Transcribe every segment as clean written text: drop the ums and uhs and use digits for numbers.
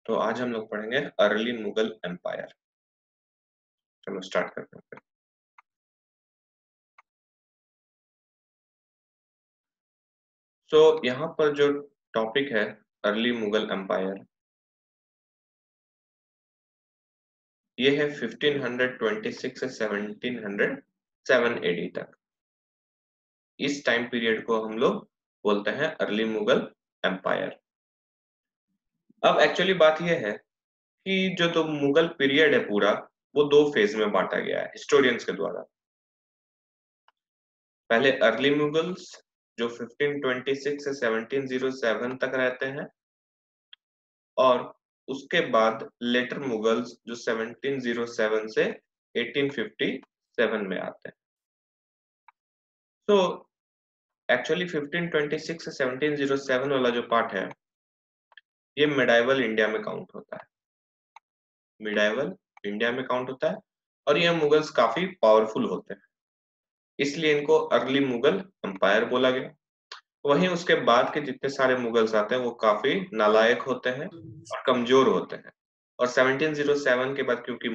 तो आज हम लोग पढ़ेंगे अर्ली मुगल एम्पायर। चलो स्टार्ट करते हैं। सो यहाँ पर जो टॉपिक है अर्ली मुगल एम्पायर, ये है 1526 से 1707 एडी तक। इस टाइम पीरियड को हम लोग बोलते हैं अर्ली मुगल एम्पायर। अब एक्चुअली बात यह है कि जो तो मुगल पीरियड है पूरा, वो दो फेज में बांटा गया है हिस्टोरियंस के द्वारा। पहले अर्ली मुगल्स जो 1526 से 1707 तक रहते हैं, और उसके बाद लेटर मुगल्स जो 1707 से 1857 में आते हैं। तो एक्चुअली 1526 से 1707 वाला जो पार्ट है, ये मिडाइवल इंडिया में काउंट होता है। मिडाइवल इंडिया में काउंट होता है और ये मुगल्स काफी पावरफुल होते हैं, इसलिए इनको अर्ली मुगल एम्पायर बोला गया। वहीं उसके बाद के जितने सारे मुगल्स आते हैं वो काफी नालायक होते हैं और कमजोर होते हैं। और 1707 के बाद क्योंकि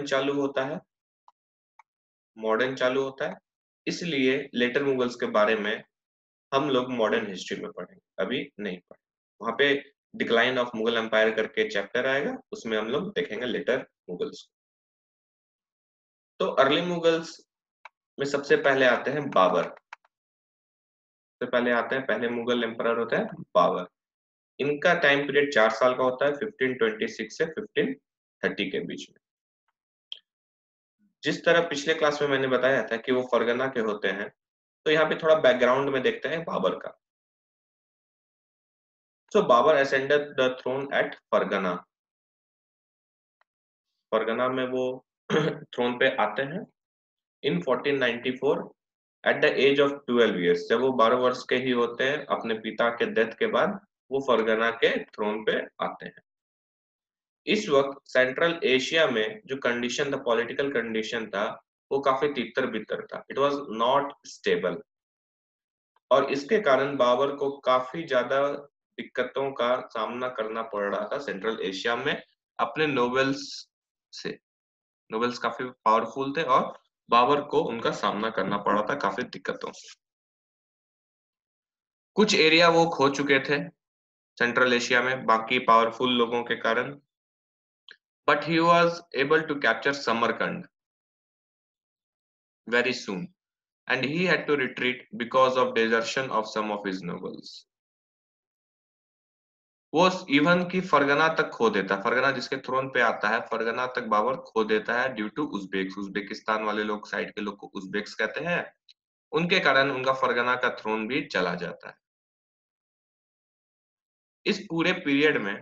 मॉडर्न चालू होता है, इसलिए लेटर मुगल्स के बारे में हम लोग मॉडर्न हिस्ट्री में पढ़ेंगे, अभी नहीं पढ़े। वहां पे डिक्लाइन ऑफ मुगल एम्पायर करके चैप्टर आएगा, उसमें हम लोग देखेंगे लेटर मुगल्स। तो अर्ली मुगल्स में सबसे पहले आते हैं बाबर। सबसे पहले आते हैं, पहले मुगल एम्पायर होता है बाबर। इनका टाइम पीरियड 4 साल का होता है, 1526 से 1530 के बीच में। जिस तरह पिछले क्लास में मैंने बताया था कि वो फरगना के होते हैं, तो यहाँ पे थोड़ा बैकग्राउंड में देखते हैं बाबर का। So Babur ascended the throne at Fergana. Fergana में वो थ्रोन पे आते हैं in 1494 at the age of 12 years. जब वो 12 वर्ष के ही होते हैं, अपने पिता के डेथ के बाद वो फरगना के थ्रोन पे आते हैं। इस वक्त सेंट्रल एशिया में जो कंडीशन था, पॉलिटिकल कंडीशन था, वो काफी तितर बितर था। इट वाज नॉट स्टेबल, और इसके कारण बाबर को काफी ज्यादा दिक्कतों का सामना करना पड़ रहा था सेंट्रल एशिया में अपने नोबेल्स से। नोबेल्स काफी पावरफुल थे और बाबर को उनका सामना करना पड़ा था काफी दिक्कतों से। कुछ एरिया वो खो चुके थे सेंट्रल एशिया में बाकी पावरफुल लोगों के कारण, but he was able to capture Samarkand very soon, and he had to retreat because of desertion of some of his nobles. वो इवन की फरगना तक खो देता, फरगना जिसके थ्रोन पे आता है, फरगना तक बाबर खो देता है ड्यू टू उज्बेक्स। उज्बेकिस्तान वाले लोग, साइड के लोग को उज्बेक्स कहते हैं, उनके कारण उनका फरगना का थ्रोन भी चला जाता है। इस पूरे पीरियड में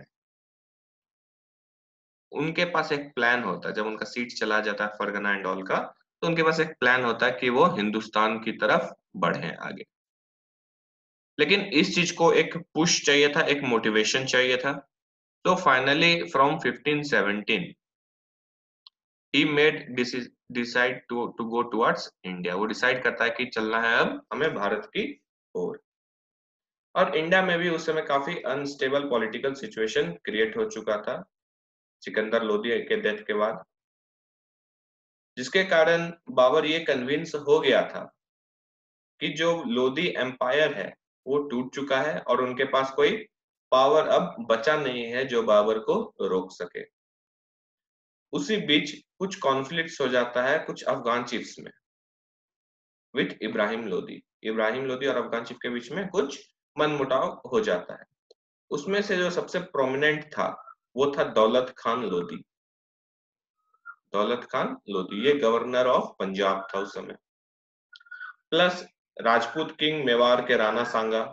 उनके पास एक प्लान होता है, जब उनका सीट चला जाता है फरगना एंड ऑल का, तो उनके पास एक प्लान होता है कि वो हिंदुस्तान की तरफ बढ़े आगे। लेकिन इस चीज को एक पुश चाहिए था, एक मोटिवेशन चाहिए था। तो finally from 1517 he made decide to go towards India. वो डिसाइड करता है कि चलना है अब हमें भारत की ओर। और इंडिया में भी उस समय काफी अनस्टेबल पॉलिटिकल सिचुएशन क्रिएट हो चुका था सिकंदर लोदी के डेथ के बाद, जिसके कारण बाबर ये कन्विंस हो गया था कि जो लोदी एम्पायर है वो टूट चुका है और उनके पास कोई पावर अब बचा नहीं है जो बाबर को रोक सके। उसी बीच कुछ कॉन्फ्लिक्ट्स हो जाता है कुछ अफगान चीफ्स में विथ इब्राहिम लोदी। इब्राहिम लोदी और अफगान चीफ के बीच में कुछ मनमुटाव हो जाता है। उसमें से जो सबसे प्रोमिनेंट था वो था दौलत खान लोदी। दौलत खान लोदी ये गवर्नर ऑफ पंजाब था उस समय, प्लस राजपूत किंग मेवाड़ के राणा सांगा,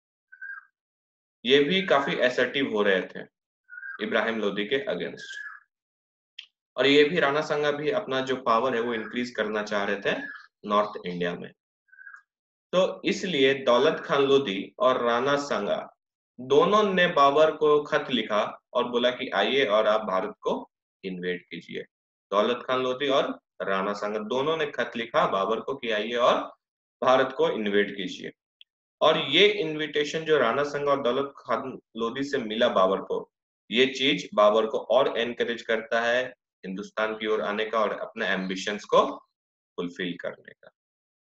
ये भी काफी एसर्टिव हो रहे थे इब्राहिम लोदी के अगेंस्ट। और ये भी राणा सांगा भी अपना जो पावर है वो इंक्रीज करना चाह रहे थे नॉर्थ इंडिया में। तो इसलिए दौलत खान लोदी और राणा सांगा दोनों ने बाबर को खत लिखा और बोला कि आइए और आप भारत को इन्वेड कीजिए। दौलत खान लोदी और राणा सांगा दोनों ने खत लिखा बाबर को कि आइए और भारत को इन्वेड कीजिए। और ये इनविटेशन जो राणा सांगा और दौलत खान लोदी से मिला बाबर को, ये चीज बाबर को और एनकरेज करता है हिंदुस्तान की ओर आने का और अपने एम्बिशंस को फुलफिल करने का।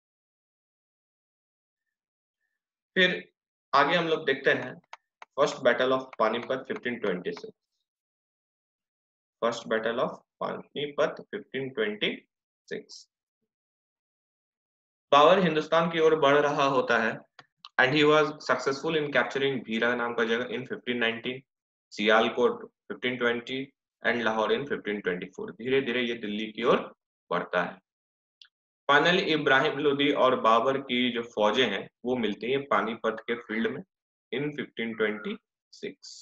फिर आगे हम लोग देखते हैं first battle of Panipat 1526। First battle of Panipat 1526। Babur Hindustan की ओर बढ़ रहा होता है and he was successful in capturing Bhira नाम का जगह in 1519, Sialkot 1520 and Lahore in 1524। धीरे धीरे ये दिल्ली की ओर बढ़ता है। फाइनली इब्राहिम लोदी और बाबर की जो फौजें हैं वो मिलती हैं पानीपत के फील्ड में इन 1526।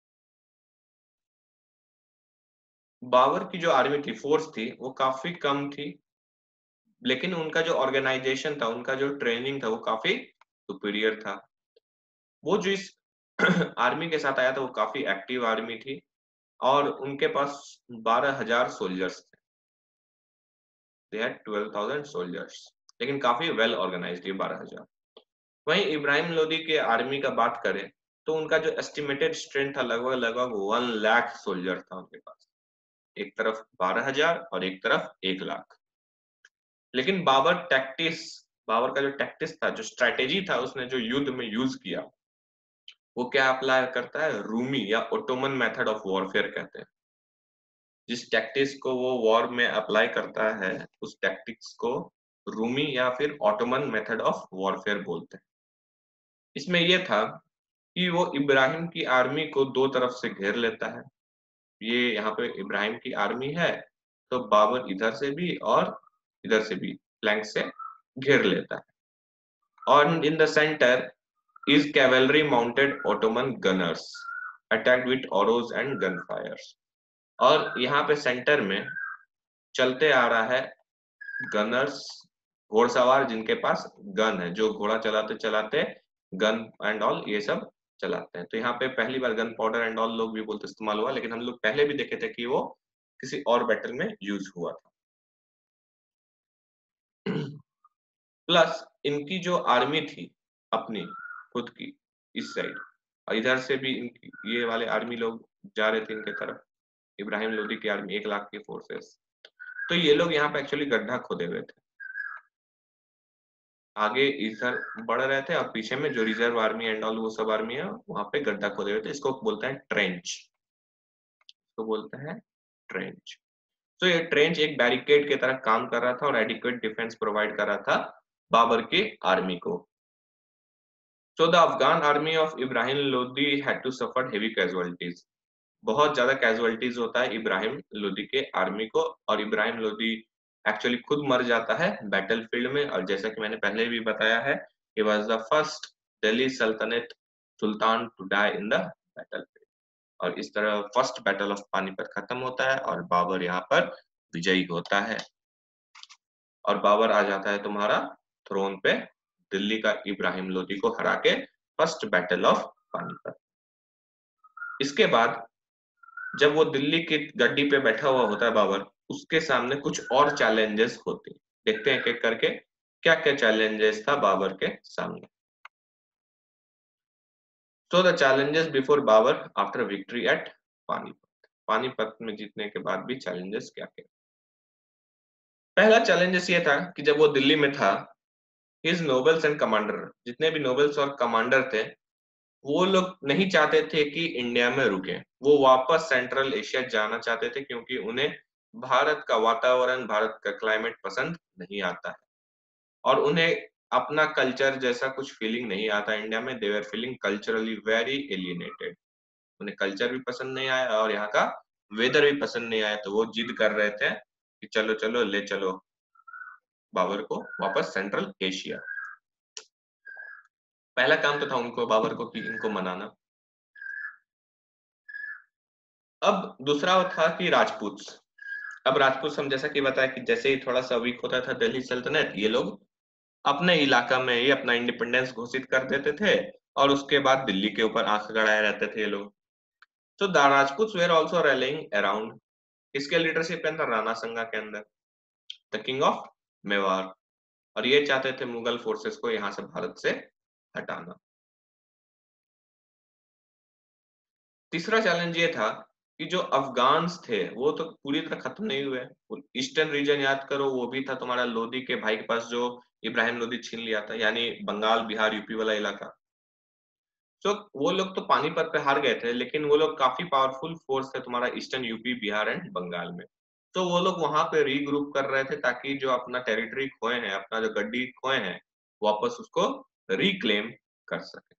बाबर की जो आर्मी थी, फोर्स थी, वो काफी कम थी, लेकिन उनका जो ऑर्गेनाइजेशन था, उनका जो ट्रेनिंग था, वो काफी सुपीरियर था। वो जो इस आर्मी के साथ आया था वो काफी एक्टिव आर्मी थी और उनके पास 12,000 सोल्जर्स थे। दे हैड 12,000 सोल्जर्स, लेकिन काफी वेल ऑर्गेनाइज्ड ये 12,000। वहीं इब्राहिम लोदी के आर्मी का बात करें तो उनका जो एस्टिमेटेड स्ट्रेंथ था लगभग लगभग 1 लाख सोल्जर था उनके पास। एक तरफ 12,000 और एक तरफ 1 लाख। लेकिन बाबर का जो टैक्टिस था, जो स्ट्रेटेजी था, उसने जो युद्ध में यूज किया वो क्या अप्लाई करता है, रूमी या ओटोमन मेथड ऑफ वॉरफेयर कहते हैं। जिस टैक्टिक्स को वो वॉर में अप्लाई करता है उस टैक्टिक्स को रूमी या फिर ऑटोमन मेथड ऑफ वॉरफेयर बोलते हैं। इसमें यह था कि वो इब्राहिम की आर्मी को दो तरफ से घेर लेता है। ये यहाँ पे इब्राहिम की आर्मी है तो बाबर इधर से भी और इधर से भी फ्लैंक से घेर लेता है। और in the centre is cavalry mounted Ottoman gunners attacked with arrows and gunfires। और यहाँ पे सेंटर में चलते आ रहा है गनर्स, घोड़सवार जिनके पास गन है, जो घोड़ा चलाते चलाते गन एंड ऑल ये सब चलाते हैं। तो यहाँ पे पहली बार गन पाउडर एंड ऑल लोग भी बोलते इस्तेमाल हुआ, लेकिन हम लोग पहले भी देखे थे कि वो किसी और बैटल में यूज हुआ था। प्लस इनकी जो आर्मी थी अपनी खुद की इस साइड, और इधर से भी इनकी ये वाले आर्मी लोग जा रहे थे इनके तरफ, इब्राहिम लोदी की आर्मी 1 लाख की फोर्सेस। तो ये लोग यहाँ पे एक्चुअली गड्ढा खोदे हुए थे, आगे इधर बढ़ रहे थे और पीछे में जो रिजर्व आर्मी एंड ऑल वो सब आर्मी है वहां पे गड्ढा खोदे हुए थे। इसको बोलते हैं ट्रेंच, इसको बोलते हैं ट्रेंच। तो ये ट्रेंच एक बैरिकेड की तरह काम कर रहा था और एडिक्वेट डिफेंस प्रोवाइड कर रहा था बाबर की आर्मी को। So the Afghan army of Ibrahim Lodi had to suffer heavy casualties। बहुत ज्यादा कैजुअलिटीज होता है इब्राहिम लोदी के आर्मी को, और इब्राहिम लोदी एक्चुअली खुद मर जाता है बैटल फील्ड में। और जैसा कि मैंने पहले भी बताया है, he was the first Delhi sultanate sultan to die in the battle field. और इस तरह फर्स्ट बैटल ऑफ पानीपत खत्म होता है और बाबर यहाँ पर विजयी होता है और बाबर आ जाता है तुम्हारा थ्रोन पे, दिल्ली का इब्राहिम लोदी को हरा के फर्स्ट बैटल ऑफ पानीपत। इसके बाद जब वो दिल्ली की गड्डी पे बैठा हुआ होता है बाबर, उसके सामने कुछ और चैलेंजेस होते हैं। देखते हैं एक एक करके क्या क्या चैलेंजेस था बाबर के सामने। So the challenges before Babur after victory at Panipat. Panipat में जीतने के बाद भी चैलेंजेस क्या क्या। पहला चैलेंजेस ये था कि जब वो दिल्ली में था, हिज नोबल्स एंड कमांडर, जितने भी नोबल्स और कमांडर थे, वो लोग नहीं चाहते थे कि इंडिया में रुके। वो वापस सेंट्रल एशिया जाना चाहते थे क्योंकि उन्हें भारत का वातावरण, भारत का क्लाइमेट पसंद नहीं आता है और उन्हें अपना कल्चर जैसा कुछ फीलिंग नहीं आता इंडिया में। They were feeling culturally very alienated. उन्हें कल्चर भी पसंद नहीं आया और यहाँ का वेदर भी पसंद नहीं आया, तो वो जिद कर रहे थे कि चलो चलो ले चलो बाबर को वापस सेंट्रल एशिया। पहला काम तो था उनको, बाबर को, कि इनको मनाना। अब दूसरा था कि राजपूत। अब राजपूत हम जैसा कि बताया कि जैसे ही थोड़ा सा वीक होता था दिल्ली सल्तनत, ये लोग अपने इलाका में ही अपना इंडिपेंडेंस घोषित कर देते थे और उसके बाद दिल्ली के ऊपर आंख गड़ाए रहते थे ये लोग। तो the Rajput were also rallying around, इसके लीडरशिप के अंदर राणा संगा के अंदर, द किंग ऑफ मेवाड़। और ये चाहते थे मुगल फोर्सेस को यहाँ से भारत से हटाना। तीसरा चैलेंज ये था कि जो अफगान्स थे वो तो पूरी तरह खत्म नहीं हुए। ईस्टर्न रीजन याद करो, वो भी था तुम्हारा लोदी के भाई के पास जो इब्राहिम लोदी छीन लिया था, यानी बंगाल, बिहार, यूपी वाला इलाका। तो वो लोग तो पानीपत पे हार गए थे, लेकिन वो लोग काफी पावरफुल फोर्स थे तुम्हारा eastern UP, Bihar and Bengal में। तो वो लोग वहां पे रीग्रुप कर रहे थे ताकि जो अपना टेरिटरी खोए हैं, अपना जो गड्डी खोए हैं, वापस उसको रिक्लेम कर सके।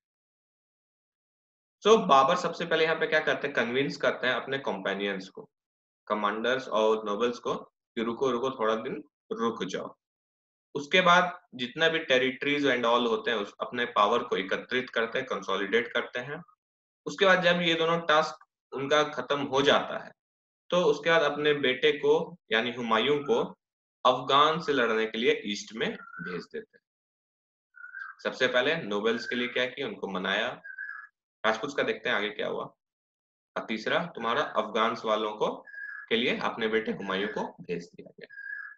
बाबर सबसे पहले यहाँ पे क्या करते हैं, कन्विंस करते हैं अपने कंपेनियंस को, कमांडर्स और नोबल्स को, कि रुको रुको थोड़ा दिन रुक जाओ। उसके बाद जितना भी टेरिटरीज एंड ऑल होते हैं उस अपने पावर को एकत्रित करते हैं, कंसोलिडेट करते हैं। उसके बाद जब ये दोनों टास्क उनका खत्म हो जाता है, तो उसके बाद अपने बेटे को यानी हुमायूं को अफगान से लड़ने के लिए ईस्ट में भेज देते हैं। सबसे पहले नोबल्स के लिए क्या किया, उनको मनाया। राजपूत का देखते हैं आगे क्या हुआ। और तीसरा तुम्हारा अफगान वालों को के लिए अपने बेटे हुमायूं को भेज दिया गया।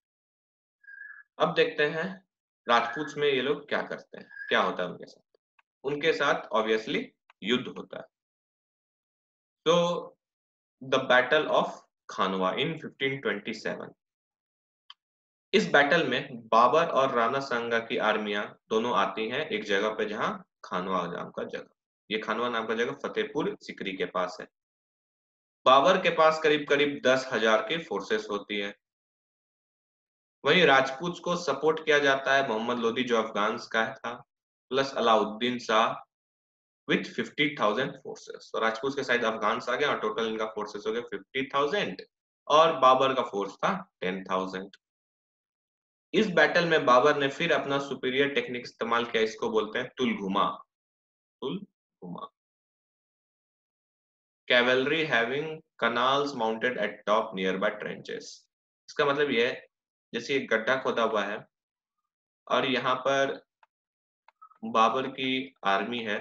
अब देखते हैं राजपूत में ये लोग क्या करते हैं, क्या होता है उनके साथ। उनके साथ ऑब्वियसली युद्ध होता है। तो the battle of Khanwa in 1527। इस बैटल में बाबर और राणा सांगा की आर्मियां दोनों आती हैं एक जगह पे, जहां खानवा नाम का जगह, ये खानवा नाम का जगह फतेहपुर सिकरी के पास है। बाबर के पास करीब करीब 10,000 की फोर्सेस होती है। वहीं राजपूत को सपोर्ट किया जाता है मोहम्मद लोदी जो अफगान का था, plus Alauddin Shah with 50,000 forces. तो राजपूत के साइड अफगान आ गए और टोटल इनका फोर्सेस हो गए 50,000, और बाबर का फोर्स था 10,000। इस बैटल में बाबर ने फिर अपना सुपीरियर टेक्निक इस्तेमाल किया, इसको बोलते हैं tulughma. Tulughma, cavalry having canals mounted at top near by trenches. इसका मतलब ये है, जैसे एक गड्ढा खोदा हुआ है और यहाँ पर बाबर की आर्मी है,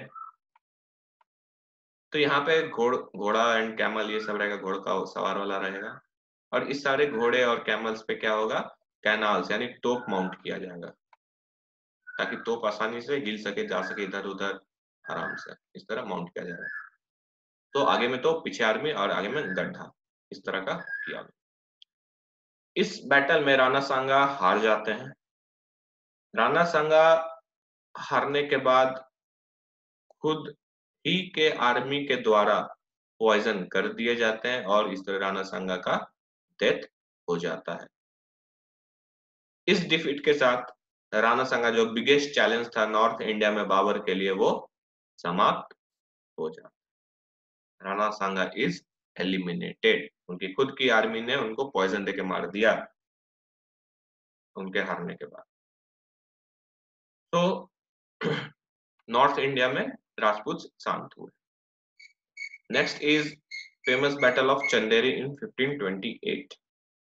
तो यहाँ पे घोड़ा एंड कैमल ये सब रहेगा, घोड़ का सवार वाला रहेगा, और इस सारे घोड़े और कैमल्स पे क्या होगा, कैनाल्स यानी तोप माउंट किया जाएगा, ताकि तोप आसानी से हिल सके, जा सके इधर उधर आराम से, इस तरह माउंट किया जाएगा। तो आगे में तो पीछे आर्मी और आगे में गड्ढा, इस तरह का किया गया। इस बैटल में राणा सांगा हार जाते हैं। राणा सांगा हारने के बाद खुद ही के आर्मी के द्वारा पॉइजन कर दिए जाते हैं और इस तरह राणा सांगा का डेथ हो जाता है। इस डिफीट के साथ राणा सांगा जो बिगेस्ट चैलेंज था नॉर्थ इंडिया में बाबर के लिए, वो समाप्त हो जाता है। Rana Sanga is eliminated. उनकी खुद की आर्मी ने उनको पॉइजन देके मार दिया उनके हारने के बाद। तो नॉर्थ इंडिया में राजपूत शांत हुए। Next is famous battle of Chanderi in 1528।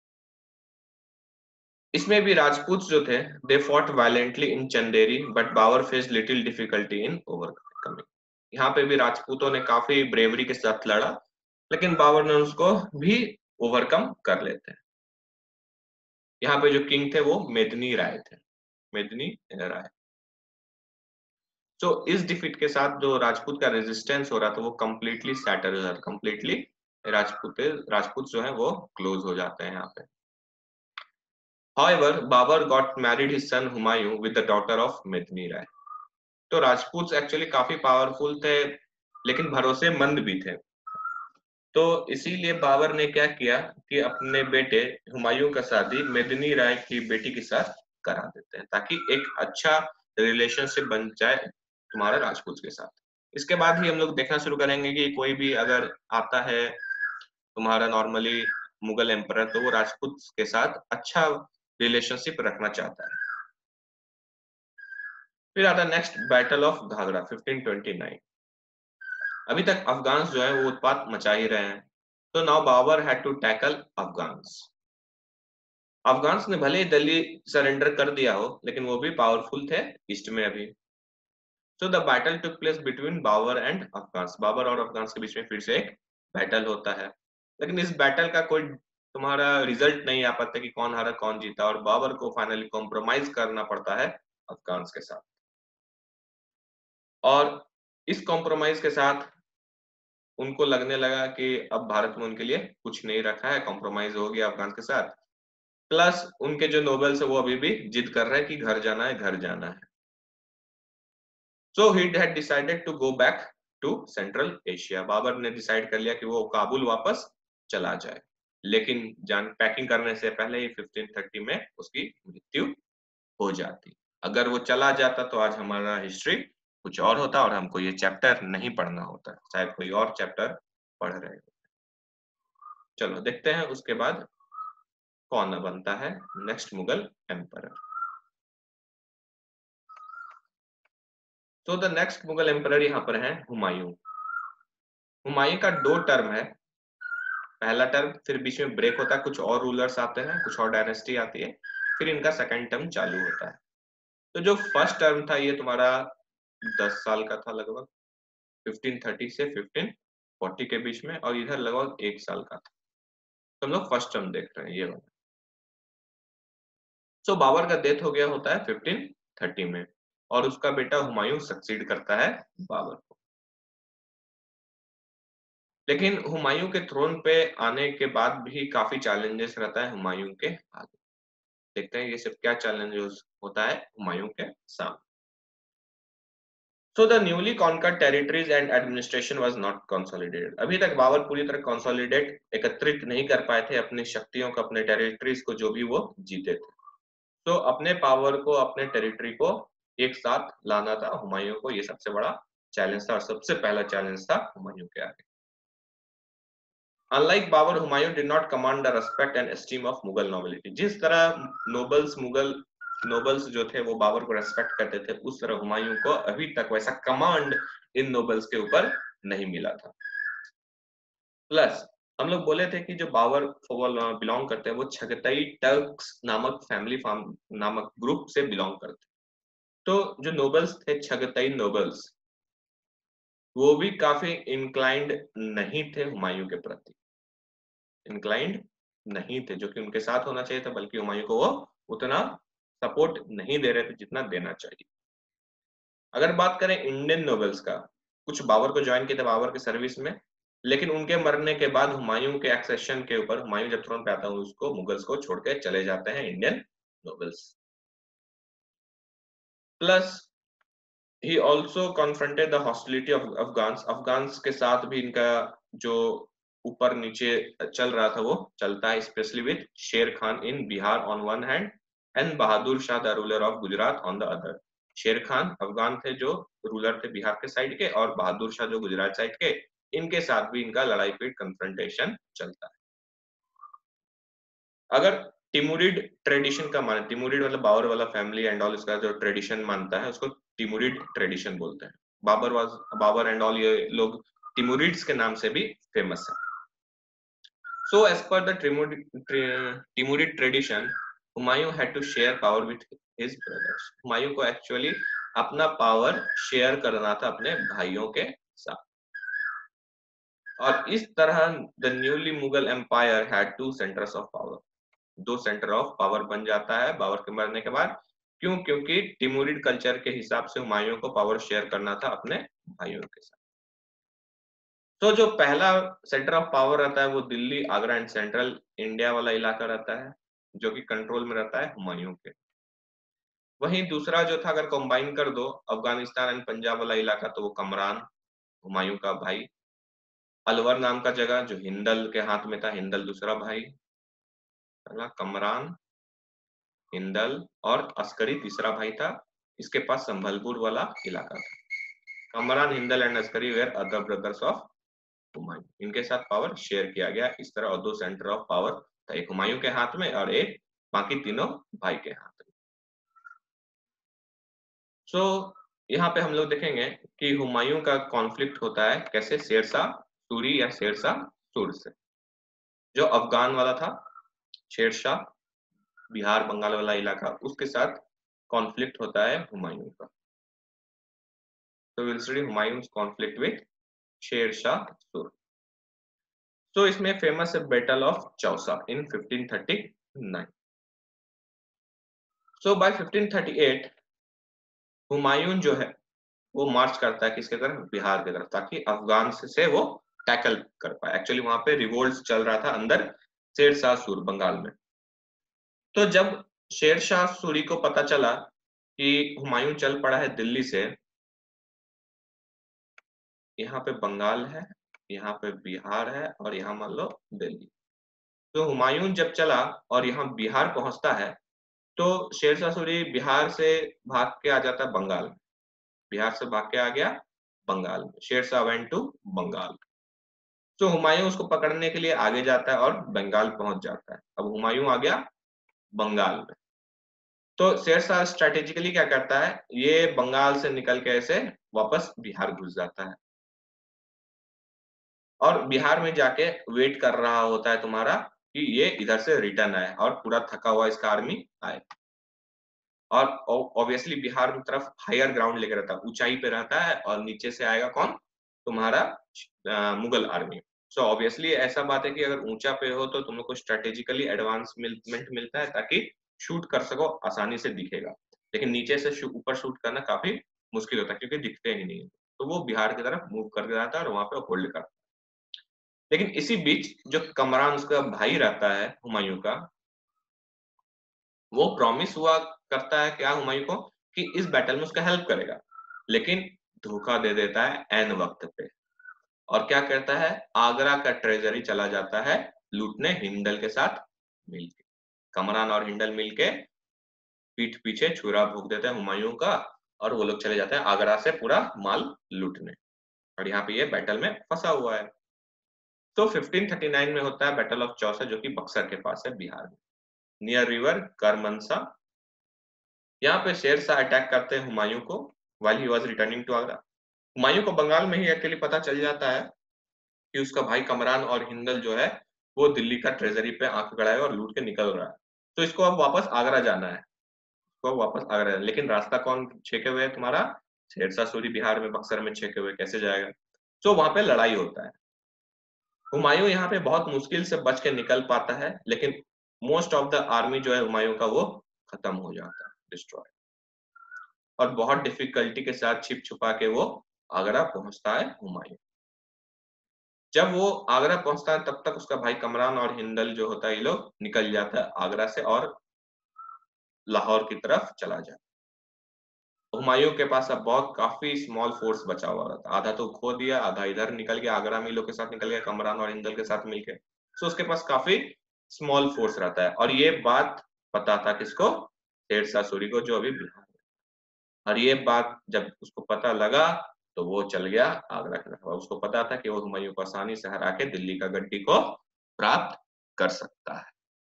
इसमें भी राजपूत जो थे they fought violently in Chanderi but Babur face little difficulty in overcoming. यहाँ पे भी राजपूतों ने काफी ब्रेवरी के साथ लड़ा, लेकिन बाबर ने उसको भी ओवरकम कर लेते हैं। यहाँ पे जो किंग थे वो मेदिनी राय थे, मेदिनी राय। तो इस डिफीट के साथ जो राजपूत का रेजिस्टेंस हो रहा था वो कंप्लीटली सैटल हो जाता, कंप्लीटली राजपूत जो है वो क्लोज हो जाते हैं यहाँ पे। However, Babur got married his son Humayun with the daughter of Medini Rai. तो राजपूत एक्चुअली काफी पावरफुल थे, लेकिन भरोसेमंद भी थे। तो इसीलिए बाबर ने क्या किया कि अपने बेटे हुमायूं का शादी मेदिनी राय की बेटी के साथ करा देते हैं, ताकि एक अच्छा रिलेशनशिप बन जाए तुम्हारा राजपूत के साथ। इसके बाद ही हम लोग देखना शुरू करेंगे कि कोई भी अगर आता है तुम्हारा नॉर्मली मुगल एम्परर, तो वो राजपूत के साथ अच्छा रिलेशनशिप रखना चाहता है। फिर आता है नेक्स्ट बैटल ऑफ घाघरा 1529। अभी तक अफगान जो है वो उत्पात मचा ही रहे हैं। तो now Babur had to tackle Afghans. Afghans ने भले ही दिल्ली सरेंडर कर दिया हो, लेकिन वो भी पावरफुल थे ईस्ट में अभी। तो the battle took place between Babur and Afghans. Babur और अफगान्स के बीच में फिर से एक बैटल होता है, लेकिन इस बैटल का कोई तुम्हारा रिजल्ट नहीं आ पाता कि कौन हारा कौन जीता, और बाबर को फाइनली कॉम्प्रोमाइज करना पड़ता है अफगान्स के साथ। और इस कॉम्प्रोमाइज के साथ उनको लगने लगा कि अब भारत में उनके लिए कुछ नहीं रखा है, कॉम्प्रोमाइज हो गया अफगान के साथ। प्लस उनके जो नोबल्स है वो अभी भी जिद कर रहे हैं कि घर जाना है, घर जाना है। So he had decided to go back to central Asia. Babur ने डिसाइड कर लिया कि वो काबुल वापस चला जाए, लेकिन जान पैकिंग करने से पहले ही 1530 में उसकी मृत्यु हो जाती। अगर वो चला जाता तो आज हमारा हिस्ट्री कुछ और होता और हमको ये चैप्टर नहीं पढ़ना होता, शायद कोई और चैप्टर पढ़ रहे हो। चलो देखते हैं उसके बाद कौन बनता है नेक्स्ट मुगल एम्परर। तो द नेक्स्ट मुगल एम्परर यहाँ पर है हुमायूं। हुमायूं का 2 टर्म है। पहला टर्म, फिर बीच में ब्रेक होता है, कुछ और रूलर्स आते हैं, कुछ और डायनेस्टी आती है, फिर इनका सेकंड टर्म चालू होता है। तो जो फर्स्ट टर्म था ये तुम्हारा 10 साल का था लगभग, 1530 से 1540 के बीच में, और इधर लगभग 1 साल का था। तो हम लोग फर्स्ट टर्म देख रहे हैं ये वाला। सो बाबर का डेथ हो गया होता है 1530 में, और उसका बेटा हुमायूं सक्सीड करता है बाबर को। लेकिन हुमायूं के थ्रोन पे आने के बाद भी काफी चैलेंजेस रहता है हुमायूं के आगे। देखते हैं ये सब क्या चैलेंजेस होता है हुमायूं के सामने। So the newly conquered territories and administration was not consolidated. अभी तक बाबर पूरी तरह कंसोलिडेट एकत्रित नहीं कर पाए थे अपनी शक्तियों को, अपने टेरिटरीज को जो भी वो जीते थे। तो अपने पावर को, अपने टेरिटरी को एक साथ लाना था हुमायूं को, ये सबसे बड़ा चैलेंज था और सबसे पहला चैलेंज था हुमायूं के आगे। Unlike Babur, Humayun did not command the respect and esteem of Mughal nobility. जिस तरह मुगल नोबल्स जो थे वो बाबर को रेस्पेक्ट करते थे, उस तरह हुमायूं को अभी तक वैसा कमांड इन नोबल्स के ऊपर नहीं मिला था। प्लस हम लोग बोले थे कि जो बाबर बिलोंग करते हैं वो छगतई टर्क्स नामक फैमिली नामक ग्रुप से बिलोंग करते। तो जो नोबल्स थे, छगतई नोबल्स, वो भी काफी इंक्लाइंड नहीं थे हुमायूं के प्रति, इंक्लाइंड नहीं थे, जो कि उनके साथ होना चाहिए था, बल्कि हुमायूं को वो उतना सपोर्ट नहीं दे रहे थे जितना देना चाहिए। अगर बात करें इंडियन नोबल्स का, कुछ बाबर को ज्वाइन किए थे बाबर के सर्विस में, लेकिन उनके मरने के बाद हुमायूं के एक्सेशन के ऊपर, हुमायूं जब थ्रोन पे आता है उसको मुगल्स को छोड़ के चले जाते हैं Indian nobles. Plus he also confronted the hostility of Afghans. Afghans के साथ भी इनका जो ऊपर नीचे चल रहा था वो चलता है, specially with Sher Khan in Bihar on one hand and Bahadur Shah the ruler of Gujarat on the other. Sher Khan Afghan थे जो रूलर थे बिहार के साइड के, और बहादुर शाह जो गुजरात साइड के, इनके साथ भी इनका लड़ाई पीट कन्फ्रंटेशन चलता है। अगर टिमुरिड ट्रेडिशन का माने, टिमुरिड मतलब बाबर वाला फैमिली एंड ऑल, इसका जो ट्रेडिशन मानता है उसको टिमुरिड ट्रेडिशन बोलते हैं। बाबर एंड ऑल ये लोग टिमुरिड्स के नाम से भी फेमस है। So as per the Timurid tradition, Humayun had to share power with his brothers. Humayun को एक्चुअली अपना पावर शेयर करना था अपने भाइयों के साथ, और इस तरह the newly Mughal empire had two centres of power. 2 centre of power बन जाता है बाबर के मरने के बाद। क्यों? क्योंकि टिमुरिड कल्चर के हिसाब से हुमायूं को पावर शेयर करना था अपने भाइयों के साथ। तो जो पहला सेंटर ऑफ पावर रहता है वो Delhi, Agra and central India वाला इलाका रहता है, जो कि कंट्रोल में रहता है हुमायूं के। वहीं दूसरा जो था, अगर कंबाइन कर दो अफगानिस्तान एंड पंजाब वाला इलाका, तो वो कमरान, हुमायूं का भाई। अलवर नाम का जगह जो हिंदल के हाथ में था, हिंदल दूसरा भाई, कमरान, हिंदल और अस्करी तीसरा भाई था। इसके पास संभलपुर वाला इलाका था। Kamran, Hindal and Askari were other brothers of Humayun. इनके साथ पावर शेयर किया गया इस तरह, और 2 सेंटर ऑफ पावर था, एक हुमायूं के हाथ में और एक बाकी तीनों भाई के हाथ में। सो यहाँ पे हम लोग देखेंगे कि हुमायूं का कॉन्फ्लिक्ट होता है कैसे, शेरशाह सूरी या शेरशाह सुर से। जो अफगान वाला था शेरशाह, बिहार बंगाल वाला इलाका, उसके साथ कॉन्फ्लिक्ट होता है हुमायूं का। तो will study Humayun's conflict with Sher Shah Sur. तो इसमें फेमस है battle of Chausa in 1539। So by 1538 Humayun जो है वो मार्च करता है किसके तरफ, बिहार की तरफ, ताकि अफगान से वो टैकल कर पाए। एक्चुअली वहां पे रिवोल्ट चल रहा था अंदर शेर शाह सूरी बंगाल में। तो जब शेर शाह सूरी को पता चला कि हुमायूं चल पड़ा है दिल्ली से, यहाँ पे बंगाल है, यहाँ पे बिहार है और यहाँ मान लो दिल्ली, तो हुमायूं जब चला और यहाँ बिहार पहुंचता है तो शेर शाह सूरी बिहार से भाग के आ जाता है बंगाल में। बिहार से भाग के आ गया बंगाल में, शेर शाह वेंट टू बंगाल। तो हुमायूं उसको पकड़ने के लिए आगे जाता है और बंगाल पहुंच जाता है। अब हुमायूं आ गया बंगाल में, तो शेर शाह स्ट्रेटेजिकली क्या करता है, ये बंगाल से निकल के ऐसे वापस बिहार घुस जाता है और बिहार में जाके वेट कर रहा होता है तुम्हारा कि ये इधर से रिटर्न आए और पूरा थका हुआ इसका आर्मी आए। और ऑब्वियसली बिहार की तरफ हायर ग्राउंड लेकर रहता है, ऊंचाई पे रहता है और नीचे से आएगा कौन, तुम्हारा मुगल आर्मी। सो ऑब्वियसली ऐसा बात है कि अगर ऊंचा पे हो तो तुम लोग को स्ट्रेटेजिकली एडवांसमेंट मिलता है ताकि शूट कर सको, आसानी से दिखेगा। लेकिन नीचे से ऊपर शूट करना काफी मुश्किल होता है क्योंकि दिखते ही नहीं। तो वो बिहार की तरफ मूव कर जाता है और वहां पे होल्ड करता है। लेकिन इसी बीच जो कमरान उसका भाई रहता है हुमायूं का, वो प्रॉमिस हुआ करता है क्या हुमायूं को कि इस बैटल में उसका हेल्प करेगा, लेकिन धोखा दे देता है एन वक्त पे। और क्या करता है, आगरा का ट्रेजरी चला जाता है लूटने हिंडल के साथ मिलके। कमरान और हिंडल मिलके पीठ पीछे छुरा भोंक देते हैं हुमायूं का और वो लोग चले जाते हैं आगरा से पूरा माल लूटने। और यहाँ पे ये बैटल में फंसा हुआ है। तो 1539 में होता है बैटल ऑफ चौसा, जो कि बक्सर के पास है बिहार में, नियर रिवर करमनसा। यहाँ पे शेर शाह अटैक करते हैं हुमायूं को while he was returning to Agra. Humayun को बंगाल में ही एक्चुअली पता चल जाता है कि उसका भाई कमरान और हिंदल जो है वो दिल्ली का ट्रेजरी पे आंख गड़ाए और लूट के निकल रहा है। तो इसको अब वापस आगरा जाना है, इसको वापस आगरा जाना। लेकिन रास्ता कौन छेके हुए है तुम्हारा, शेर शाह सूरी बिहार में बक्सर में छेके हुए, कैसे जाएगा। तो वहां पे लड़ाई होता है। हुमायूं यहाँ पे बहुत मुश्किल से बच के निकल पाता है, लेकिन मोस्ट ऑफ द आर्मी जो है हुमायूं का वो खत्म हो जाता है, डिस्ट्रॉय। और बहुत डिफिकल्टी के साथ छिप छुपा के वो आगरा पहुंचता है हुमायूं। जब वो आगरा पहुंचता है तब तक उसका भाई कमरान और हिंदल जो होता है ये लोग निकल जाता है आगरा से और लाहौर की तरफ चला जाता है। हुमायूं के पास अब बहुत काफी स्मॉल फोर्स बचा हुआ रहता, आधा तो खो दिया, आधा इधर निकल गया, आगरा में लोग के साथ निकल गया कमरान और हिंदल के साथ मिलके। सो उसके पास काफी स्मॉल फोर्स रहता है। और ये बात पता था किसको, शेर शाह सूरी को, जो अभी बिहार में। और ये बात जब उसको पता लगा तो वो चल गया आगरा की तरफ। उसको पता था कि वो हुमायूं को आसानी से हरा के दिल्ली का गद्दी को प्राप्त कर सकता है।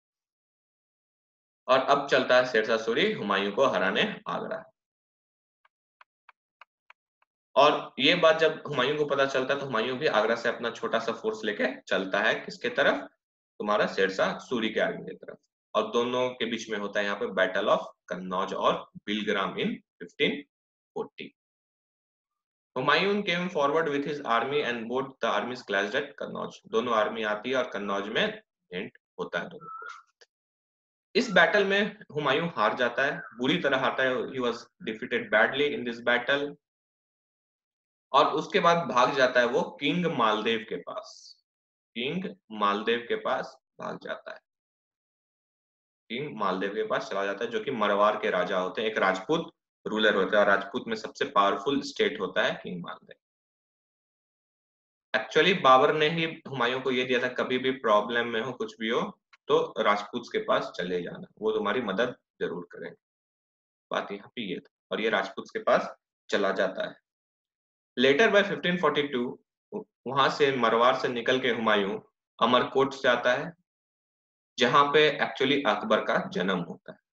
और अब चलता है शेर शाह सूरी हुमायूं को हराने आगरा। और ये बात जब हुमायूं को पता चलता है तो हुमायूं भी आगरा से अपना छोटा सा फोर्स लेके चलता है किसके तरफ, तुम्हारा शेर शाह सूरी के आर्मी की तरफ। और दोनों के बीच में होता है यहाँ पे बैटल ऑफ कन्नौज और Bilgram in 1540। Humayun came forward with his army and both the armies clashed at Kannauj. दोनों आर्मी आती है और कन्नौज में एंड होता है दोनों को। इस बैटल में हुमायूं हार जाता है, बुरी तरह हारता है। He was defeated badly in this battle. और उसके बाद भाग जाता है वो किंग मालदेव के पास। किंग मालदेव के पास भाग जाता है, किंग मालदेव के पास चला जाता है, जो कि मरवार के राजा होते हैं, एक राजपूत रूलर होता है। और राजपूत में सबसे पावरफुल स्टेट होता है किंग मालदेव। एक्चुअली बाबर ने ही हुमायूं को ये दिया था, कभी भी प्रॉब्लम में हो कुछ भी हो तो राजपूत के पास चले जाना, वो तुम्हारी मदद जरूर करेंगे। बात यहाँ पे ये था और ये राजपूत के पास चला जाता है। लेटर बाय 1542 वहां से मरवार से निकल के हुमायूं अमरकोट से आता है, जहां पे एक्चुअली अकबर का जन्म होता है।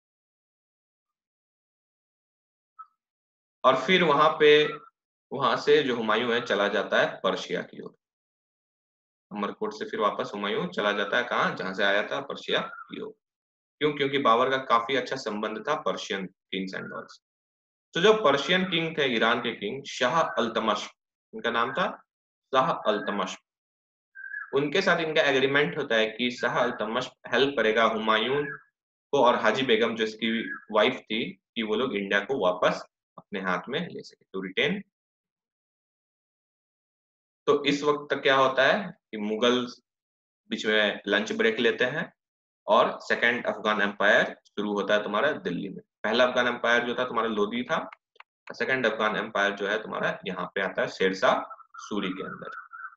और फिर वहां से जो हुमायूं है चला जाता है पर्शिया की ओर। अमरकोट से फिर वापस हुमायूं चला जाता है कहाँ, जहां से आया था, पर्शिया की ओर। क्यों, क्योंकि बाबर का काफी अच्छा संबंध था पर्शियन किंग्स एंड ऑल। तो जो पर्शियन किंग थे, ईरान के किंग शाह अल्तमश, इनका नाम था शाह अल्तमश। उनके साथ इनका एग्रीमेंट होता है कि शाह अल्तमश हेल्प करेगा हुमायूं को और हाजी बेगम जो इसकी वाइफ थी, कि वो लोग इंडिया को वापस अपने हाथ में ले सके, टू रिटेन तो इस वक्त क्या होता है कि मुगल बीच में लंच ब्रेक लेते हैं और सेकंड अफगान एम्पायर शुरू होता है तुम्हारा दिल्ली में। पहला अफगान एम्पायर जो था तुम्हारा लोदी था, सेकंड अफगान एम्पायर जो है तुम्हारा यहाँ पे आता है शेरशाह सूरी के अंदर।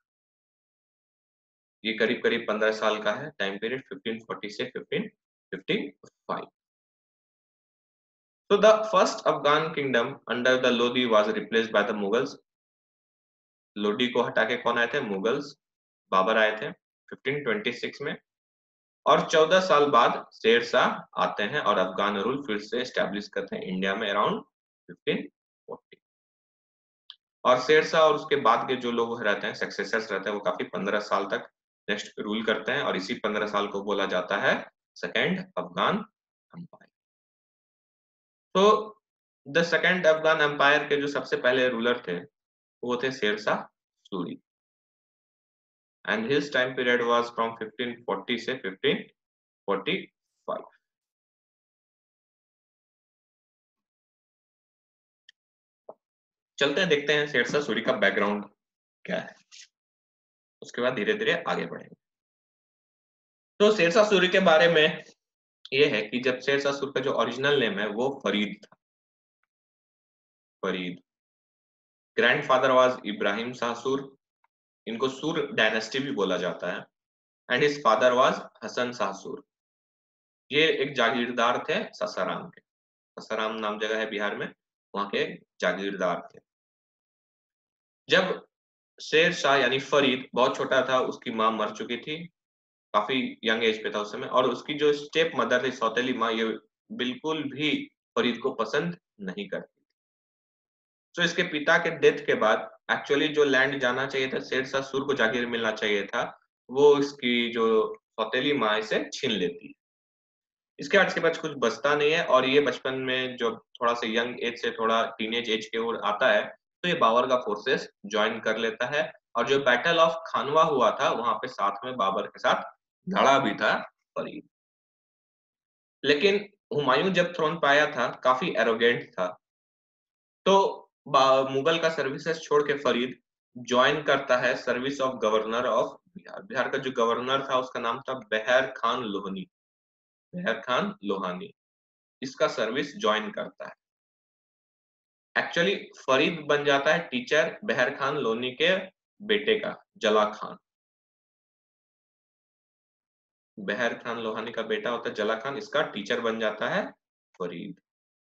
ये करीब करीब 15 साल का है टाइम पीरियड, 1540 से 1555। So the first Afghan kingdom under the Lodi was replaced by the Mughals. Lodi को हटा के कौन आए थे? मुगल्स, बाबर आए थे 1526 में। और 14 साल बाद शेर शाह आते हैं और अफगान रूल फिर से एस्टेब्लिश करते हैं इंडिया में अराउंड 1540। और शेर शाह और उसके बाद के जो लोग रहते हैं, सक्सेसर्स रहते हैं, वो काफी 15 साल तक नेक्स्ट रूल करते हैं और इसी 15 साल को बोला जाता है सेकेंड अफगान एम्पायर। तो द सेकेंड अफगान एम्पायर के जो सबसे पहले रूलर थे वो थे Sher Shah Suri, and his time period was from 1540 से 1545। चलते हैं, देखते हैं शेर शाह सूरी का बैकग्राउंड क्या है, उसके बाद धीरे धीरे आगे बढ़ेंगे। तो शेर शाह सूरी के बारे में ये है कि जब शेर शाह सूरी का जो ओरिजिनल नेम है वो फरीद था, फरीद। ग्रैंडफादर वाज इब्राहिम शाह सूर, इनको सूर डायनेस्टी भी बोला जाता है, and his father was Hasan Shah Sur. ये एक जागीरदार थे ससाराम के, ससाराम नाम जगह है बिहार में, वहां के जागीरदार थे। जब शेर शाह यानी फरीद बहुत छोटा था, उसकी माँ मर चुकी थी, काफी यंग एज पे था उस समय, और उसकी जो स्टेप मदर थी, सौतेली माँ, ये बिल्कुल भी फरीद को पसंद नहीं करती। तो इसके पिता के डेथ के बाद एक्चुअली जो लैंड जाना चाहिए था, शेर शाह सूर को जागीर मिलना चाहिए था, वो इसकी जो सौतेली माँ इसे छीन लेती है। इसके बाद इसके पास कुछ बचता नहीं है, और ये बचपन में जब थोड़ा सा यंग एज से थोड़ा टीनेज एज के ओर आता है तो ये बाबर का फोर्सेस ज्वाइन कर लेता है, और जो बैटल ऑफ खानवा हुआ था वहां पे साथ में बाबर के साथ लड़ा भी था फरीद। लेकिन हुमायूं जब थ्रोन पे आया था काफी एरोगेंट था, तो मुगल का सर्विसेज छोड़ के फरीद ज्वाइन करता है service of governor of Bihar. Bihar का जो गवर्नर था उसका नाम था बहर खान लोहानी, बहर खान लोहानी, इसका सर्विस ज्वाइन करता है। एक्चुअली फरीद बन जाता है टीचर बहर खान लोनी के बेटे का, जला खान। बहर खान लोहानी का बेटा होता है जला खान, इसका टीचर बन जाता है फरीद।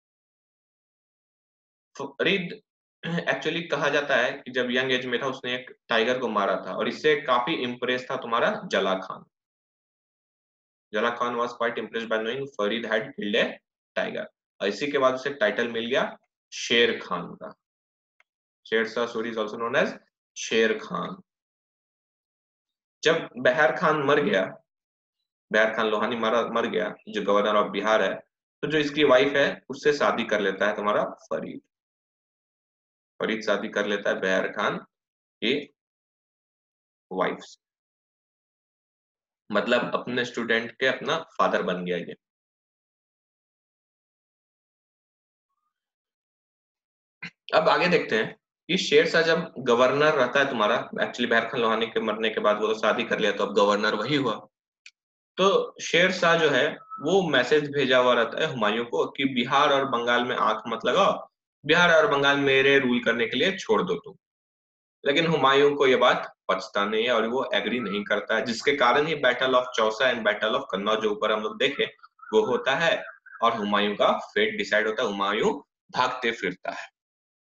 फरीद एक्चुअली कहा जाता है कि जब यंग एज में था उसने एक टाइगर को मारा था, और इससे काफी इंप्रेस था तुम्हारा जला Khan. Jala Khan was quite impressed by knowing Farid had killed a tiger, और इसी के बाद उसे टाइटल मिल गया शेर खान का। Sher Shah Suri is also known as Sher Khan. जब बहर खान मर गया, बहर खान लोहानी मर गया, जो गवर्नर ऑफ बिहार है, तो जो इसकी वाइफ है उससे शादी कर लेता है तुम्हारा फरीद। फरीद शादी कर लेता है बहर खान की वाइफ से, मतलब अपने स्टूडेंट के अपना फादर बन गया ये। अब आगे देखते हैं कि शेर शाह जब गवर्नर रहता है तुम्हारा, एक्चुअली बहर खान लोहानी के मरने के बाद वो तो शादी कर लिया, तो अब गवर्नर वही हुआ। तो शेर शाह जो है वो मैसेज भेजा हुआ रहता है हुमायूं को कि बिहार और बंगाल में आंख मत लगाओ, बिहार और बंगाल मेरे रूल करने के लिए छोड़ दो तुम। लेकिन हुमायूं को ये बात पचता नहीं है और वो एग्री नहीं करता है, जिसके कारण ही battle of Chausa and battle of Kannauj जो ऊपर हम लोग देखे वो होता है, और हुमायूं का फेट डिसाइड होता है, हुमायूं भागते फिरता है।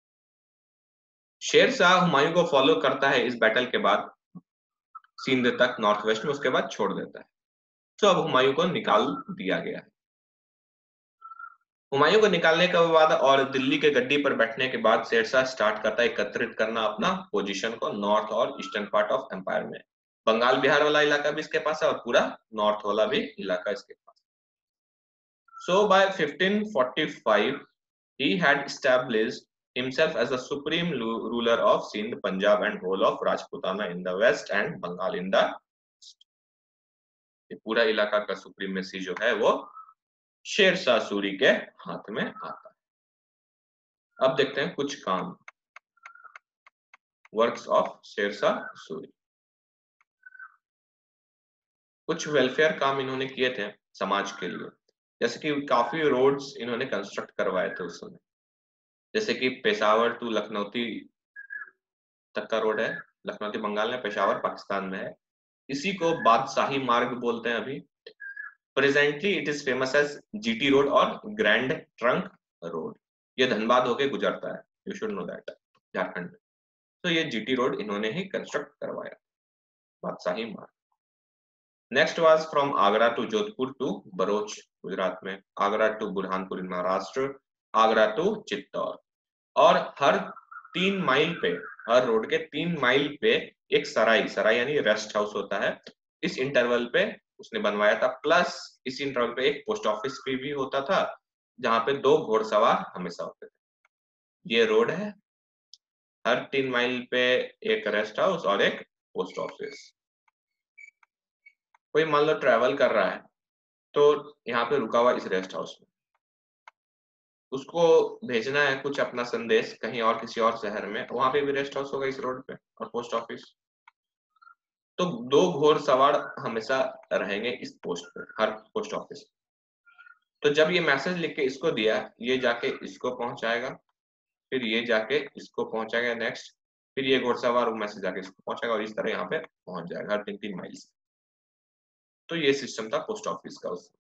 शेर शाह हुमायूं को फॉलो करता है इस बैटल के बाद सिंध तक, नॉर्थ वेस्ट में, उसके बाद छोड़ देता है। तो अब हुमायूं को निकाल दिया गया है। हुमायूं को निकालने के बाद और दिल्ली के गद्दी पर बैठने के बाद शेरशाह स्टार्ट करता है एकत्रित करना अपना पोजीशन को नॉर्थ और ईस्टर्न पार्ट ऑफ एम्पायर में। बंगाल बिहार वाला इलाका भी इसके पास है और पूरा नॉर्थ वाला भी इलाका इसके पास। So by 1545 he had established himself as the supreme ruler of Sindh, Punjab and whole of Rajputana in the west and Bengal in the east। ये पूरा इलाका का सुप्रीमेसी जो है वो शेरशाह सूरी के हाथ में आता है। अब देखते हैं कुछ काम। Works of Sher Shah Suri. कुछ वेलफेयर काम इन्होंने किए थे समाज के लिए, जैसे कि काफी रोड्स इन्होंने कंस्ट्रक्ट करवाए थे उस समय, जैसे कि पेशावर टू लखनऊ तक का रोड है, लखनऊ बंगाल में, पेशावर पाकिस्तान में है। इसी को बादशाही मार्ग बोलते हैं अभी। Presently it is famous as GT road और ग्रैंड ट्रंक रोड। ये धनबाद होके गुजरता है, you should know that, Jharkhand में। तो ये जीटी रोड इन्होंने ही कंस्ट्रक्ट करवाया, बादशाही मार्ग। Next was from Agra to Jodhpur to Broach Gujarat में, Agra to Burhanpur in Maharashtra, Agra to Chittor. और हर 3 माइल पे, हर रोड के 3 माइल पे एक सराय, सराय यानी रेस्ट हाउस होता है, इस इंटरवल पे उसने बनवाया था। प्लस इस इंटरवल पे एक पोस्ट ऑफिस भी होता था, जहां पे 2 घोड़सवार हमेशा होते थे। ये रोड है, हर 3 माइल पे एक रेस्ट हाउस और एक पोस्ट ऑफिस। कोई मान लो ट्रेवल कर रहा है, तो यहाँ पे रुका हुआ इस रेस्ट हाउस में, उसको भेजना है कुछ अपना संदेश कहीं और, किसी और शहर में, वहां पे भी रेस्ट हाउस होगा इस रोड पे और पोस्ट ऑफिस। तो 2 घोड़सवार हमेशा रहेंगे इस पोस्ट पे, हर पोस्ट ऑफिस। तो जब ये मैसेज लिख के इसको दिया, ये जाके इसको पहुंचाएगा, फिर ये जाके इसको पहुंचाएगा नेक्स्ट, फिर ये घोड़सवार वो मैसेज जाके इसको पहुंचाएगा, और इस तरह यहाँ पे पहुंच जाएगा हर 3-3 माइल्स। तो ये सिस्टम था पोस्ट ऑफिस का उस।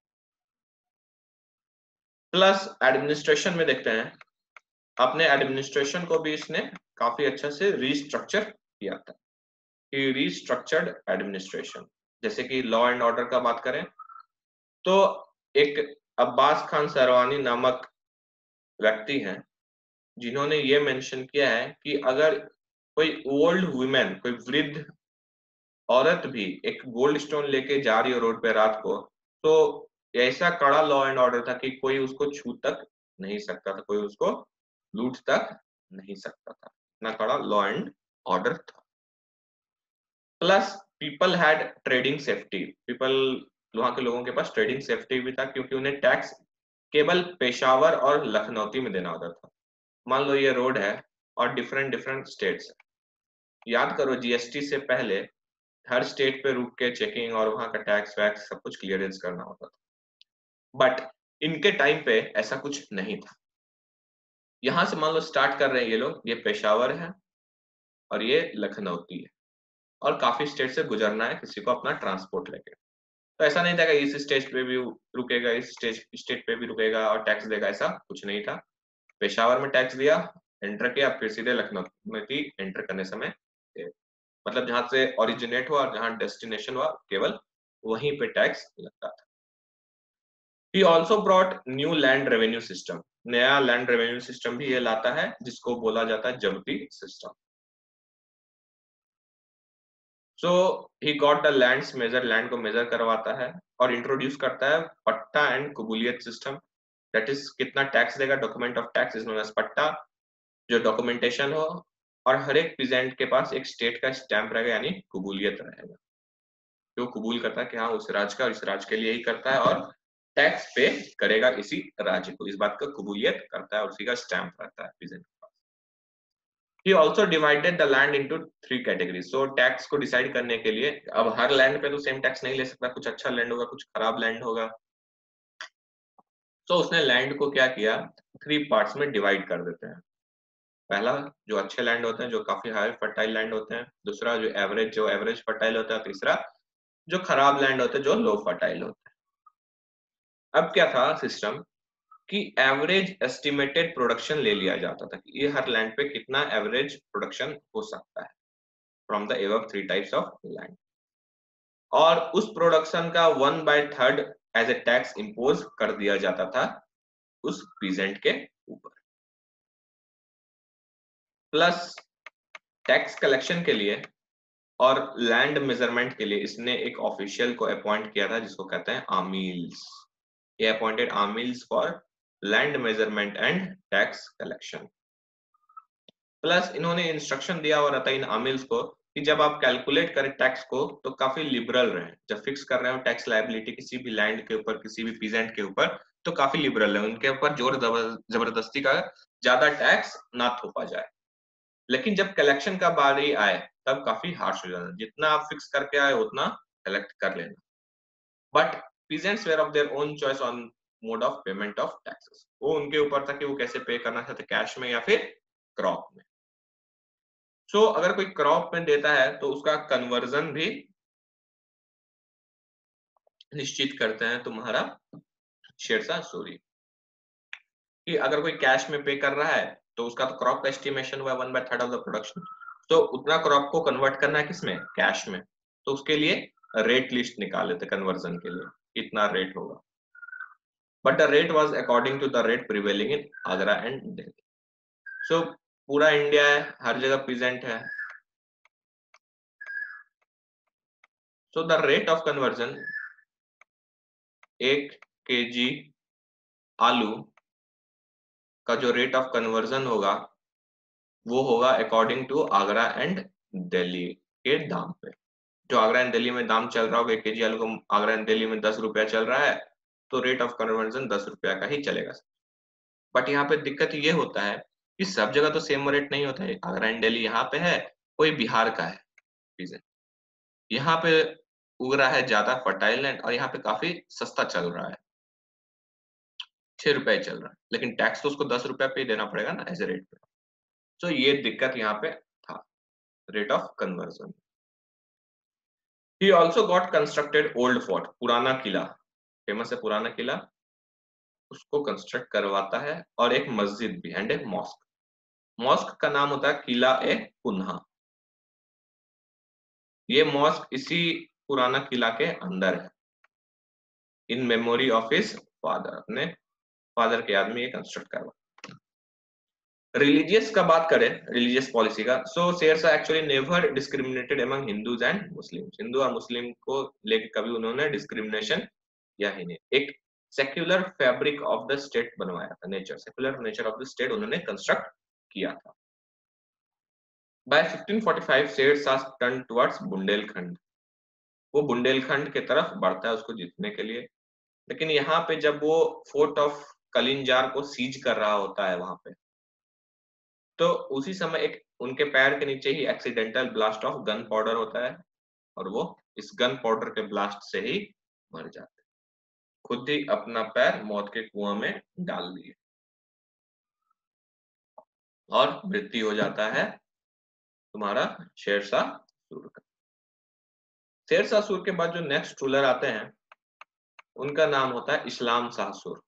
प्लस एडमिनिस्ट्रेशन में देखते हैं, अपने एडमिनिस्ट्रेशन को भी इसने काफी अच्छा से रीस्ट्रक्चर किया था, कि रीस्ट्रक्चर्ड एडमिनिस्ट्रेशन। जैसे कि लॉ एंड ऑर्डर का बात करें, तो एक अब्बास खान सरवानी नामक व्यक्ति हैं, जिन्होंने ये मेंशन किया है कि अगर कोई ओल्ड वुमेन, कोई वृद्ध औरत भी एक गोल्ड स्टोन लेके जा रही हो रोड पे रात को, तो ऐसा कड़ा लॉ एंड ऑर्डर था कि कोई उसको छू तक नहीं सकता था, कोई उसको लूट तक नहीं सकता था, इतना कड़ा लॉ एंड ऑर्डर था। Plus people had trading safety, people, वहां के लोगों के पास ट्रेडिंग सेफ्टी भी था, क्योंकि उन्हें टैक्स केवल पेशावर और लखनऊ में देना होता था। मान लो ये रोड है और डिफरेंट डिफरेंट स्टेट्स है, याद करो जीएसटी से पहले हर स्टेट पे रुक के चेकिंग और वहां का टैक्स वैक्स सब कुछ क्लियरेंस करना होता था। बट इनके टाइम पे ऐसा कुछ नहीं था। यहाँ से मान लो स्टार्ट कर रहे हैं ये लोग, ये पेशावर है और ये लखनऊ है, और काफी स्टेट से गुजरना है किसी को अपना ट्रांसपोर्ट लेके। तो ऐसा नहीं था कि इस स्टेट पे भी रुकेगा, इस स्टेट पे भी रुकेगा और टैक्स देगा, ऐसा कुछ नहीं था। पेशावर में टैक्स दिया, एंटर किया, फिर सीधे लखनऊ में थी, एंटर करने समय मतलब जहां से ओरिजिनेट हुआ और जहां डेस्टिनेशन हुआ, केवल वहीं पे टैक्स लगता था। He also brought new land revenue system, नया लैंड रेवेन्यू सिस्टम भी ये लाता है, जिसको बोला जाता है zabti system. So he got the lands measure, land को मेजर करवाता है और इंट्रोड्यूस करता है patta and kabuliyat system. That is कितना टैक्स देगा, document of tax is known as patta, जो डॉक्यूमेंटेशन हो, और हर एक पीजेंट के पास एक स्टेट का स्टैंप रहेगा, यानी कबूलियत रहेगा, जो कबूल करता है कि हाँ उस राज्य का और इस राज्य के लिए ही करता है, और टैक्स पे करेगा इसी राज्य को, इस बात का कबूलियत करता है, और उसी का स्टैंप रहता है पीजेंट के पास। He also divided the land into 3 categories. So tax को डिसाइड करने के लिए, अब हर लैंड पे तो सेम टैक्स नहीं ले सकता, कुछ अच्छा लैंड होगा, कुछ खराब लैंड होगा। तो उसने लैंड को क्या किया, 3 पार्ट्स में डिवाइड कर देते हैं। पहला जो अच्छे लैंड होते हैं, जो काफी हाई फर्टाइल लैंड होते हैं, दूसरा जो एवरेज फर्टाइल होता है, तीसरा जो खराब लैंड होते हैं, जो लो फर्टाइल होते हैं। अब क्या था सिस्टम, कि एवरेज एस्टिमेटेड प्रोडक्शन ले लिया जाता था, कि ये हर लैंड पे कितना एवरेज प्रोडक्शन हो सकता है from the above 3 types of land, और उस प्रोडक्शन का 1/3 एज ए टैक्स इम्पोज कर दिया जाता था उस पीजेंट के ऊपर। प्लस टैक्स कलेक्शन के लिए और लैंड मेजरमेंट के लिए इसने एक ऑफिशियल को अपॉइंट किया था, जिसको कहते हैं आमील्स। ये appointed amils for land measurement and tax collection. Plus इन्होंने इंस्ट्रक्शन दिया हुआ रहता है इन आमिल्स को, कि जब आप कैलकुलेट करें टैक्स को, तो काफी लिबरल रहें, जब फिक्स कर रहे हो टैक्स लायबिलिटी किसी भी लैंड के ऊपर, किसी भी पीजेंट के ऊपर, तो काफी लिबरल है, उनके ऊपर जोर जबरदस्ती का ज्यादा टैक्स ना थोपा जाए। लेकिन जब कलेक्शन का बारी आए तब काफी हार्श हो जाना, जितना आप फिक्स करके आए उतना कलेक्ट कर लेना। But peasants were of their own choice on mode of payment of taxes, वो उनके ऊपर था कि वो कैसे पे करना चाहते, कैश में या फिर क्रॉप में। सो अगर कोई क्रॉप में देता है तो उसका कन्वर्जन भी निश्चित करते हैं तुम्हारा शेरशाह सूरी, कि अगर कोई कैश में पे कर रहा है तो उसका तो क्रॉप का एस्टिमेशन हुआ 1/3 ऑफ द प्रोडक्शन, तो उतना क्रॉप को कन्वर्ट करना है किसमें, कैश में। तो उसके लिए रेट लिस्ट निकाल लेते कन्वर्जन के लिए, कितना रेट होगा। But the rate was according to the rate prevailing in Agra and Delhi. So पूरा इंडिया है, हर जगह प्रेजेंट है। So the rate of conversion, 1 kg आलू का जो रेट ऑफ कन्वर्जन होगा वो होगा according to Agra and Delhi के दाम पे। जो आगरा एंड दिल्ली में दाम चल रहा होगा, 1 kg आलू को आगरा एंड दिल्ली में 10 रुपया चल रहा है, तो रेट ऑफ कन्वर्जन 10 रुपया का ही चलेगा। बट यहाँ पे दिक्कत ये होता है कि सब जगह तो सेम रेट नहीं होता है। आगरा एंड दिल्ली यहाँ पे है, कोई बिहार का है चीजें, यहाँ पे उग रहा है ज्यादा फर्टाइल लैंड और यहाँ पे काफी सस्ता चल रहा है, 6 रुपया ही चल रहा है, लेकिन टैक्स तो उसको 10 रुपया पे ही देना पड़ेगा ना एज ए रेट पे। तो ये दिक्कत यहाँ पे था, rate of conversion. He also got constructed old fort, Purana Qila, famous है पुराना किला, उसको कंस्ट्रक्ट करवाता है, और एक मस्जिद भी एंड एक मॉस्क। मॉस्क का नाम होता है किला ए कुन्हा। ये मॉस्क इसी पुराना किला के अंदर है, in memory of his father, अपने फादर के याद में ये कंस्ट्रक्ट करवा। रिलीजियस का बात करें, रिलीजियस पॉलिसी का, so Sher Shah actually never discriminated among Hindus and Muslims. Hindu और मुस्लिम को लेके कभी उन्होंने डिस्क्रिमिनेशन किया ही नहीं। एक secular fabric of the state बनवाया था, nature, secular nature of the state उन्होंने कंस्ट्रक्ट किया था। By 1545 Sher Shah turn towards Bundelkhand, वो बुंदेलखंड की तरफ बढ़ता है उसको जीतने के लिए। लेकिन यहाँ पे जब वो फोर्ट ऑफ कलिंजार को सीज कर रहा होता है वहां पे, तो उसी समय एक उनके पैर के नीचे ही accidental blast of gun powder होता है, और वो इस गन पाउडर के ब्लास्ट से ही मर जाते हैं, खुद ही अपना पैर मौत के कुआं में डाल दिए, और मृत्यु हो जाता है तुम्हारा शेरशाह सूर का। शेरशाह सूर के बाद जो नेक्स्ट रूलर आते हैं उनका नाम होता है इस्लाम शाह सूर।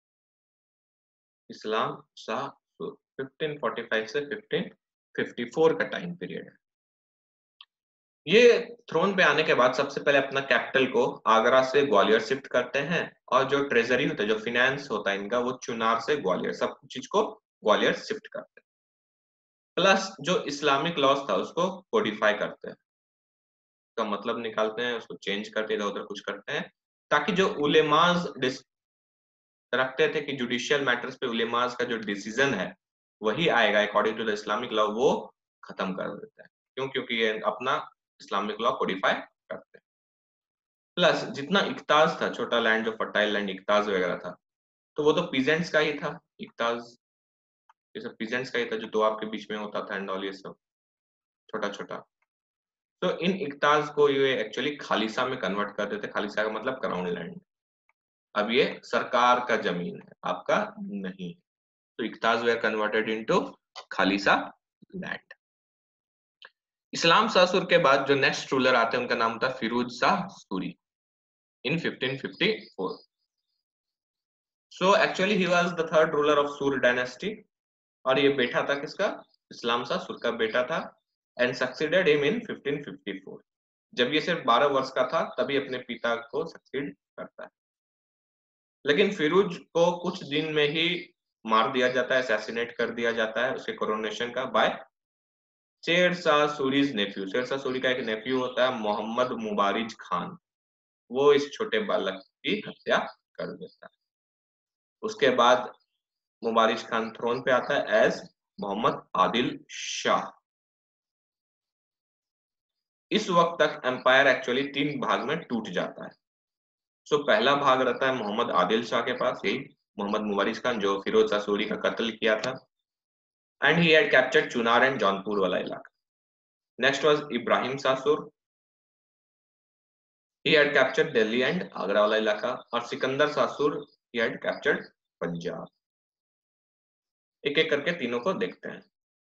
इस्लाम शाह सूर 1545 से 1554 का टाइम पीरियड है। ये थ्रोन पे आने के बाद सबसे पहले अपना कैपिटल को आगरा से ग्वालियर शिफ्ट करते हैं, और जो ट्रेजरी होता है, जो फिनेंस होता है इनका, वो चुनार से ग्वालियर, सब चीज को ग्वालियर शिफ्ट करते हैं। प्लस जो इस्लामिक लॉज था उसको कोडिफाई करते हैं, का मतलब निकालते हैं, उसको चेंज करते इधर उधर कुछ करते हैं, ताकि जो उलेमाज रखते थे कि जुडिशियल मैटर्स पे उलेमाज का जो डिसीजन है वही आएगा according to the Islamic law, वो खत्म कर देता है। क्यों? क्योंकि ये अपना इस्लामिक लॉ कोडिफाई करते हैं। प्लस जितना इक्ताज था, छोटा लैंड जो फर्टाइल लैंड इक्ताज वगैरह था, तो वो तो पीजेंट्स का ही था। इक्ताज ये सब पीजेंट्स का ही था, जो दो आपके बीच में होता था एंड ऑल, ये सब छोटा छोटा। तो इन इक्ताज को ये एक्चुअली खालिसा में कन्वर्ट कर देते। खालिसा का मतलब क्राउन लैंड, अब ये सरकार का जमीन है, आपका नहीं। तो iqtas were converted into khalisa land. Islam Shah Sur के बाद जो नेक्स्ट रूलर आते हैं उनका नाम था Firoz Shah Suri in 1554। So actually he was the third ruler of Sur dynasty, और ये बेटा था किसका? इस्लाम शाह सूर का बेटा था, एंड सक्सीडेड हिम इन 1554। जब ये सिर्फ 12 वर्ष का था तभी अपने पिता को सक्सीड करता है। लेकिन फिरोज को कुछ दिन में ही मार दिया जाता है, असैसिनेट कर दिया जाता है उसके कोरोनेशन का, बाय शेरशाह सूरीज नेफ्यू। शेरशाह सूरी का एक नेफ्यू होता है मोहम्मद मुबारिज खान, वो इस छोटे बालक की हत्या कर देता है। उसके बाद मुबारिज खान थ्रोन पे आता है एज मोहम्मद आदिल शाह। इस वक्त तक एम्पायर एक्चुअली 3 भाग में टूट जाता है। सो पहला भाग रहता है मोहम्मद आदिल शाह के पास, यही मोहम्मद मुबारिज खान जो फिरोज शाह सूरी का कत्ल किया था। and he had captured Chunar and Jaunpur वाला इलाका. Next was Ibrahim Sasur. He had captured Delhi and Agra वाला इलाका. और सिकंदर सासुर he had captured पंजाब. एक एक करके तीनों को देखते हैं.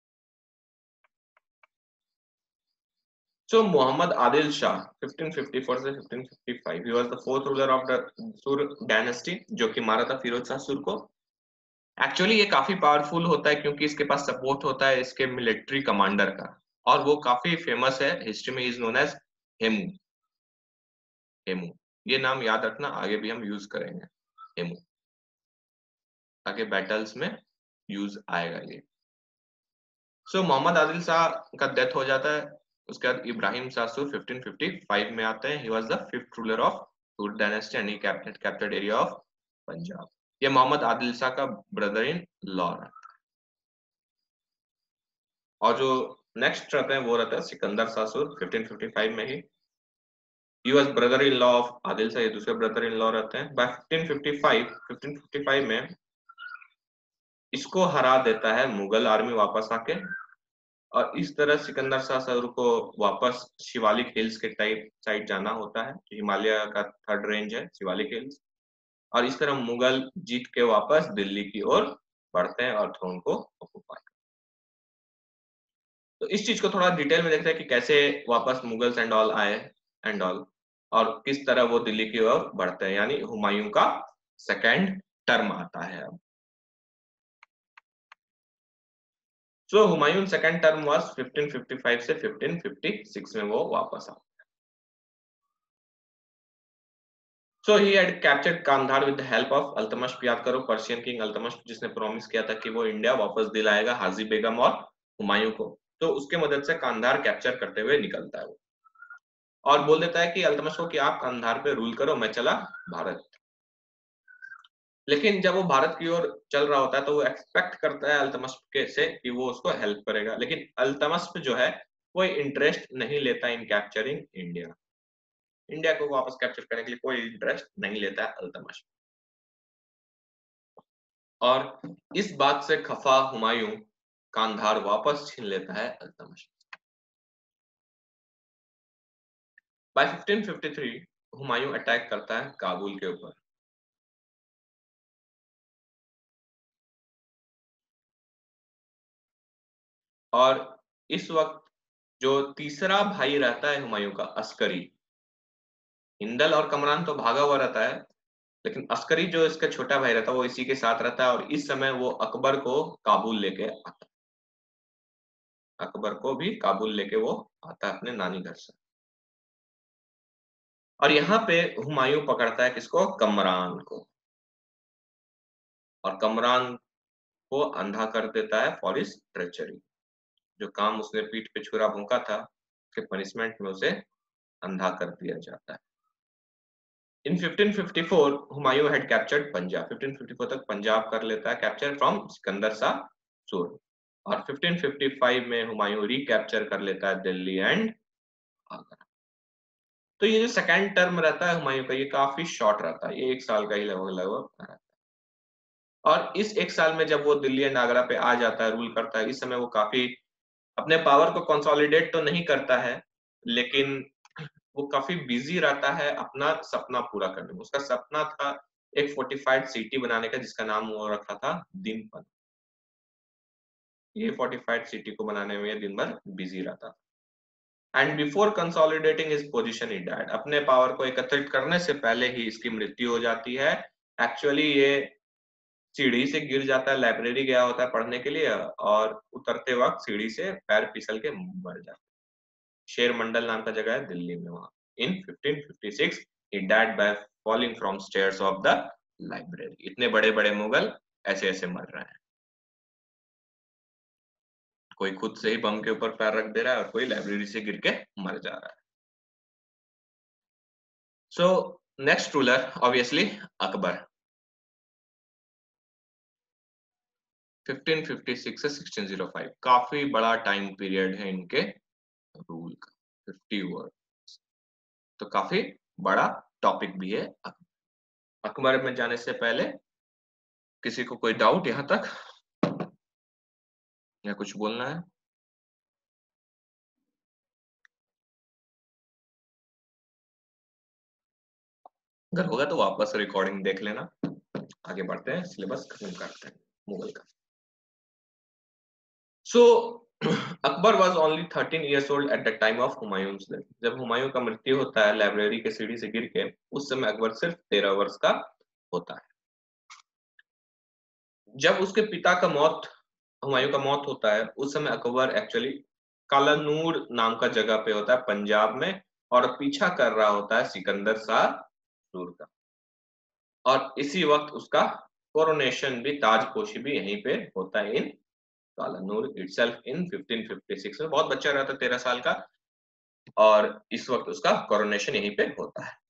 So Muhammad Adil Shah 1554 से 1555 he was the fourth ruler of the Sur dynasty जो कि मारा था फिरोज शाह सुर को. एक्चुअली ये काफी पावरफुल होता है क्योंकि इसके पास सपोर्ट होता है इसके मिलिट्री कमांडर का, और वो काफी फेमस है हिस्ट्री में, is known as Hemu. Hemu ये नाम याद रखना, आगे भी हम यूज करेंगे हेमू, आगे बैटल्स में यूज आएगा ये. सो मोहम्मद आदिल शाह का डेथ हो जाता है. उसके बाद इब्राहिम सासुर 1555 में आते हैं. He was the fifth ruler of Sur dynasty and he captured area of Punjab. ये मोहम्मद आदिल शाह का ब्रदर इन लॉ है. और जो नेक्स्ट रहते हैं वो रहता है सिकंदर सासुर 1555 में ही. He was brother in law of Adil Shah, ये दूसरे ब्रदर इन लॉ रहते हैं. By 1555 में इसको हरा देता है मुगल आर्मी वापस आके, और इस तरह सिकंदर शाह सर को वापस शिवालिक हिल्स के टाइप साइड जाना होता है. हिमालय का थर्ड रेंज है शिवालिक हिल्स. और इस तरह मुगल जीत के वापस दिल्ली की ओर बढ़ते हैं और थ्रोन को ऑक्युपाई. तो इस चीज को थोड़ा डिटेल में देखते हैं कि कैसे वापस मुगल्स एंड ऑल आए एंड ऑल, और किस तरह वो दिल्ली की ओर बढ़ते हैं. यानी हुमायूं का सेकेंड टर्म आता है अब. सो हुमायूं सेकेंड टर्म वाज 1555 से 1556 में वो वापस आता है. So he had captured Kandahar with the help of Altamash. याद करो पर्शियन किंग अल्तमश जिसने प्रॉमिस किया था कि वो इंडिया वापस दिलाएगा हाजी बेगम और हुमायूं को. तो उसके मदद से कांधार कैप्चर करते हुए निकलता है वो, और बोल देता है कि अल्तमश को कि आप कांधार पे रूल करो, मैं चला भारत. लेकिन जब वो भारत की ओर चल रहा होता है तो वो एक्सपेक्ट करता है अल्तमश के से कि वो उसको हेल्प करेगा, लेकिन अल्तमश जो है वो इंटरेस्ट नहीं लेता इन कैप्चरिंग इंडिया. इंडिया को वापस कैप्चर करने के लिए कोई इंटरेस्ट नहीं लेता है अल्तमश. और इस बात से खफा हुमायूं कांधार वापस छीन लेता है अल्तमश. बाय 1553 हुमायूं अटैक करता है काबुल के ऊपर. और इस वक्त जो तीसरा भाई रहता है हुमायूं का, अस्करी, हिंदल और कमरान तो भागा हुआ रहता है, लेकिन अस्करी जो इसका छोटा भाई रहता है वो इसी के साथ रहता है. और इस समय वो अकबर को काबुल लेके आता है. अकबर को भी काबुल लेके वो आता है अपने नानी घर से. और यहाँ पे हुमायूं पकड़ता है किसको, कमरान को, और कमरान को अंधा कर देता है फॉर हिज ट्रेचरी. जो काम उसने पीठ पे छुरा भोंका था उसके पनिशमेंट में उसे अंधा कर दिया जाता है. इन 1554 हुमायूं had captured पंजाब. 1554 तक पंजाब कर लेता है कैप्चर फ्रॉम सिकंदर शाह सूर. और 1555 में हुमायूं रिकैप्चर कर लेता है दिल्ली एंड आगरा. तो ये जो सेकंड टर्म रहता है हुमायूं का ये काफी शॉर्ट रहता है, ये 1 साल का ही लगभग रहता है. और इस 1 साल में जब वो दिल्ली एंड आगरा पे आ जाता है, रूल करता है, इस समय वो काफी अपने पावर को कंसोलिडेट तो नहीं करता है, लेकिन वो काफी बिजी रहता है अपना सपना पूरा करने में. उसका सपना था एक फोर्टिफाइड सिटी बनाने का जिसका नाम वो रखा था दिनपन. ये फोर्टिफाइड सिटी को बनाने में दिन भर बिजी रहता था. And before consolidating his position he died. अपने पावर को एकत्रित करने से पहले ही इसकी मृत्यु हो जाती है. एक्चुअली ये सीढ़ी से गिर जाता है, लाइब्रेरी गया होता है पढ़ने के लिए, और उतरते वक्त सीढ़ी से पैर फिसल के मर जाता है. शेर मंडल नाम का जगह है दिल्ली में. वहां इन 1556 he died by falling from stairs of the library. इतने बड़े बड़े मुगल ऐसे ऐसे मर रहे हैं. कोई खुद से ही बम के ऊपर पैर रख दे रहा है और कोई लाइब्रेरी से गिर के मर जा रहा है. So next ruler obviously Akbar. 1556 से 1605 काफी बड़ा टाइम पीरियड है इनके रूल का, 50 वर्ष. तो काफी बड़ा टॉपिक भी है. अकबर में जाने से पहले किसी को कोई डाउट यहाँ तक? या कुछ बोलना है? अगर होगा तो वापस रिकॉर्डिंग देख लेना। आगे बढ़ते हैं, सिलेबस खत्म करते हैं मुगल का। So Akbar was only 13 years old at the time of Humayun's death. जब हुमायूं का मृत्यु होता है लाइब्रेरी के सीढ़ी से गिर के, उस समय अकबर सिर्फ 13 वर्ष का होता है। जब उसके पिता का मौत, हुमायूं का मौत होता है, उस समय अकबर एक्चुअली कालानूर नाम का जगह पे होता है पंजाब में, और पीछा कर रहा होता है सिकंदर शाह सूर का। और इसी वक्त उसका कोरोनेशन भी, ताजपोशी भी यहीं पे होता है, इन कालानूर इटसेल्फ इन 1556 में। बहुत बच्चा रहता है, 13 साल का, और इस वक्त उसका कोरोनेशन यहीं पे होता है।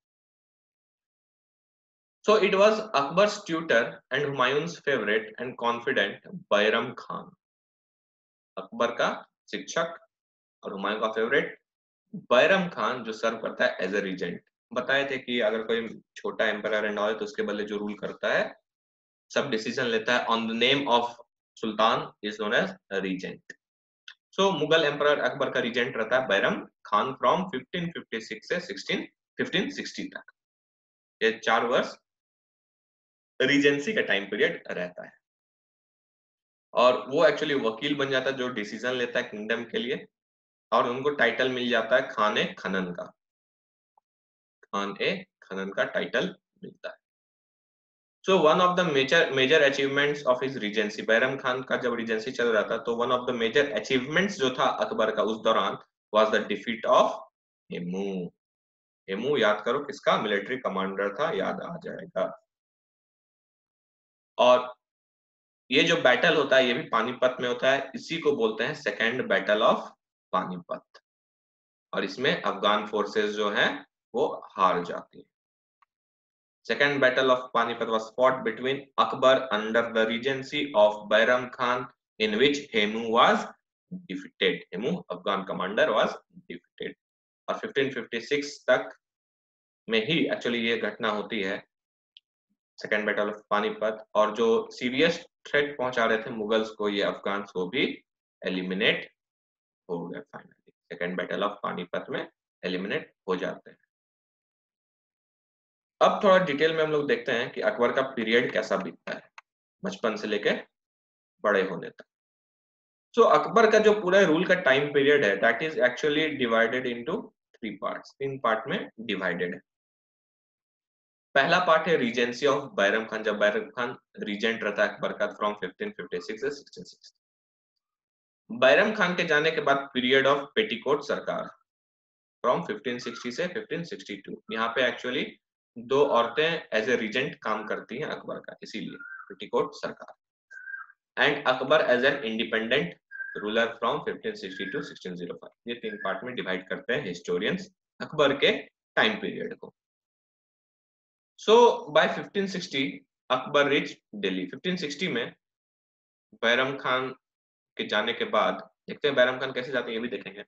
So it was Akbar's tutor and Humayun's favorite and confidant Bairam Khan. Akbar का शिक्षक और हुमायूं का फेवरेट बैरम खान, जो सर्व करता है एज ए रीजेंट। बताए थे कि अगर कोई छोटा एम्पायर एंड ऑल, तो उसके बदले जो रूल करता है, सब डिसीजन लेता है on the name of sultan, is known as regent. So Mughal empire Akbar का रीजेंट रहता है बैरम खान फ्रॉम 1556 से 1560 तक। ये 4 वर्ष रीजेंसी का टाइम पीरियड रहता है। और वो एक्चुअली वकील बन जाता है जो डिसीजन लेता है किंगडम के लिए, और उनको टाइटल मिल जाता है खान ए खनन का। खान ए खनन का टाइटल मिलता है। So one of the major achievements of his regency, Bairam Khan का जब रीजेंसी चल रहा था, तो one of the major achievements जो था अकबर का उस दौरान was the defeat of Hemu. Hemu याद करो किसका मिलिट्री कमांडर था, याद आ जाएगा। और ये जो बैटल होता है ये भी पानीपत में होता है, इसी को बोलते हैं सेकेंड बैटल ऑफ पानीपत। और इसमें अफगान फोर्सेस जो हैं वो हार जाती है। Second battle of Panipat was fought between Akbar under the regency of Bairam Khan, in which Hemu was defeated. Hemu, Afghan commander, was defeated। और 1556 तक में ही एक्चुअली ये घटना होती है, सेकेंड बैटल ऑफ पानीपत। और जो सीरियस थ्रेट पहुंचा रहे थे मुगल्स को, ये अफगान को भी एलिमिनेट हो गए finally. Second battle of Panipat में एलिमिनेट हो जाते हैं। अब थोड़ा डिटेल में हम लोग देखते हैं कि अकबर का पीरियड कैसा बीतता है, बचपन से लेके बड़े होने तक। सो अकबर का जो पूरा रूल का टाइम पीरियड है, that is actually divided into 3 parts. 3 part में डिवाइडेड है। पहला पार्ट है रीजेंसी ऑफ बैरम खान, जब बैरम खान रीजेंट रहता है अकबर का फ्रॉम 1556 से 1660। बैरम खान के जाने के बाद पीरियड ऑफ पेटीकोट सरकार फ्रॉम 1560 से 1562। यहाँ पे एक्चुअली 2 औरतें एज ए रीजेंट काम करती हैं अकबर का, इसीलिए पेटीकोट सरकार। And Akbar as an independent ruler from 1560 to 1605। ये 3 पार्ट में डिवाइड करते हैं हिस्टोरियंस अकबर के टाइम पीरियड को। So by 1560 Akbar reach Delhi. 1560 में बैरम खान के जाने के बाद, देखते हैं बैरम खान कैसे जाते हैं ये भी देखेंगे।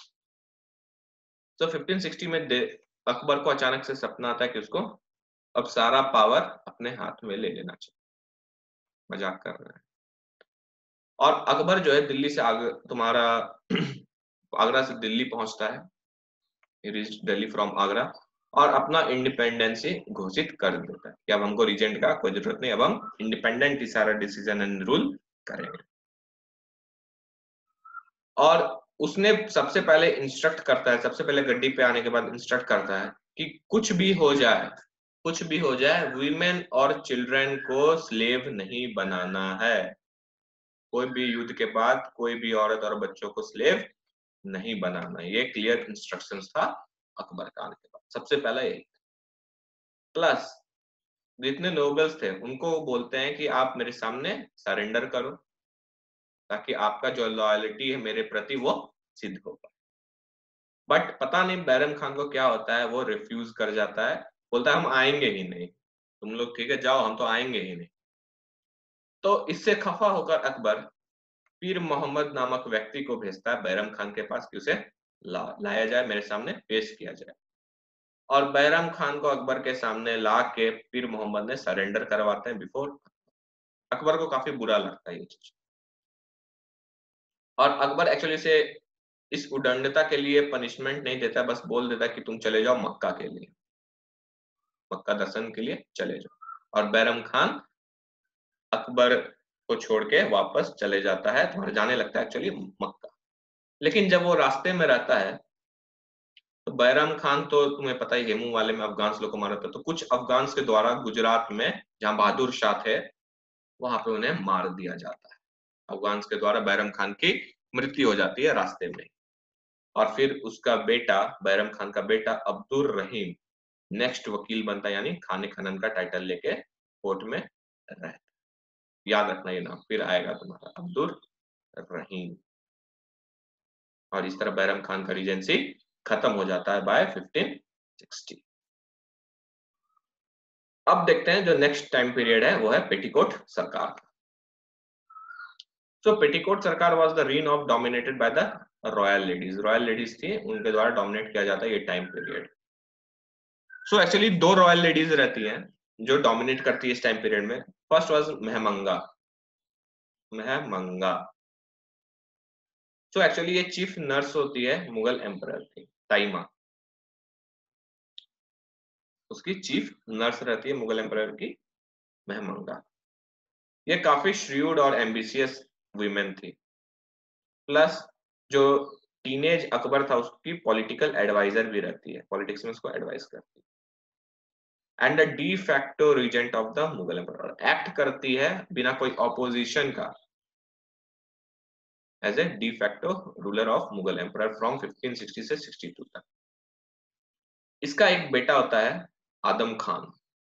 तो 1560 में अकबर को अचानक से सपना आता है कि उसको अब सारा पावर अपने हाथ में ले लेना चाहिए। मजाक कर रहा है। और अकबर जो है दिल्ली से तुम्हारा आगरा से दिल्ली पहुंचता है, दिल्ली फ्रॉम आगरा, और अपना इंडिपेंडेंसी घोषित कर देता है कि अब हमको रीजेंट का कोई जरूरत नहीं, अब हम इंडिपेंडेंट ही सारा डिसीजन एंड रूल करेंगे। और उसने सबसे पहले इंस्ट्रक्ट करता है, सबसे पहले गड्डी पे आने के बाद इंस्ट्रक्ट करता है कि कुछ भी हो जाए, कुछ भी हो जाए, वीमेन और चिल्ड्रन को स्लेव नहीं बनाना है। कोई भी युद्ध के बाद कोई भी औरत और बच्चों को स्लेव नहीं बनाना। ये क्लियर इंस्ट्रक्शंस था अकबर का आने के बाद, सबसे पहला यही। प्लस जितने नोबल्स थे उनको बोलते हैं कि आप मेरे सामने सरेंडर करो, ताकि आपका जो लॉयलिटी है मेरे प्रति वो सिद्ध हो पाए। बट पता नहीं बैरम खान को क्या होता है, वो रिफ्यूज कर जाता है, बोलता है हम आएंगे ही नहीं, तुम लोग ठीक है जाओ, हम तो आएंगे ही नहीं। तो इससे खफा होकर अकबर पीर मोहम्मद नामक व्यक्ति को भेजता है बैरम खान के पास कि उसे लाया जाए, मेरे सामने पेश किया जाए। और बैरम खान को अकबर के सामने ला के पीर मोहम्मद ने सरेंडर करवाते हैं बिफोर। अकबर को काफी बुरा लगता है ये चीज। और अकबर एक्चुअली से इस उदंडता के लिए पनिशमेंट नहीं देता, बस बोल देता कि तुम चले जाओ मक्का के लिए, मक्का दर्शन के लिए चले जाओ। और बैरम खान अकबर को छोड़ के वापस चले जाता है, तो जाने लगता है एक्चुअली मक्का। लेकिन जब वो रास्ते में रहता है तो बैरम खान तो तुम्हें पता ही, हेमू वाले में अफगान लोग को मारा था, तो कुछ अफगान के द्वारा गुजरात में जहां बहादुर शाह थे वहां पे उन्हें मार दिया जाता है। अफगान के द्वारा बैरम खान की मृत्यु हो जाती है रास्ते में। और फिर उसका बेटा, बैरम खान का बेटा अब्दुल रहीम नेक्स्ट वकील बनता है, यानी खाने खनन का टाइटल लेके कोर्ट में रहता है। याद रखना ये नाम, फिर आएगा तुम्हारा अब्दुल रहीम। और इस तरह बैरम खान का रीजेंसी खत्म हो जाता है बाय 1560। अब देखते हैं जो नेक्स्ट टाइम पीरियड है वो है पेटीकोट सरकार। सो पेटीकोट सरकार was the reign of dominated by the royal ladies. Royal ladies थी, उनके द्वारा डोमिनेट किया जाता है ये टाइम पीरियड। सो एक्चुअली दो रॉयल लेडीज रहती हैं जो डोमिनेट करती है इस टाइम पीरियड में। First was Maham Anga. Maham Anga so actually ये चीफ नर्स होती है मुगल एम्परर की, ताइमा उसकी चीफ नर्स रहती है मुगल एम्परर की महमंगा। ये काफी श्रीउड और एम्बिशियस वुमेन थी। प्लस जो टीनेज अकबर था उसकी पॉलिटिकल एडवाइजर भी रहती है, पॉलिटिक्स में उसको एडवाइस करती है। And the de facto regent of the Mughal emperor, act करती है बिना कोई ऑपोजिशन का as a de facto ruler of Mughal emperor from 1560 से 62 तक। इसका एक बेटा होता है आदम खान,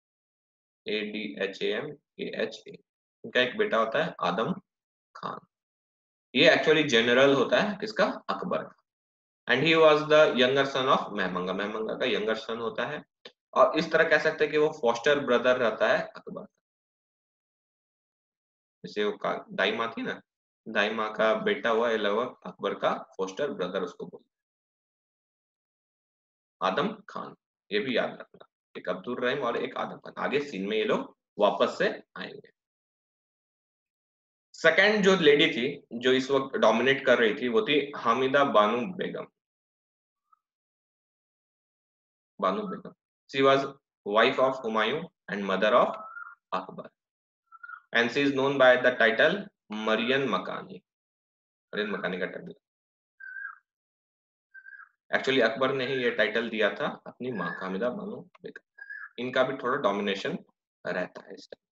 ADHAMKHA। इनका एक बेटा होता है आदम खान। ये एक्चुअली जनरल होता है किसका, अकबर का। And he was the younger son of Maham Anga, Maham Anga का यंगर सन होता है। और इस तरह कह सकते हैं कि वो फॉस्टर ब्रदर रहता है अकबर का। जैसे वो दाई माँ थी ना, दाई माँ का बेटा हुआ ये लगभग अकबर का फॉस्टर ब्रदर उसको बोलते हैं, आदम खान। ये भी याद रखना, एक अब्दुल रहीम और एक आदम खान, आगे सीन में ये लोग वापस से आएंगे। सेकंड जो लेडी थी जो इस वक्त डोमिनेट कर रही थी वो थी Hamida Banu Begum. Banu Begum, she was wife of Humayun and mother of Akbar, and she is known by the title Mariam Makani. Mariam मकानी का टाइटल एक्चुअली अकबर ने ही ये टाइटल दिया था अपनी मां हामिदा बानू बेगम। इनका भी थोड़ा डोमिनेशन रहता है इस टाइम।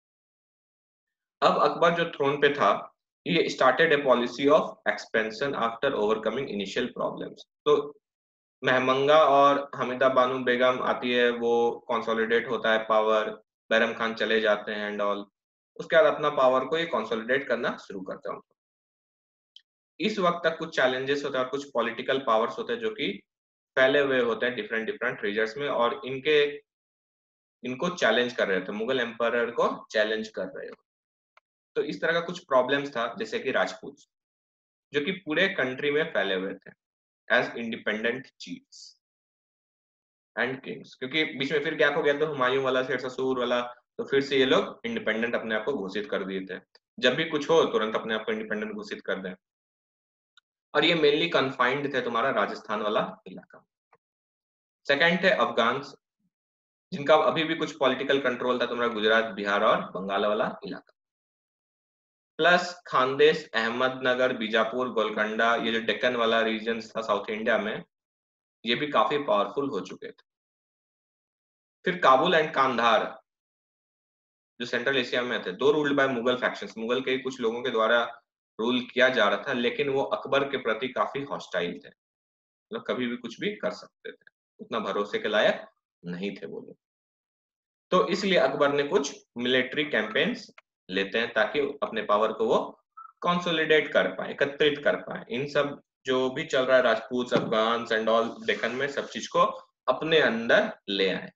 अब अकबर जो थ्रोन पे था, ये started a policy of expansion after overcoming initial problems. तो महमंगा और हमीदा बानू बेगम आती है, वो कंसोलिडेट होता है पावर, बैरम खान चले जाते हैं एंड ऑल। उसके बाद अपना पावर को ये कंसोलिडेट करना शुरू करते हैं। इस वक्त तक कुछ चैलेंजेस होते हैं और कुछ पॉलिटिकल पावर्स होते हैं जो कि फैले हुए होते हैं डिफरेंट डिफरेंट रीजन्स में, और इनको चैलेंज कर रहे थे, मुगल एम्पायर को चैलेंज कर रहे हो। तो इस तरह का कुछ प्रॉब्लम्स था, जैसे कि राजपूत जो कि पूरे कंट्री में फैले हुए थे as independent chiefs and kings, क्योंकि बीच में फिर गैप हो गया तो हुमायूं वाला, शेर ससूर वाला, तो फिर से ये लोग इंडिपेंडेंट अपने आप को घोषित कर दिए थे। जब भी कुछ हो तुरंत अपने आप को इंडिपेंडेंट घोषित कर दें। और ये मेनली कन्फाइंड थे तुम्हारा राजस्थान वाला इलाका। सेकंड थे अफगान, जिनका अभी भी कुछ पॉलिटिकल कंट्रोल था तुम्हारा गुजरात, बिहार और बंगाल वाला इलाका। प्लस खानदेश, अहमदनगर, बीजापुर, गोलकंडा, ये जो डेक्कन वाला रीजन था साउथ इंडिया में, ये भी काफी पावरफुल हो चुके थे। फिर काबुल एंड कांधार जो सेंट्रल एशिया में थे, दो ruled by Mughal factions, Mughal के कुछ लोगों के द्वारा रूल किया जा रहा था, लेकिन वो अकबर के प्रति काफी हॉस्टाइल थे, मतलब कभी भी कुछ भी कर सकते थे, उतना भरोसे के लायक नहीं थे वो लोग। तो इसलिए अकबर ने कुछ मिलिट्री कैंपेन्स लेते हैं ताकि अपने पावर को वो कंसोलिडेट कर पाए, एकत्रित कर पाए। इन सब जो भी चल रहा है Rajput, Afghan and all Deccan में, सब चीज को अपने अंदर ले आए।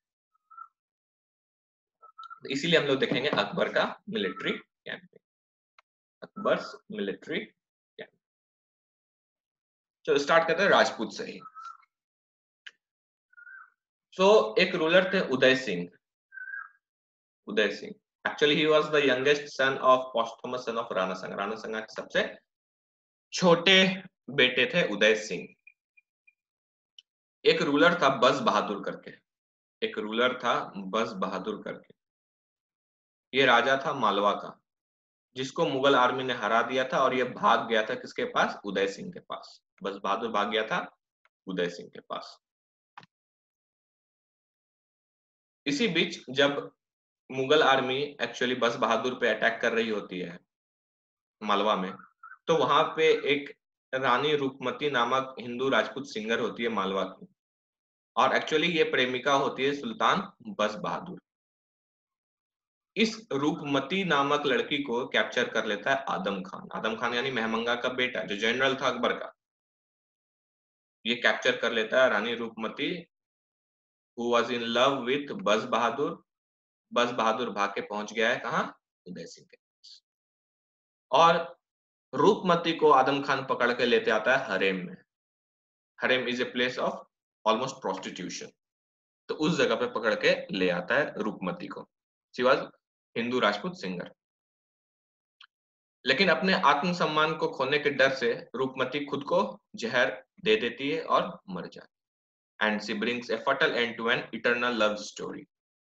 इसीलिए हम लोग देखेंगे अकबर का military campaign, Akbar military campaign. चलो स्टार्ट करते हैं राजपूत से ही। सो एक रूलर थे Uday Singh. Uday Singh actually he was the youngest son of posthumous son of Rana Sanga. Rana संगा के सबसे छोटे बेटे थे उदय सिंह। एक रूलर था बस बहादुर करके, एक रूलर था बस बहादुर करके। ये राजा था मालवा का, जिसको मुगल आर्मी ने हरा दिया था, और ये भाग गया था किसके पास? उदय सिंह के पास। बस बहादुर भाग गया था उदय सिंह के पास। इसी बीच जब मुगल आर्मी एक्चुअली बस बहादुर पे अटैक कर रही होती है मालवा में, तो वहां पे एक रानी रूपमती नामक हिंदू राजपूत सिंगर होती है मालवा की, और एक्चुअली ये प्रेमिका होती है सुल्तान बस बहादुर। इस रूपमती नामक लड़की को कैप्चर कर लेता है आदम खान। आदम खान यानी महमंगा का बेटा, जो जनरल था अकबर का। ये कैप्चर कर लेता है Rani Rupmati, who was in love with Baz Bahadur. बस बहादुर भाग के पहुंच गया है कहाँ? उदय सिंह के पास। और रूपमती को आदम खान पकड़ के लेते आता है हरेम में। Harem is a place of almost prostitution. तो उस जगह पे पकड़ के ले आता है रूपमती को। She was Hindu Rajput singer. लेकिन अपने आत्मसम्मान को खोने के डर से रूपमती खुद को जहर दे देती है और मर जाती है। And she brings a fatal end to an eternal love story.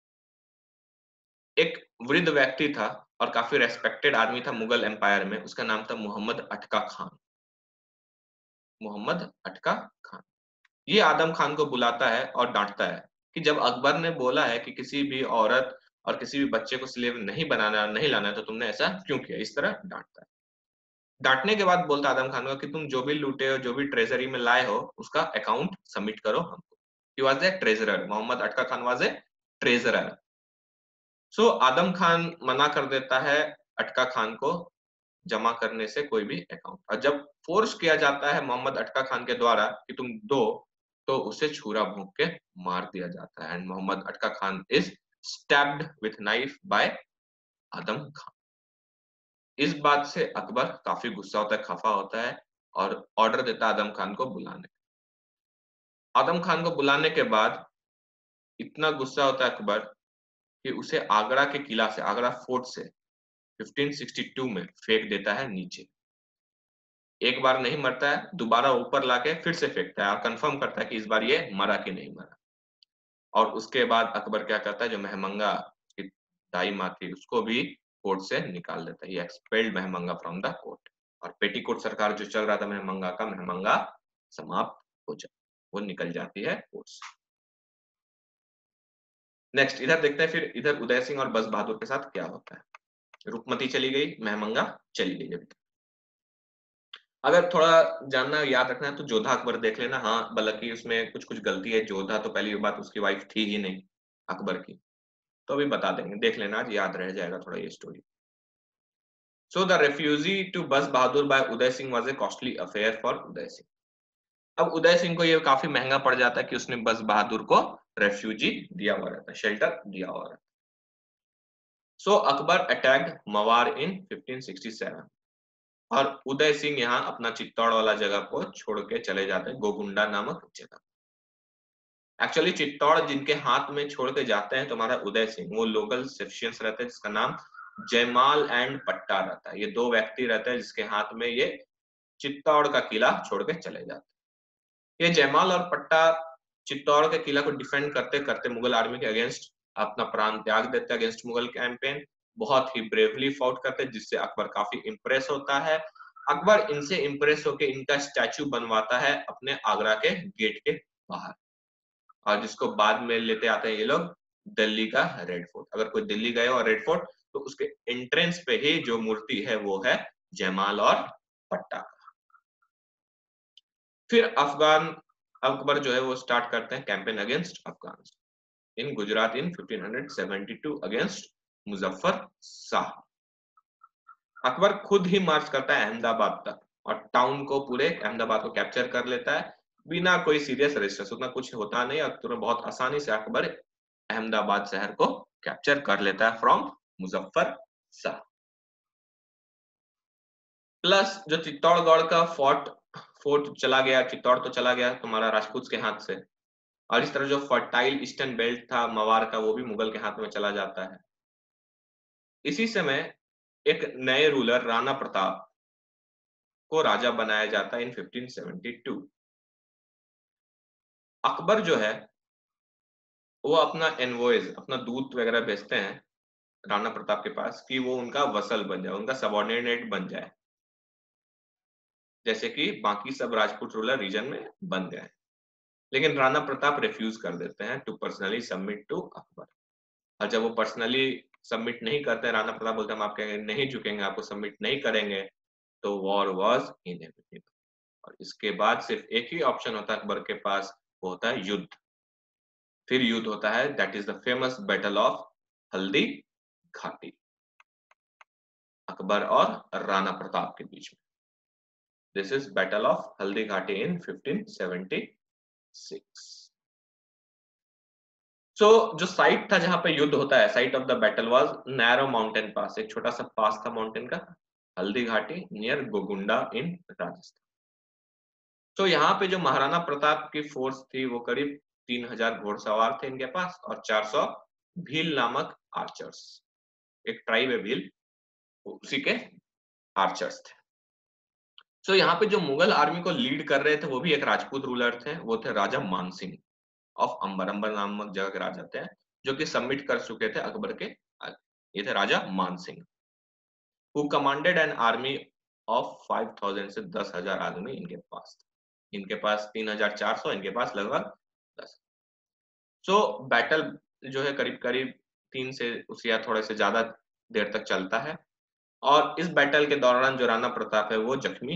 एक वृद्ध व्यक्ति था और काफी रेस्पेक्टेड आदमी था मुगल एम्पायर में, उसका नाम था मोहम्मद अटका खान। मोहम्मद अटका खान। ये आदम खान को बुलाता है और डांटता है कि जब अकबर ने बोला है कि किसी भी औरत और किसी भी बच्चे को स्लेव नहीं बनाना, नहीं लाना है, तो तुमने ऐसा क्यों किया? इस तरह डांटता है। डांटने के बाद बोलता आदम खान को कि तुम जो भी लूटे हो, जो भी ट्रेजरी में लाए हो, उसका अकाउंट सबमिट करो हमको। He was a treasurer. Mohammad Atka Khan was a treasurer. So Adham Khan मना कर देता है अटका खान को जमा करने से कोई भी अकाउंट, और जब फोर्स किया जाता है मोहम्मद अटका खान के द्वारा कि तुम दो, तो उसे छुरा भोंक के मार दिया जाता है। And Mohammad Atka Khan is stabbed with knife by Adham Khan. इस बात से अकबर काफी गुस्सा होता है, खफा होता है, और ऑर्डर देता है आदम खान को बुलाने। आदम खान को बुलाने के बाद इतना गुस्सा होता है अकबर कि उसे आगरा के किला से, आगरा फोर्ट से 1562 में फेंक देता है नीचे। एक बार नहीं मरता है, दोबारा ऊपर लाके फिर से फेंकता है और कंफर्म करता है कि इस बार ये मरा कि नहीं मरा। और उसके बाद अकबर क्या करता है, जो महमंगा की दाई माँ थी उसको भी कोर्ट से निकाल देता है। Expelled Maham Anga from the court. और पेटीकोट सरकार जो चल रहा था महमंगा का, महमंगा समाप्त हो जाता, वो निकल जाती है कोर्ट से। नेक्स्ट इधर देखते हैं फिर इधर उदय सिंह और बस बहादुर के साथ क्या होता है। रूपमती चली गई, महमंगा चली गई। अभी अगर थोड़ा जानना याद रखना है तो जोधा अकबर देख लेना। हाँ, बल्कि उसमें कुछ कुछ गलती है। जोधा तो पहली बात उसकी वाइफ थी ही नहीं अकबर की, तो अभी बता देंगे, देख लेना, आज याद रह जाएगा थोड़ा ये story. So the refugee to Baz Bahadur by Uday Singh was a costly affair for Uday Singh. अब उदय सिंह को ये काफी महंगा पड़ जाता है कि उसने बस बहादुर को रेफ्यूजी दिया हुआ रहता है, शेल्टर दिया हुआ रहता है। सो अकबर अटैक्ड मवार इन 1567, और उदय सिंह यहाँ अपना चित्तौड़ वाला जगह को छोड़ के चले जाते हैं, गोगुंडा नामक जगह। एक्चुअली चित्तौड़ जिनके हाथ में छोड़ के जाते हैं तुम्हारा उदय सिंह, वो लोकल सेफ्शियंस रहते हैं जिसका नाम जयमाल एंड पट्टा रहता है। ये दो व्यक्ति रहते हैं जिसके हाथ में ये चित्तौड़ का किला छोड़ के चले जाते हैं। ये जयमाल और पट्टा चित्तौड़ के किला को डिफेंड करते करते मुगल आर्मी के अगेंस्ट अपना प्राण त्याग देते हैं, अगेंस्ट मुगल कैंपेन। बहुत ही ब्रेवली फाउट करते हैं, जिससे अकबर काफी इंप्रेस होता है। अकबर इनसे इंप्रेस होकर इनका स्टैचू बनवाता है अपने आगरा के गेट के बाहर, और जिसको बाद में लेते आते हैं ये लोग दिल्ली का रेड फोर्ट। अगर कोई दिल्ली गए और रेड फोर्ट, तो उसके एंट्रेंस पे ही जो मूर्ति है वो है जयमाल और पट्टा। फिर अफगान अकबर जो है वो स्टार्ट करते हैं campaign against Afghan in Gujarat in 1572 against Muzaffar Shah. Akbar खुद ही मार्च करता है अहमदाबाद तक, और टाउन को, पूरे अहमदाबाद को कैप्चर कर लेता है बिना कोई सीरियस रेजिस्टेंस। उतना कुछ होता नहीं, और तुरंत बहुत आसानी से अकबर अहमदाबाद शहर को कैप्चर कर लेता है फ्रॉम मुजफ्फर शाह। प्लस जो चित्तौड़गढ़ का फोर्ट फोर्ट चला गया, चित्तौड़ तो चला गया तुम्हारा राजपूत के हाथ से, और इस तरह जो फर्टाइल ईस्टर्न बेल्ट था मवार का, वो भी मुगल के हाथ में चला जाता है। इसी समय एक नए रूलर राणा प्रताप को राजा बनाया जाता है इन 1572। अकबर जो है वो अपना एनवॉयज, अपना दूत वगैरह भेजते हैं राणा प्रताप के पास कि वो उनका वसल बन जाए, उनका सबऑर्डिनेट बन जाए, जैसे कि बाकी सब राजपूत रूलर रीजन में बन गए। लेकिन राणा प्रताप रिफ्यूज कर देते हैं to personally submit to Akbar. और जब वो पर्सनली सबमिट नहीं करते, राणा प्रताप बोलते हैं हम आपके नहीं झुकेंगे, आपको सबमिट नहीं करेंगे, तो वॉर वाज इनएविटेबल। और इसके बाद सिर्फ एक ही ऑप्शन होता है अकबर के पास, वो होता है युद्ध। फिर युद्ध होता है, that is the famous battle of Haldi Ghati, Akbar और राणा प्रताप के बीच में। This is battle of Haldi घाटी इन 1576। सो जो साइट था जहां पे युद्ध होता है, site of the battle was narrow mountain pass, एक छोटा सा पास था माउंटेन का, हल्दी घाटी नियर गोगुंडा इन राजस्थान। तो यहाँ पे जो महाराणा प्रताप की फोर्स थी वो करीब 3000 घोड़सवार थे इनके पास, और 400 भील नामक आर्चर्स, एक ट्राइब है भील, उसी के आर्चर्स थे। तो यहाँ पे जो मुगल आर्मी को लीड कर रहे थे वो भी एक राजपूत रूलर थे, वो थे राजा मानसिंह ऑफ अंबर। अंबर नामक जगह के राजा थे, जो कि सबमिट कर चुके थे अकबर के आगे। ये थे Raja Man Singh, who commanded an army of 5000, से 10,000 आदमी इनके पास था। इनके पास 3400, इनके पास लगभग 10। सो बैटल जो है करीब करीब 3 से उससे या थोड़े से ज्यादा देर तक चलता है, और इस बैटल के दौरान जो राणा प्रताप है वो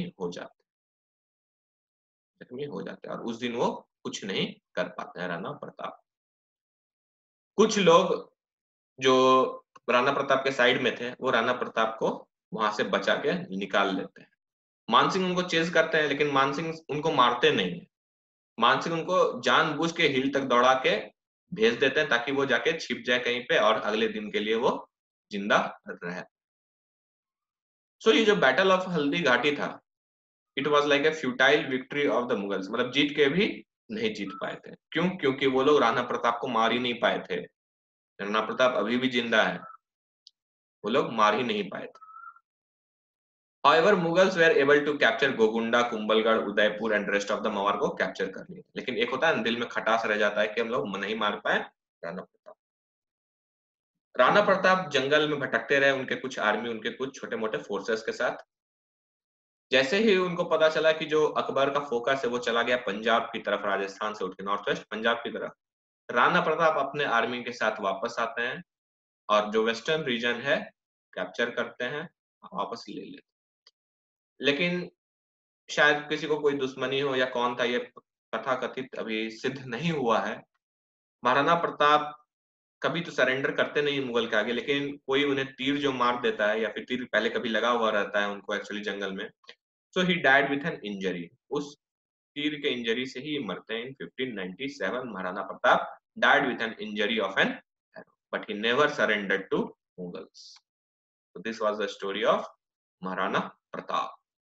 जख्मी हो जाते हैं, और उस दिन वो कुछ नहीं कर पाते हैं राणा प्रताप। कुछ लोग जो राणा प्रताप के साइड में थे वो राणा प्रताप को वहां से बचा के निकाल लेते हैं। मानसिंह उनको चेज करते हैं, लेकिन मानसिंह उनको मारते नहीं है। मानसिंह उनको जानबूझ के हिल तक दौड़ा के भेज देते हैं, ताकि वो जाके छिप जाए कहीं पे और अगले दिन के लिए वो जिंदा रहे। सो ये जो बैटल ऑफ हल्दी घाटी था, it was like a futile victory of the Mughals, मतलब जीत के भी नहीं जीत पाए थे। क्यों? क्योंकि वो लोग राणा प्रताप को मार ही नहीं पाए थे। राणा प्रताप अभी भी जिंदा है, वो लोग मार ही नहीं पाए थे। However, Mughals were able to capture Gogunda, Kumbhalgarh, Udaipur and rest of the Mewar को कैप्चर कर लिया। लेकिन एक होता है दिल में खटास रह जाता है कि हम लोग नहीं मार पाए राणा प्रताप। राणा प्रताप जंगल में भटकते रहे, उनके कुछ आर्मी, उनके कुछ छोटे मोटे फोर्सेस के साथ। जैसे ही उनको पता चला कि जो अकबर का फोकस है वो चला गया पंजाब की तरफ, राजस्थान से उठ के नॉर्थ वेस्ट पंजाब की तरफ, राणा प्रताप अपने आर्मी के साथ वापस आते हैं और जो वेस्टर्न रीजन है कैप्चर करते हैं, वापस ले लेते हैं। लेकिन शायद किसी को कोई दुश्मनी हो या कौन था, ये कथा कथित अभी सिद्ध नहीं हुआ है। महाराणा प्रताप कभी तो सरेंडर करते नहीं मुगल के आगे, लेकिन कोई उन्हें तीर जो मार देता है, या फिर तीर पहले कभी लगा हुआ रहता है उनको एक्चुअली जंगल में, so he died with an injury. उस तीर के इंजरी से ही मरते हैं in 1597। Maharana Pratap died with an injury of an arrow, but he never surrendered to Mughals. So this was the story of Maharana Pratap.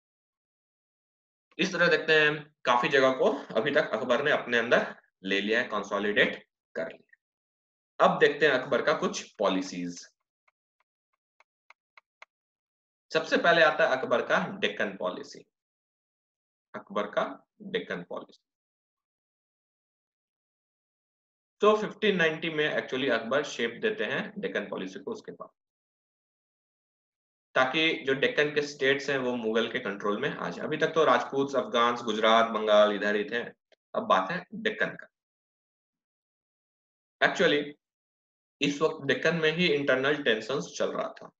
इस तरह देखते हैं काफी जगह को अभी तक अकबर ने अपने अंदर ले लिया है, कंसोलिडेट कर लिया। अब देखते हैं अकबर का कुछ पॉलिसीज। सबसे पहले आता है अकबर का डेक्कन पॉलिसी। अकबर का डेक्कन पॉलिसी तो 1590 में एक्चुअली अकबर शेप देते हैं डेक्कन पॉलिसी को उसके बाद, ताकि जो डेक्कन के स्टेट्स हैं वो मुगल के कंट्रोल में आ जाए। अभी तक तो राजपूत, अफगान, गुजरात, बंगाल इधर ही थे, अब बात है डेक्कन का। एक्चुअली इस वक्त डेक्कन में ही इंटरनल टेंशंस चल रहा था।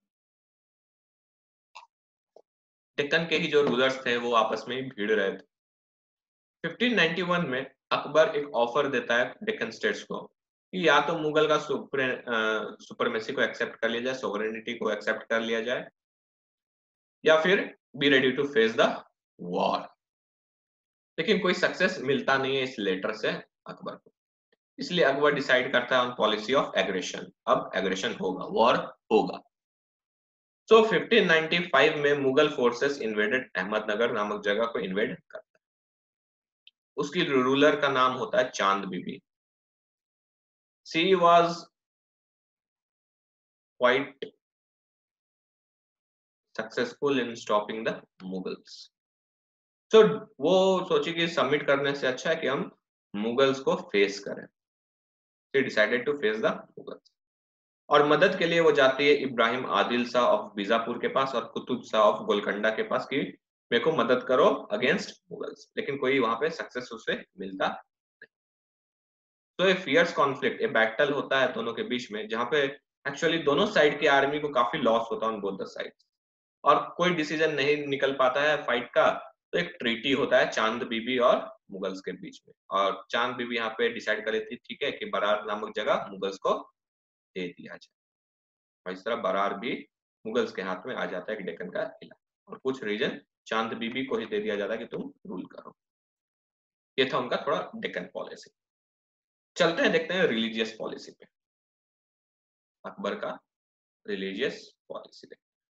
डेक्कन के ही जो रूलर्स थे वो आपस में ही भिड़ रहे थे। 1591 में अकबर एक ऑफर देता है डेक्कन स्टेट्स को कि या तो मुगल का सुपरमेसी को एक्सेप्ट कर लिया जाए, सोवरेनिटी को एक्सेप्ट कर लिया जाए, या फिर be ready to face the war. लेकिन कोई सक्सेस मिलता नहीं है इस लेटर से अकबर को, इसलिए अकबर डिसाइड करता है ऑन पॉलिसी ऑफ एग्रेशन। अब एग्रेशन होगा, वॉर होगा। सो 1595 में मुगल फोर्सेस इन्वेडेड अहमदनगर नामक जगह को इन्वेड करता है। उसकी रूलर का नाम होता है Chand Bibi. She was quite successful in stopping the Mughals. तो वो सोची कि सबमिट करने से अच्छा है कि हम मुगल्स को फेस करें। She decided to face the Mughals. और मदद के लिए वो जाती है इब्राहिम आदिल शाह ऑफ बीजापुर के पास और कुतुब शाह ऑफ गोलकंडा के पास कि मेरे को मदद करो अगेंस्ट मुगल्स, लेकिन कोई वहां पे सक्सेस उसे मिलता। तो a fierce conflict, a battle होता है दोनों के बीच में, जहां पे एक्चुअली दोनों साइड की आर्मी को काफी लॉस होता है ऑन बोथ द साइड्स, और कोई डिसीजन नहीं निकल पाता है फाइट का। तो एक ट्रीटी होता है चांद बीबी और मुगल्स के बीच में, और चांद बीबी यहाँ पे डिसाइड कर लेती ठीक है कि बरार नामक जगह मुगल्स को दे दिया जाए, और इस तरह बरार भी मुगल्स के हाथ में आ जाता है, एक डेक्कन का किला, और कुछ रीजन चांद बीबी को ही दे दिया जाता है कि तुम रूल करो। ये था उनका थोड़ा डेक्कन पॉलिसी। चलते हैं देखते हैं रिलीजियस पॉलिसी पे, अकबर का रिलीजियस पॉलिसी।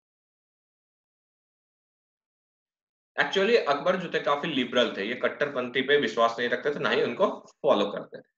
एक्चुअली अकबर जो थे काफी लिबरल थे, ये कट्टरपंथी पे विश्वास नहीं रखते थे, ना ही उनको फॉलो करते थे।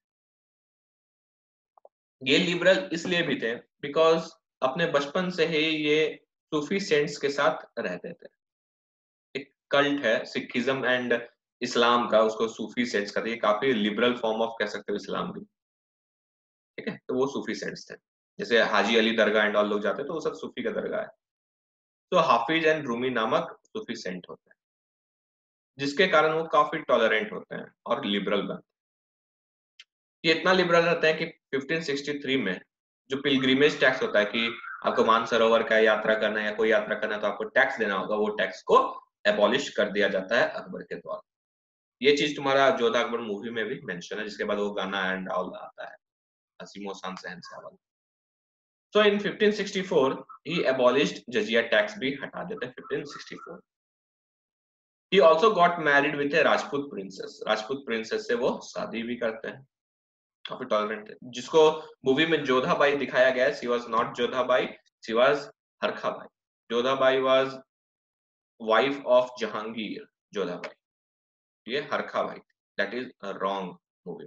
ये लिबरल इसलिए भी थे बिकॉज अपने बचपन से ही ये सूफी सेंट्स के साथ रहते थे। एक कल्ट है सिखिज्म एंड इस्लाम का, उसको सूफी सेंट्स कहते हैं, काफी लिबरल फॉर्म ऑफ कह सकते हो इस्लाम भी, ठीक है। तो वो सूफी सेंट्स थे, जैसे हाजी अली दरगाह एंड ऑल लोग जाते हैं तो वो सब सूफी का दरगाह है। तो हाफिज एंड रूमी नामक सूफी सेंट होते हैं, जिसके कारण वो काफी टॉलरेंट होते हैं और लिबरल बनते हैं। ये इतना लिबरल रहता है कि 1563 में जो पिलग्रिमेज टैक्स होता है कि आपको मानसरोवर का यात्रा करना है या कोई यात्रा करना है तो आपको टैक्स देना होगा, वो टैक्स को एबॉलिश कर दिया जाता है अकबर के द्वारा। ये चीज तुम्हारा जोधा अकबर मूवी में भी मेंशन है, जिसके बाद वो गाना एंड ऑल आता है, हसीमो शान शहंशाह वाला। So in 1564 he abolished jizya tax भी हटा देते हैं 1564। He also got married with a Rajput princess, Rajput princess से वो शादी भी करते हैं, काफी टॉलरेंट है। जिसको मूवी में जोधा बाई दिखाया गया है, she was not Jodha Bai, she was Harkha Bai. Jodha Bai was wife of Jahangir Jodha Bai, ये Harkha Bai, that is wrong movie.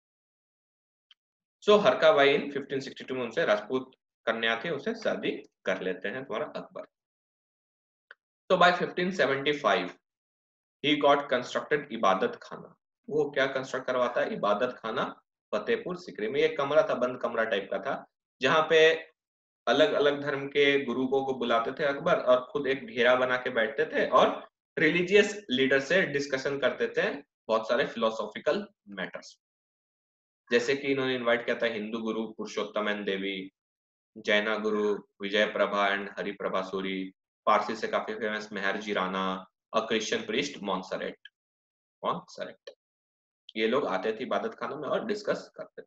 So Harkha Bai इन 1562 में उनसे राजपूत कन्या थी, उसे शादी कर लेते हैं तुम्हारा अकबर। तो बाय 1575 ही गॉट कंस्ट्रक्टेड इबादत खाना। वो क्या कंस्ट्रक्ट करवाता है? इबादत खाना फतेहपुर सिकरी में। एक कमरा था, बंद कमरा टाइप का था, जहां पे अलग अलग धर्म के गुरुओं को बुलाते थे अकबर, और खुद एक घेरा बना के बैठते थे और रिलीजियस लीडर से डिस्कशन करते थे बहुत सारे फिलोसॉफिकल मैटर्स। जैसे कि इन्होंने इनवाइट किया था हिंदू गुरु पुरुषोत्तमन देवी, जैना गुरु विजय प्रभा एंड हरिप्रभा सूरी, पारसी से काफी फेमस मेहरजी राणा, और क्रिश्चियन प्रीस्ट मॉन्सरेट। ये लोग आते थे इबादत खाना में और डिस्कस करते थे।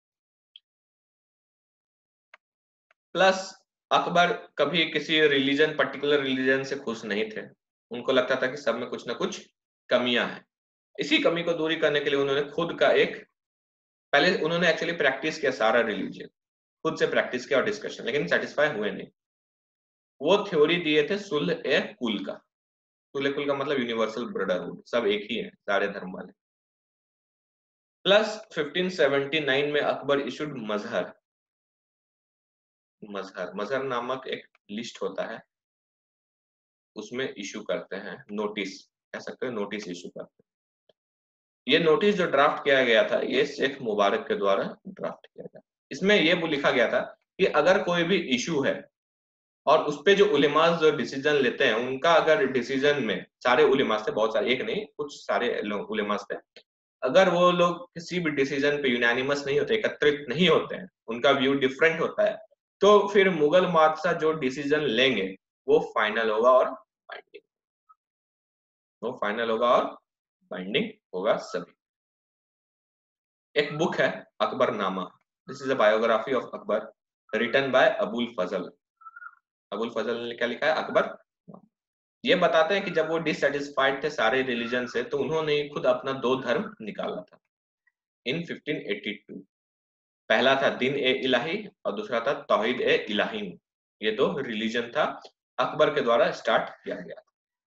प्लस अकबर कभी किसी रिलीजन, पर्टिकुलर रिलीजन से खुश नहीं थे। उनको लगता था कि सब में कुछ ना कुछ कमियां हैं। इसी कमी को दूरी करने के लिए उन्होंने खुद का एक, पहले उन्होंने एक्चुअली प्रैक्टिस किया सारा रिलीजन, खुद से प्रैक्टिस किया और डिस्कशन, लेकिन सेटिस्फाई हुए नहीं। वो थ्योरी दिए थे सुलह ए कुल का। सुलह कुल का मतलब यूनिवर्सल ब्रदरहुड, सब एक ही है, सारे धर्म वाले। प्लस 1579 में अकबर इशूड मजहर। मजहर नामक एक लिस्ट होता है, उसमें इशू करते हैं नोटिस, कह सकते हैं नोटिस इशू करते हैं। ये नोटिस जो ड्राफ्ट किया गया था, ये शेख मुबारक के द्वारा ड्राफ्ट किया गया। इसमें ये लिखा गया था कि अगर कोई भी इशू है और उस पे जो उलेमास जो डिसीजन लेते हैं, उनका अगर डिसीजन में सारे उलेमास थे, बहुत सारे, एक नहीं कुछ सारे उलेमास थे, अगर वो लोग किसी भी डिसीजन पे यूनानिमस नहीं होते, एकत्रित नहीं होते हैं, उनका व्यू डिफरेंट होता है, तो फिर मुगल बादशाह जो डिसीजन लेंगे वो फाइनल होगा और बाइंडिंग, वो फाइनल होगा और बाइंडिंग होगा सभी। एक बुक है Akbarnama, this is a biography of Akbar written by Abul Fazl. Abul Fazl ने क्या लिखा है? अकबर। ये बताते हैं कि जब वो डिससेटिस्फाइड थे सारे रिलीजन से, तो उन्होंने खुद अपना दो धर्म निकाला था इन 1582। पहला था दिन ए इलाही और दूसरा था तौहीद ए इलाही। ये दो रिलीजन था, अकबर के द्वारा स्टार्ट किया गया।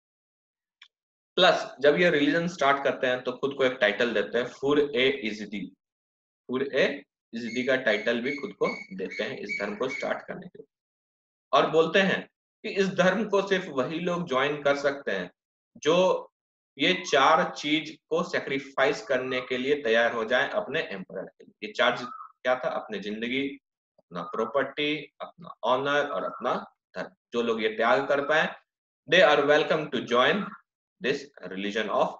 प्लस जब ये रिलीजन स्टार्ट करते हैं तो खुद को एक टाइटल देते हैं, फुर ए इजदी। फुर ए इजदी का टाइटल भी खुद को देते हैं इस धर्म को स्टार्ट करने के लिए, और बोलते हैं कि इस धर्म को सिर्फ वही लोग ज्वाइन कर सकते हैं जो ये 4 चीज को सेक्रीफाइस करने के लिए तैयार हो जाए अपने एम्परर के लिए। ये 4 क्या था? अपनी जिंदगी, अपना प्रॉपर्टी, अपना ऑनर और अपना धर्म। जो लोग ये त्याग कर पाए, they are welcome to join this religion of.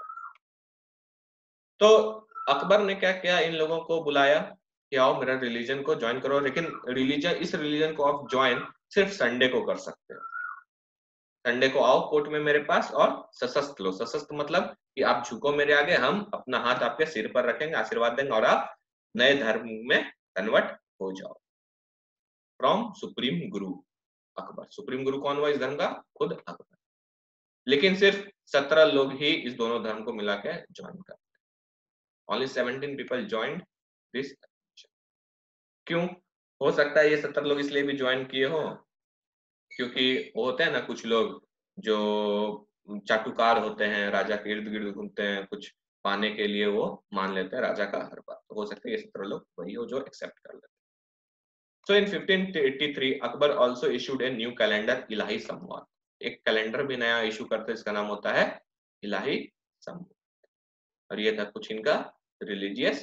तो अकबर ने क्या किया? इन लोगों को बुलाया कि आओ मेरा रिलीजन को ज्वाइन करो, लेकिन इस रिलीजन को आप ज्वाइन सिर्फ संडे को कर सकते हो। संडे को आओ कोर्ट में मेरे पास और सशस्त्र लो। सशस्त्र मतलब कि आप झुको मेरे आगे, हम अपना हाथ आपके सिर पर रखेंगे, आशीर्वाद देंगे और आप नए धर्म में कन्वर्ट हो जाओ। From supreme Guru Akbar. Supreme गुरु कौन हुआ इस धर्म का? खुद अकबर। लेकिन सिर्फ 17 लोग ही इस दोनों धर्म को मिला के ज्वाइन कर। Only 17 people join this. क्यों? हो सकता है ये 70 लोग इसलिए भी ज्वाइन किए हो क्योंकि वो होते हैं ना कुछ लोग जो चाटुकार होते हैं, राजा के इर्द गिर्द घूमते हैं, कुछ पाने के लिए वो मान लेते हैं राजा का हर बात। तो हो सकता है ये 17 लोग वही हो जो एक्सेप्ट कर लेते हैं। So in 1583 Akbar also issued a new calendar इलाही संवाद। एक कैलेंडर भी नया इशू करते हैं, इसका नाम होता है इलाही संवाद। और ये था कुछ इनका रिलीजियस।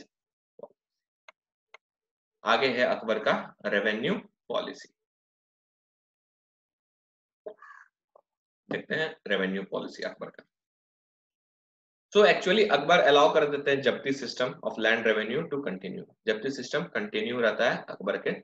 आगे है अकबर का रेवेन्यू पॉलिसी। देखते हैं रेवेन्यू पॉलिसी अकबर का। सो एक्चुअली अकबर अलाउ कर देते हैं Zabti system of land revenue to continue. Zabti system continue रहता है अकबर के।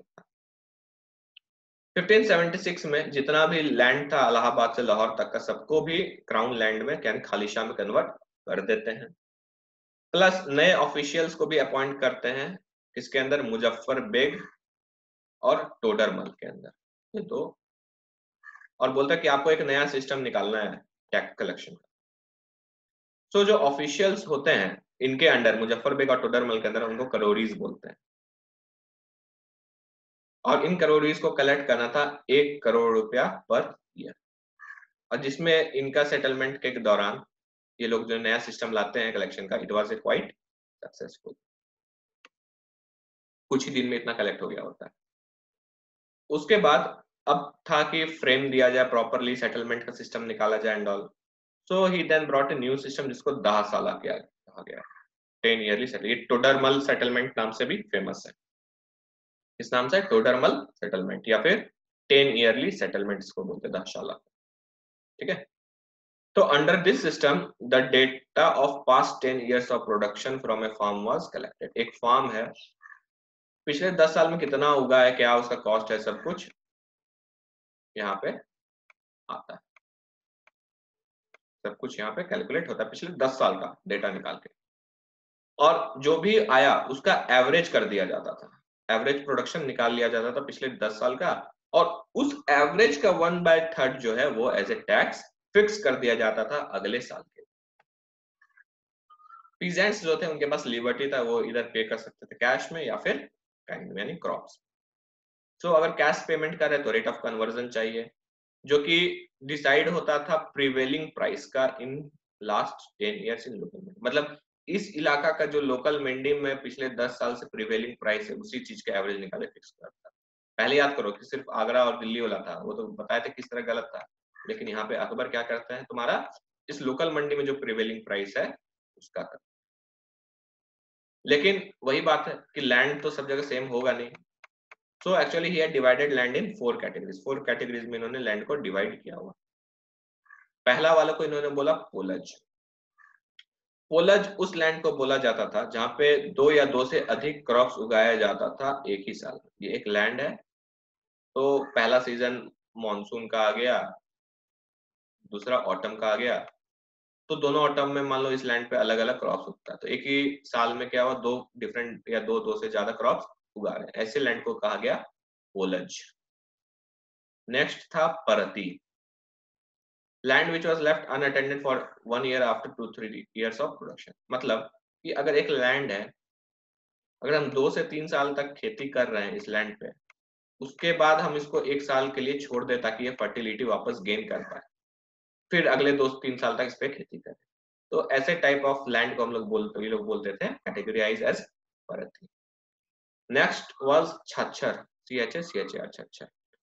1576 में जितना भी लैंड था इलाहाबाद से लाहौर तक का, सबको भी क्राउन लैंड में यानी खालिशा में कन्वर्ट कर देते हैं। प्लस नए ऑफिशियल्स को भी अपॉइंट करते हैं, किसके अंदर? मुजफ्फर बेग और टोडरमल के अंदर, ये दो। और बोलता है कि आपको एक नया सिस्टम निकालना है टैक्स कलेक्शन का। सो जो ऑफिशियल्स होते हैं इनके अंडर, मुजफ्फर बेग और टोडरमल के अंदर, उनको करोड़ीज बोलते हैं। और इन करोड़ीज को कलेक्ट करना था 1 करोड़ रुपया पर ईयर। और जिसमें इनका सेटलमेंट के दौरान ये लोग जो नया सिस्टम लाते हैं कलेक्शन का, it was a quite successful. कुछ ही दिन में इतना कलेक्ट हो गया होता है। उसके बाद अब था कि फ्रेम दिया जाए प्रॉपरली, सेटलमेंट का सिस्टम निकाला जाए and all. So he then brought a new system जिसको दाह साला कहा गया, 10 ईयरली सेटल। ये टोडरमल सेटलमेंट नाम से भी फेमस है। इस नाम से टोडरमल सेटलमेंट या फिर 10 ईयरली सेटलमेंट इसको बोलते हैं, दाहशाला। ठीक है। तो under this system the data of past 10 years of production from a farm was collected. एक फार्म है, पिछले 10 साल में कितना उगा है, क्या उसका कॉस्ट है, सब कुछ यहाँ पे आता है। सब कुछ यहाँ पे कैलकुलेट होता है, पिछले 10 साल का डेटा निकाल के। और जो भी आया उसका एवरेज कर दिया जाता था, एवरेज प्रोडक्शन निकाल लिया जाता था पिछले 10 साल का। और उस एवरेज का 1/3 जो है वो एज ए टैक्स फिक्स कर दिया जाता था अगले साल के। पीजेंट्स जो थे उनके पास लिबर्टी था, वो इधर पे कर सकते थे कैश में या फिर काइंड में यानी क्रॉप्स। सो अगर कैश पेमेंट करे तो रेट ऑफ कन्वर्जन चाहिए, जो कि डिसाइड होता था प्रिवेलिंग प्राइस का in last 10 years in local mandi. मतलब इस इलाका का जो लोकल मंडी में पिछले 10 साल से प्रिवेलिंग प्राइस है, उसी चीज का एवरेज निकाले फिक्स करता। पहले याद करो कि सिर्फ आगरा और दिल्ली वाला था, वो तो बताए थे किस तरह गलत था। लेकिन यहाँ पे अकबर क्या करते हैं, तुम्हारा इस लोकल मंडी में जो प्रिवेलिंग प्राइस है उसका करते। लेकिन वही बात है कि लैंड तो सब जगह सेम होगा नहीं। So actually he had divided land in 4 categories. 4 categories में इन्होंने लैंड को डिवाइड किया हुआ। पहला वाला को इन्होंने बोला पोलज। पोलज उस लैंड को बोला जाता था जहां पे 2 या 2 से अधिक क्रॉप्स उगाया जाता था एक ही साल में। ये एक लैंड है, तो पहला सीजन मॉनसून का आ गया, दूसरा ऑटम का आ गया। तो दोनों ऑटम में मान लो इस लैंड पे अलग अलग क्रॉप्स उगता है, तो एक ही साल में क्या हुआ, 2 डिफरेंट या 2 से ज्यादा क्रॉप्स उगा रहे हैं। ऐसे लैंड को कहा गया पोलज। नेक्स्ट था parati. Land which was left unattended for 1 year after 2-3 years of production. मतलब कि अगर एक लैंड है, अगर हम 2 से 3 साल तक खेती कर रहे हैं इस लैंड पे, उसके बाद हम इसको 1 साल के लिए छोड़ दें ताकि ये फर्टिलिटी वापस गेन कर पाए, फिर अगले 2-3 साल तक इस पे खेती करें। तो ऐसे टाइप ऑफ लैंड को हम लोग बोलते थे categorize as parati. Next was chachar, CHA CHA chachar.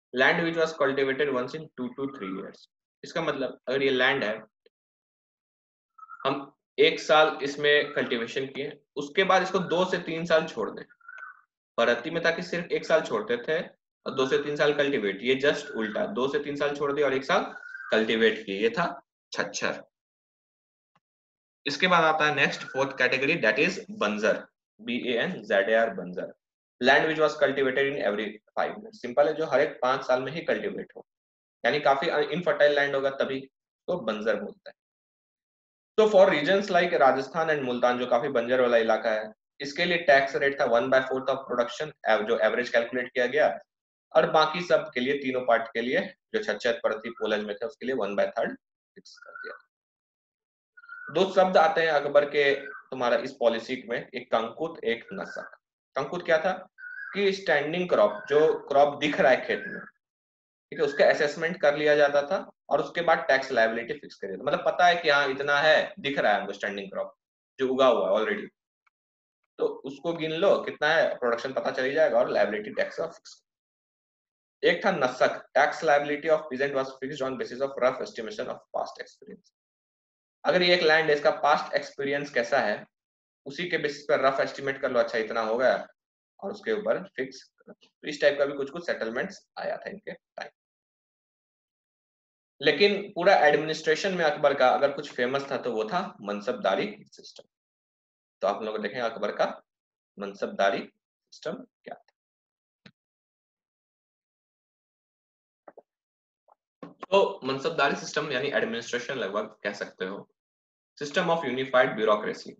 Land which was cultivated once in 2 to 3 years। इसका मतलब अगर ये लैंड है, हम 1 साल इसमें कल्टीवेशन किए, उसके बाद इसको 2 से 3 साल छोड़ दें। परती में था कि सिर्फ 1 साल छोड़ते थे और 2 से 3 साल कल्टीवेट, ये जस्ट उल्टा, 2 से 3 साल छोड़ दिया और 1 साल कल्टीवेट किए, ये था छच्छर। इसके बाद आता है next fourth category, that is banjar, BANZAR, banjar. Land which was cultivated in every 5 years। Simple है, जो हर एक 5 साल में ही कल्टीवेट हो, यानी काफी इनफर्टाइल लैंड होगा तभी तो बंजर बोलते हैं। तो for regions like Rajasthan and Multan, जो काफी बंजर वाला इलाका है, इसके लिए टैक्स रेट था 1/4 ऑफ प्रोडक्शन, जो एवरेज कैलकुलेट किया गया, और बाकी सब के लिए, तीनों पार्ट के लिए जो छच्छर परती पोलज में थे उसके लिए 1/3 फिक्स कर दिया। 2 शब्द आते हैं अकबर के तुम्हारा इस पॉलिसी में, एक कंकुत, एक नसक। कंकुत क्या था कि स्टैंडिंग क्रॉप, जो क्रॉप दिख रहा है खेत में, ठीक है, उसका असेसमेंट कर लिया जाता था और उसके बाद टैक्स लायबिलिटी फिक्स कर दिया, मतलब पता है कि हाँ इतना है, दिख रहा है हमको स्टैंडिंग क्रॉप जो उगा हुआ है ऑलरेडी, तो उसको गिन लो कितना है, प्रोडक्शन पता चल जाएगा और लायबिलिटी टैक्स का फिक्स। एक था nasaq, tax liability of peasant was fixed on basis of rough estimation of past experience. अगर ये एक लैंड है, इसका पास्ट एक्सपीरियंस कैसा है, उसी के बेसिस पर रफ एस्टिमेट कर लो, अच्छा इतना हो गया, और उसके ऊपर फिक्स। तो इस टाइप का भी कुछ कुछ सेटलमेंट्स आया था इनके टाइम। लेकिन पूरा एडमिनिस्ट्रेशन में अकबर का अगर कुछ फेमस था तो वो था मनसबदारी सिस्टम। तो आप लोग देखें अकबर का मनसबदारी सिस्टम क्या था। तो मनसबदारी सिस्टम यानी एडमिनिस्ट्रेशन लगभग कह सकते हो, system of unified bureaucracy.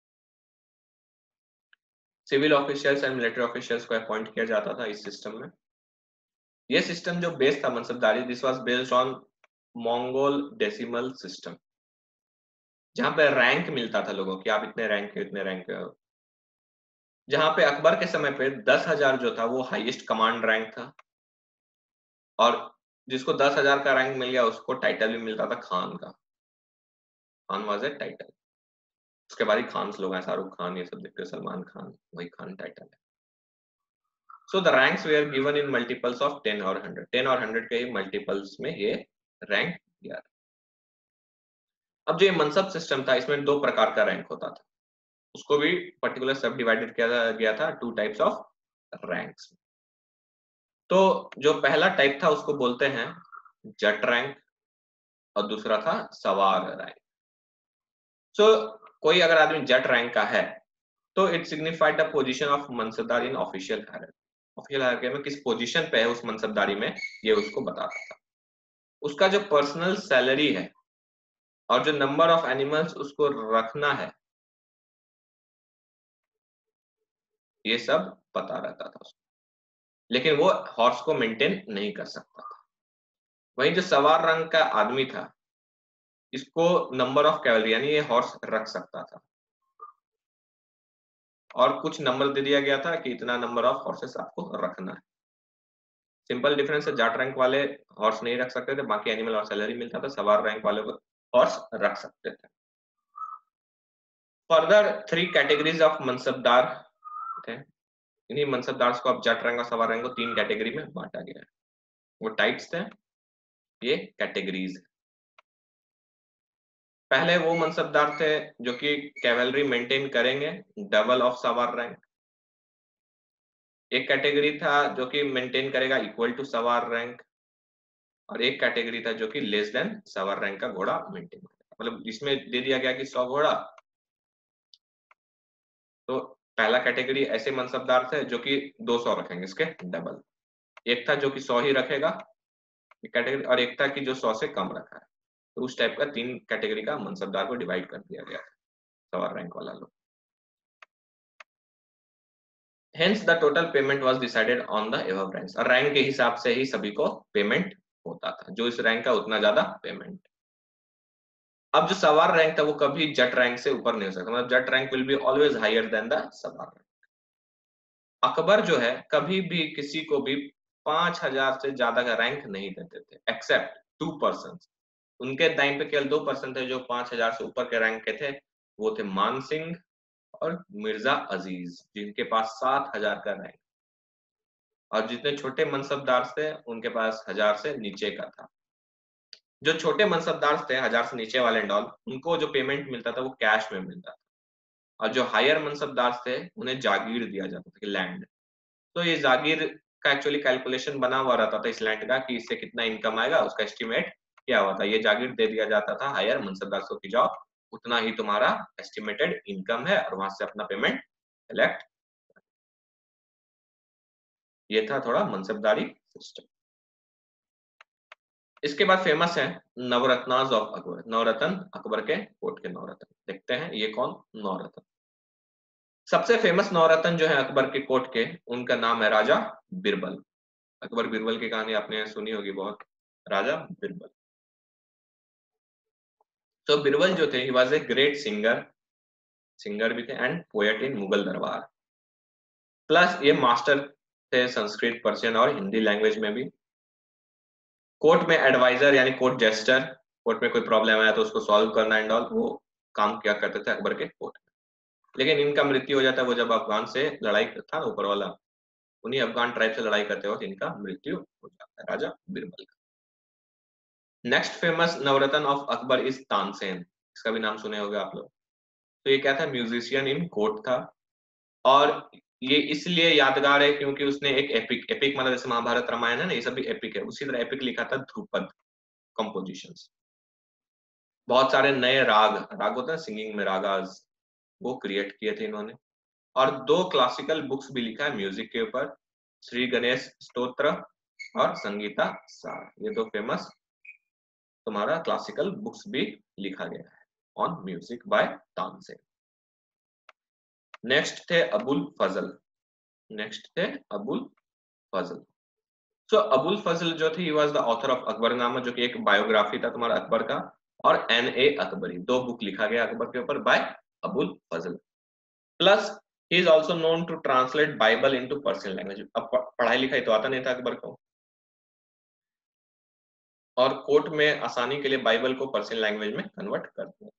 Civil officials and military officials को अपॉइंट किया जाता था इस सिस्टम में। ये सिस्टम जो बेस्ड था Mansabdari, this was based on Mongol decimal system, जहां पे रैंक मिलता था लोगों की, आप इतने रैंक के, इतने रैंक के। जहां पे अकबर के समय पे 10,000 जो था वो हाईएस्ट कमांड रैंक था, और जिसको 10,000 का रैंक मिल गया उसको टाइटल भी मिलता था खान का। Khan was a title. उसके बाद ही खान लोग हैं, शाहरुख खान, ये सब देखते हो, सलमान खान, वही खान टाइटल है। So the ranks were given in multiples of 10 और 100, 10 और 100 के ही मल्टीपल्स में ये रैंक दिया। अब जो ये मनसब सिस्टम था, इसमें 2 प्रकार का रैंक होता था, उसको भी पर्टिकुलर सब डिवाइडेड किया गया था 2 टाइप्स ऑफ रैंक्स। तो जो पहला टाइप था उसको बोलते हैं जट रैंक, और दूसरा था सवार रैंक। सो कोई अगर आदमी जट रैंक का है तो it signified the position of mansabdar in official hierarchy. Official hierarchy में किस पोजीशन पे है उस मनसबदारी में, ये उसको बताता था। उसका जो पर्सनल सैलरी है और जो नंबर ऑफ एनिमल्स उसको रखना है, ये सब पता रहता था उसको, लेकिन वो हॉर्स को मेंटेन नहीं कर सकता था। वहीं जो सवार रंग का आदमी था, इसको नंबर ऑफ कैवलरी यानी ये हॉर्स रख सकता था, और कुछ नंबर दे दिया गया था कि इतना नंबर ऑफ हॉर्सेस आपको रखना है। सिंपल डिफरेंस है, जाट रैंक वाले हॉर्स नहीं रख सकते थे, बाकी एनिमल और सैलरी मिलता था, सवार रैंक वाले को हॉर्स रख सकते थे। फर्दर 3 कैटेगरीज ऑफ मनसबदार थे। इन्हीं मनसबदार को अब जट रैंक और सवार रैंक को 3 कैटेगरी में बांटा गया है। वो टाइप्स थे, ये कैटेगरीज। पहले वो मनसबदार थे जो कि कैवलरी मेंटेन करेंगे, डबल ऑफ सवार रैंक। एक कैटेगरी था जो कि मेंटेन करेगा इक्वल टू सवार रैंक, और एक कैटेगरी था जो कि लेस देन सवार रैंक का घोड़ा मेंटेन करेगा। मतलब इसमें दे दिया गया कि 100 घोड़ा, तो पहला कैटेगरी ऐसे मनसबदार थे जो कि 200 रखेंगे, इसके डबल। एक था जो कि 100 ही रखेगा एक कैटेगरी, और एक था कि जो 100 से कम रखा है। तो उस टाइप का 3 कैटेगरी का मनसबदार को डिवाइड कर दिया गया सवार रैंक वाला लोग। Hence the total payment was decided on the above ranks। और रैंक के हिसाब से ही सभी को पेमेंट होता था, जो इस रैंक का उतना ज्यादा पेमेंट। अब जो सवार रैंक था वो कभी जट रैंक से ऊपर नहीं हो सकता, मतलब zat rank will be always higher than the sawar rank. Akbar जो है कभी भी किसी को भी 5,000 से ज्यादा का रैंक नहीं देते थे, एक्सेप्ट 2%। उनके टाइम पे केवल 2% थे जो 5,000 से ऊपर के रैंक के थे, वो थे मान सिंह और मिर्जा अजीज, जिनके पास 7,000 का रैंक। और जितने छोटे मनसबदार थे उनके पास 1000 से नीचे का था। जो छोटे मनसबदार थे 1000 से नीचे वाले एंड ऑल, उनको जो पेमेंट मिलता था वो कैश में मिलता था, और जो हायर मनसबदार थे उन्हें जागीर दिया जाता था कि लैंड। तो ये जागीर का एक्चुअली कैलकुलेशन बना हुआ रहता था इस लैंड का कि इससे कितना इनकम आएगा, उसका एस्टिमेट क्या हुआ था। ये जागीर दे दिया जाता था हायर मनसबदार को कि जाओ उतना ही तुम्हारा एस्टिमेटेड इनकम है और वहां से अपना पेमेंट कलेक्ट। ये था थोड़ा मनसबदारी सिस्टम। इसके बाद फेमस है नवरत्नाज ऑफ अकबर, नवरत्न, अकबर के कोर्ट के नवरत्न। देखते हैं ये कौन नवरत्न। सबसे फेमस नवरत्न जो है अकबर के कोर्ट के, उनका नाम है राजा बिरबल। अकबर बिरबल की कहानी आपने सुनी होगी बहुत, राजा बिरबल। तो बिरबल जो थे, he was a great singer, singer भी थे एंड पोएट इन मुगल दरबार। प्लस ये मास्टर थे संस्कृत, पर्शियन और हिंदी लैंग्वेज में भी। कोर्ट में एडवाइजर यानी कोर्ट जेस्टर, कोर्ट में कोई प्रॉब्लम आया तो उसको सॉल्व करना एंड ऑल, वो काम किया करते थे अकबर के कोर्ट में। लेकिन इनका मृत्यु हो जाता है वो जब अफगान से लड़ाई था ना ऊपर वाला, उन्हीं अफगान ट्राइब से लड़ाई करते वक्त इनका मृत्यु हो जाता है, राजा बिरबल का। Next famous Navratna of Akbar is Tansen. इसका भी नाम सुने होंगे आप लोग। तो ये क्या था, म्यूजिशियन इन कोर्ट था, और ये इसलिए यादगार है क्योंकि उसने एक एपिक, एपिक मतलब जैसे महाभारत रामायण है ना, ये सब भी एपिक है, उसी तरह एपिक लिखा था ध्रुपद कंपोजिशंस। बहुत सारे नए राग, राग होता है सिंगिंग में रागाज, वो क्रिएट किए थे इन्होंने। और 2 क्लासिकल बुक्स भी लिखा है म्यूजिक के ऊपर, श्री गणेश स्तोत्र और संगीता सार। ये 2 फेमस तुम्हारा क्लासिकल बुक्स भी लिखा गया है on music by Tansen. Next थे अबुल फजल, नेक्स्ट थे अबुल फजल। सो अबुल फजल जो थे, he was the author of Akbarnama, जो कि एक बायोग्राफी था तुम्हारा अकबर का, और एन ए अकबरी, 2 बुक लिखा गया अकबर के ऊपर by Abul Fazal. Plus he is also known to translate Bible into Persian language. अब पढ़ाई लिखाई तो आता नहीं था अकबर को, और कोर्ट में आसानी के लिए बाइबल को पर्शियन लैंग्वेज में कन्वर्ट कर दिया।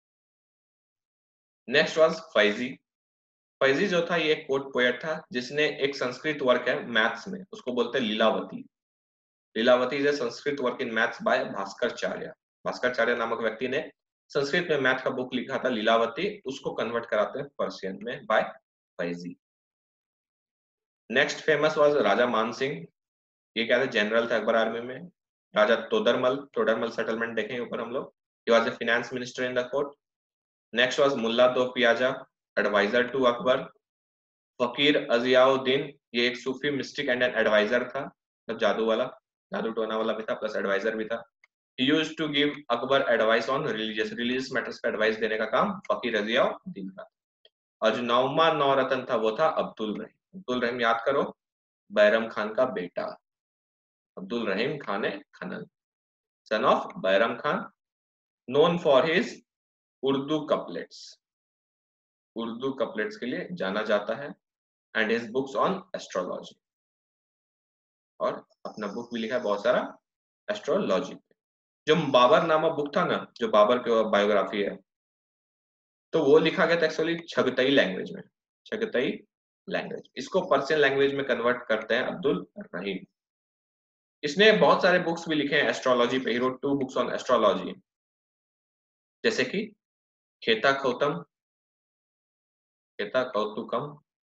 Next was Faizi. फैजी जो था ये एक कोर्ट पोएट था जिसने एक संस्कृत वर्क है मैथ्स में, उसको बोलते हैं Lilavati. Lilavati is a Sanskrit work in maths by Bhaskaracharya. Bhaskaracharya नामक व्यक्ति ने संस्कृत में मैथ का बुक लिखा था लीलावती, उसको कन्वर्ट कराते हैं पर्शियन में by Faizi. Next famous was Raja Man Singh. ये क्या था, जनरल था अकबर आर्मी में। राजा तोदरमल, तोडरमल सेटलमेंट देखेंगे ऊपर हम लोग। He was a finance minister in the court. Next was Mulla Do Piyaza, adviser to Akbar. Fakir Aziauddin, ये एक Sufi mystic and an adviser था, मतलब जादू वाला, जादू टोना वाला भी था प्लस एडवाइजर भी था। He used to give Akbar advice on religious matters पे एडवाइस देने का काम फकीर अजियाउद्दीन का। और जो नौमा नौरत्न था वो था अब्दुल रहीम। अब्दुल रहीम याद करो, बैरम खान का बेटा, Abdul Rahim Khan Khanan, son of Bairam Khan, known for his Urdu couplets, Urdu couplets के लिए जाना जाता है, and his books on astrology, और अपना बुक भी लिखा है बहुत सारा एस्ट्रोलॉजी पे। जो बाबर नामक बुक था ना, जो बाबर की बायोग्राफी है, तो वो लिखा गया था एक्चुअली छगतई लैंग्वेज में, छगतई लैंग्वेज। इसको पर्शियन लैंग्वेज में कन्वर्ट करते हैं अब्दुल रहीम। इसने बहुत सारे बुक्स भी लिखे हैं एस्ट्रोलॉजी पे, he wrote 2 books on astrology, जैसे कि खेता खौतम, खेता कौतुकम,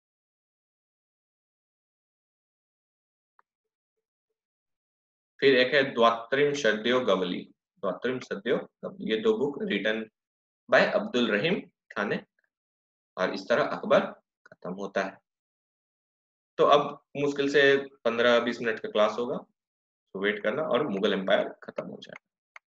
फिर एक है द्वात्रिम शद्यो गवली, द्वात्रिम शद्यो गवली। ये 2 book written by Abdul Rahim Khan. और इस तरह अकबर खत्म होता है। तो अब मुश्किल से 15-20 मिनट का क्लास होगा, तो वेट करना, और मुगल एम्पायर खत्म हो जाए।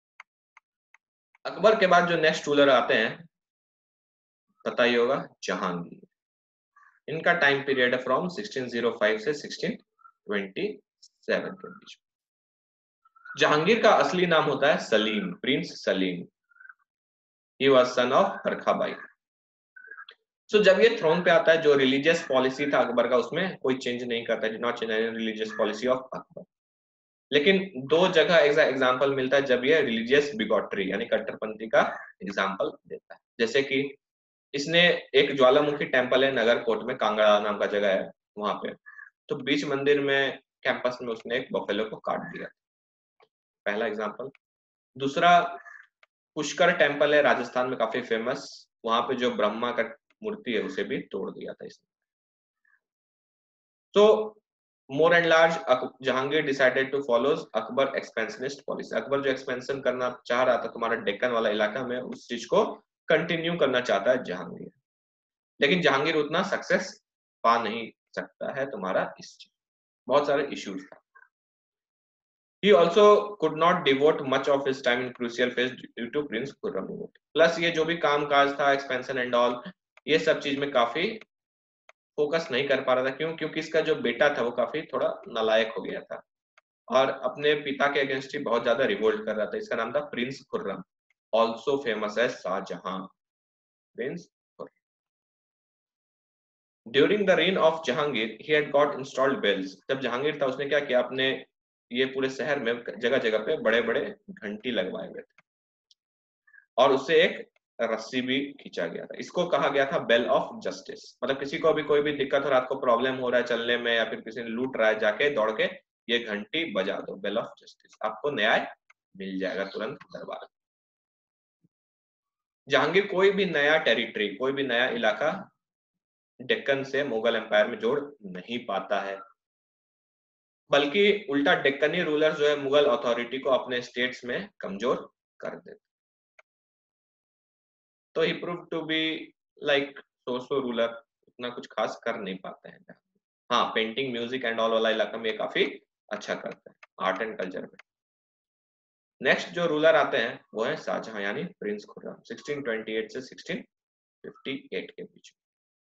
अकबर के बाद जो नेक्स्ट रूलर आते हैं, पता ही होगा, जहांगीर। इनका टाइम पीरियड है फ्रॉम 1605 से 1627 के बीच। जहांगीर का असली नाम होता है Salim, prince Salim. He was son of फरखाबाई। सो जब ये थ्रोन पे आता है, जो रिलीजियस पॉलिसी था अकबर का, उसमें कोई चेंज नहीं करता, did not change any religious policy of Akbar. लेकिन 2 जगह एग्जाम्पल मिलता है जब ये रिलीजियस बिगॉटरी यानी कट्टरपंथी का एग्जाम्पल देता है। जैसे कि इसने एक ज्वालामुखी टेम्पल है नगर कोट में, कांगड़ा नाम का जगह है वहां पे, तो बीच मंदिर में कैंपस में उसने एक बफेलो को काट दिया, पहला एग्जाम्पल। दूसरा, पुष्कर टेम्पल है राजस्थान में काफी फेमस, वहां पे जो ब्रह्मा का मूर्ति है उसे भी तोड़ दिया था इसने। तो more and large Jahangir decided to follow Akbar expansionist policy. Akbar जो एक्सपेंशन करना चाह रहा था तुम्हारा डेक्कन वाला इलाका में, उस चीज को कंटिन्यू करना चाहता है जहांगीर, लेकिन जहांगीर उतना सक्सेस पा नहीं सकता है तुम्हारा इस चीज, बहुत सारे इश्यूज था। He also could not devote much of his time in crucial phase due to Prince Khurram revolt. Plus ये जो भी काम काज था, एक्सपेंशन एंड ऑल, ये सब चीज में काफी फोकस नहीं कर पा रहा था। क्यों? क्योंकि इसका जो बेटा था वो काफी थोड़ा नालायक हो गया था और अपने पिता के अगेंस्ट ही बहुत ज्यादा रिवोल्ट कर रहा था। इसका नाम था प्रिंस खुर्रम, ऑल्सो फेमस है Shahjahan, prince Khurram. During the reign of Jahangir he had got installed bells. जब जहांगीर था उसने क्या किया, अपने ये पूरे शहर में जगह जगह पे बड़े बड़े घंटी लगवाए हुए थे और उससे एक रस्सी भी खींचा गया था। इसको कहा गया था बेल ऑफ जस्टिस। मतलब किसी को भी कोई भी दिक्कत हो, रात को प्रॉब्लम हो रहा है चलने में या फिर किसी ने लूट रहा है, जाके दौड़ के ये घंटी बजा दो, बेल ऑफ जस्टिस, आपको न्याय मिल जाएगा तुरंत दरबार। जहांगीर कोई भी नया टेरिटरी, कोई भी नया इलाका डेक्कन से मुगल एम्पायर में जोड़ नहीं पाता है, बल्कि उल्टा डेक्कनी रूलर जो है मुगल अथॉरिटी को अपने स्टेट्स में कमजोर कर देते। तो he prove to be like so ruler, उतना कुछ खास कर नहीं पाते हैं। हाँ, पेंटिंग, म्यूजिक एंड ऑल वाला इलाका में काफी अच्छा करते हैं, आर्ट एंड कल्चर में। नेक्स्ट जो रूलर आते हैं वो है शाहजहां यानी प्रिंस खुर्रम, 1628 से 1658 के बीच।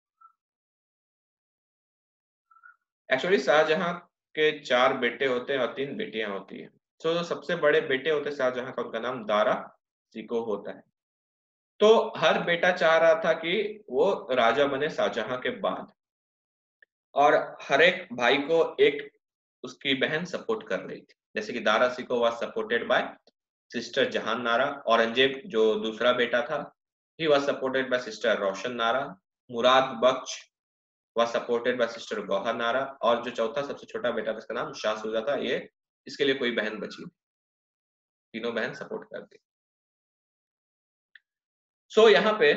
एक्चुअली शाहजहां के 4 बेटे होते हैं और 3 बेटियां होती है। तो जो सबसे बड़े बेटे होते हैं शाहजहां का, उनका नाम दारा सिको होता है। तो हर बेटा चाह रहा था कि वो राजा बने शाहजहां के बाद, और हर एक भाई को एक उसकी बहन सपोर्ट कर रही थी। जैसे कि Dara Shikoh was supported by sister Jahanara, Aurangzeb जो दूसरा बेटा था he was supported by sister Roshanara, Murad Bakhsh was supported by sister Gauharara, और जो चौथा सबसे छोटा बेटा था इसका नाम शाह सुजा था, ये इसके लिए कोई बहन बची, तीनों बहन सपोर्ट करती। सो यहाँ पे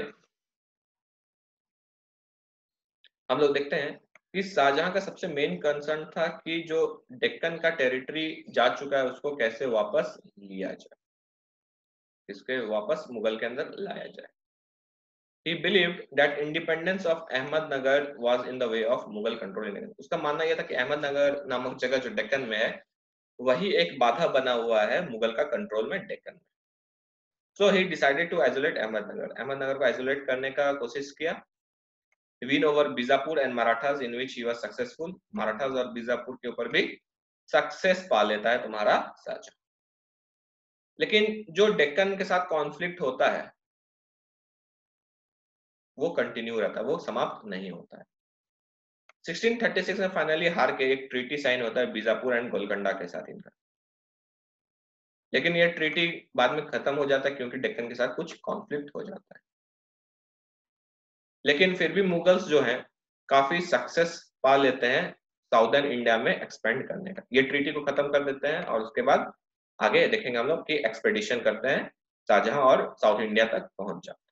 हम लोग देखते हैं कि शाहजहां का सबसे मेन कंसर्न था कि जो डेक्कन का टेरिटरी जा चुका है उसको कैसे वापस लिया जाए, इसके वापस मुगल के अंदर लाया जाए। He believed that independence of Ahmednagar was in the way of Mughal control in India. उसका मानना यह था कि अहमदनगर नामक जगह जो डेक्कन में है वही एक बाधा बना हुआ है मुगल का कंट्रोल में डेक्कन में। So he decided to isolate Ahmednagar, Ahmednagar को आइसोलेट करने का कोशिश किया। Win over Bijapur and Marathas in which he was successful. Marathas और बीजापुर के ऊपर भी सक्सेस पा लेता है तुम्हारा शाहजहां। लेकिन जो डेक्कन के साथ कॉन्फ्लिक्ट होता है वो कंटिन्यू रहता है, वो समाप्त नहीं होता है। 1636 में फाइनली हार के एक ट्रीटी साइन होता है बीजापुर एंड गोलकोंडा के साथ इनका, लेकिन ये ट्रीटी बाद में खत्म हो जाता है क्योंकि डेक्कन के साथ कुछ कॉन्फ्लिक्ट हो जाता है। लेकिन फिर भी मुगल्स जो हैं काफी सक्सेस पा लेते हैं साउदर्न इंडिया में एक्सपेंड करने का। ये ट्रीटी को खत्म कर देते हैं और उसके बाद आगे देखेंगे हम लोग कि एक्सपेडिशन करते हैं शाहजहां और साउथ इंडिया तक पहुंच जाते हैं।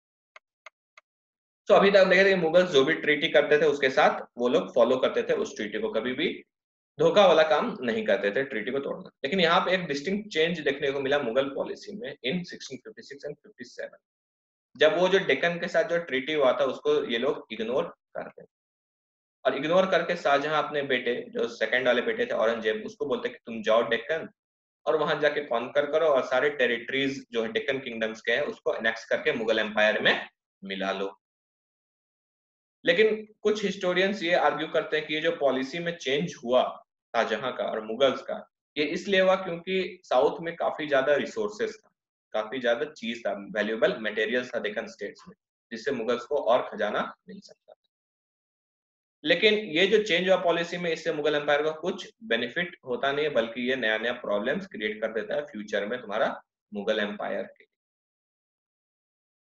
तो अभी तक देखे थे मुगल्स जो भी ट्रीटी करते थे उसके साथ वो लोग फॉलो करते थे, उस ट्रीटी को कभी भी धोखा वाला काम नहीं करते थे, ट्रीटी को तोड़ना। लेकिन यहाँ पे एक डिस्टिंक्ट चेंज देखने को मिला मुगल पॉलिसी में इन 1656 एंड 57, जब वो जो डेक्कन के साथ जो ट्रीटी हुआ था उसको ये लोग इग्नोर करते, और इग्नोर करके शाहजहां अपने बेटे जो सेकंड वाले बेटे थे औरंगजेब उसको बोलते कि तुम जाओ डेक्कन और वहां जाके कॉन्कर करो और सारे टेरिटरीज जो है डेक्कन किंगडम्स के हैं उसको एनेक्स करके मुगल एम्पायर में मिला लो। लेकिन कुछ हिस्टोरियंस ये आर्ग्यू करते हैं कि ये जो पॉलिसी में चेंज हुआ शाहजहां का और मुगल्स का, ये इसलिए हुआ क्योंकि साउथ में काफी ज्यादा रिसोर्सेस था, काफी ज्यादा चीज था, वैल्यूएबल मटेरियल्स था डेक्कन स्टेट्स में, जिससे मुगल्स को और खजाना मिल सकता था। लेकिन ये जो चेंज हुआ पॉलिसी में, इससे मुगल एम्पायर को कुछ बेनिफिट होता नहीं है, बल्कि ये नया नया प्रॉब्लम्स क्रिएट कर देता है फ्यूचर में तुम्हारा मुगल एम्पायर के।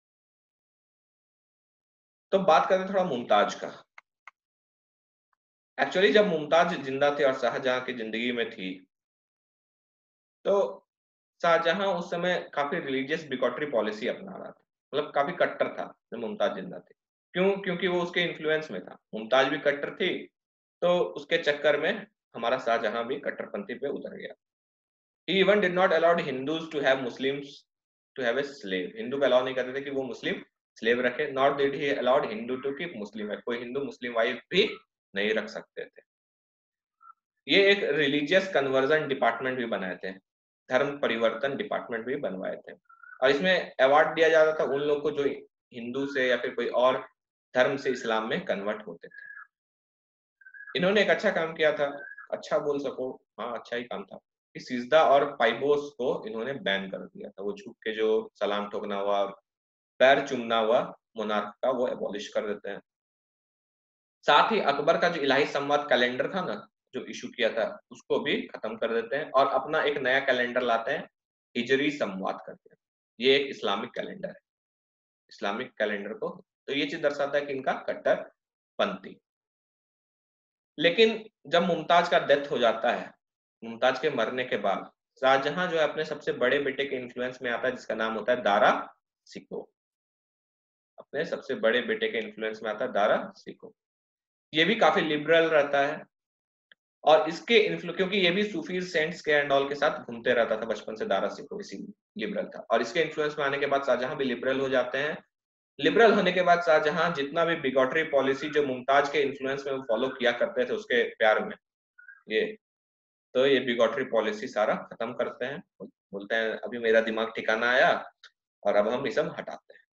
तो बात करते हैं थोड़ा मुमताज का। एक्चुअली जब मुमताज जिंदा थे और शाहजहां की जिंदगी में थी, तो शाहजहां उस समय काफी रिलीजियस बिगॉटरी पॉलिसी अपना रहा था, मतलब काफी कट्टर था जब मुमताज जिंदा थी। क्यों? क्योंकि वो उसके इन्फ्लुएंस में था। मुमताज भी कट्टर थी, तो उसके चक्कर में हमारा शाहजहां भी कट्टरपंथी पे उतर गया। He even did not allowed Hindus to have Muslims to have a slave. Hindu को अलाउ नहीं करते थे कि वो मुस्लिम स्लेव रखे। Not did he allowed Hindu to keep Muslim wife. कोई हिंदू मुस्लिम वाइफ भी नहीं रख सकते थे। ये एक रिलीजियस कन्वर्जन डिपार्टमेंट भी बनाए थे, धर्म परिवर्तन डिपार्टमेंट भी बनवाए थे। और इसमें अवार्ड दिया जाता था उन लोग को जो हिंदू से या फिर कोई और धर्म से इस्लाम में कन्वर्ट होते थे। इन्होंने एक अच्छा काम किया था, अच्छा बोल सको, हाँ अच्छा ही काम था, कि सिजदा और पाइबोस को इन्होंने बैन कर दिया था। वो झुक के जो सलाम ठोकना हुआ, पैर चूमना हुआ मोनार्क का, वो एबॉलिश कर देते हैं। साथ ही अकबर का जो इलाही संवाद कैलेंडर था ना, जो इशू किया था, उसको भी खत्म कर देते हैं और अपना एक नया कैलेंडर लाते हैं, हिजरी संवाद करके। ये एक इस्लामिक कैलेंडर है, इस्लामिक कैलेंडर को। तो ये चीज दर्शाता है कि इनका कट्टरपंथी। लेकिन जब मुमताज का डेथ हो जाता है, मुमताज के मरने के बाद शाहजहां जो है अपने सबसे बड़े बेटे के इन्फ्लुएंस में आता है, जिसका नाम होता है दारा सिको। अपने सबसे बड़े बेटे के इन्फ्लुएंस में आता है दारा सिको। ये भी काफी लिबरल रहता है, और इसके इन्फ्लु क्योंकि ये भी सूफी सेंट्स के एंड ऑल के साथ घूमते रहता था बचपन से, दारा सिको इसी लिबरल था। और इसके इन्फ्लुएंस में आने के बाद शाहजहां भी लिबरल हो जाते हैं। लिबरल होने के बाद शाहजहां जितना भी बिगॉटरी पॉलिसी जो मुमताज के इन्फ्लुएंस में वो फॉलो किया करते थे उसके प्यार में, ये तो ये बिगॉटरी पॉलिसी सारा खत्म करते हैं। बोलते हैं अभी मेरा दिमाग ठिकाना आया और अब हम ये सब हटाते हैं।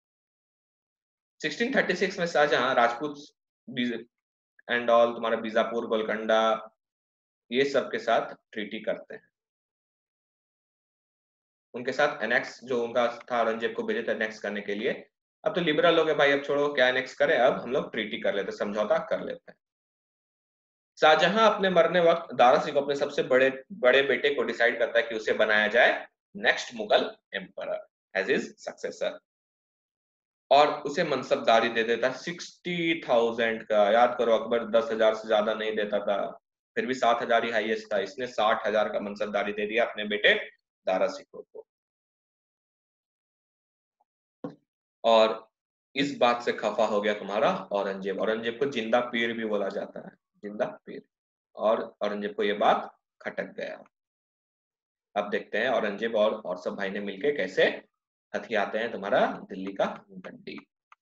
1636 में शाहजहां राजपूत एंड ऑल, तुम्हारा बीजापुर, गोलकंडा, ये सब के साथ ट्रीटी करते हैं। उनके साथ एनेक्स जो उनका था, औरंगजेब को भेजे थे एनेक्स करने के लिए। अब तो लिबरल हो गए भाई, अब छोड़ो क्या एनेक्स करें, अब हम लोग ट्रीटी कर लेते, समझौता कर लेते हैं। शाहजहां अपने मरने वक्त दारा सिंह को अपने सबसे बड़े बड़े बेटे को डिसाइड करता है कि उसे बनाया जाए next Mughal emperor as his successor, और उसे मनसबदारी दे देता है 60,000 का। याद करो अकबर 10,000 से ज्यादा नहीं देता था, फिर भी 7,000 ही हाईएस्ट था, इसने 60,000 का मनसबदारी दे दिया अपने बेटे दारा सिको को। और इस बात से खफा हो गया तुम्हारा औरंगजेब। औरंगजेब को जिंदा पीर भी बोला जाता है, जिंदा पीर। और औरंगजेब को यह बात खटक गया। अब देखते हैं औरंगजेब और सब भाई ने मिलके कैसे हथियाते हैं तुम्हारा दिल्ली का गड्डी।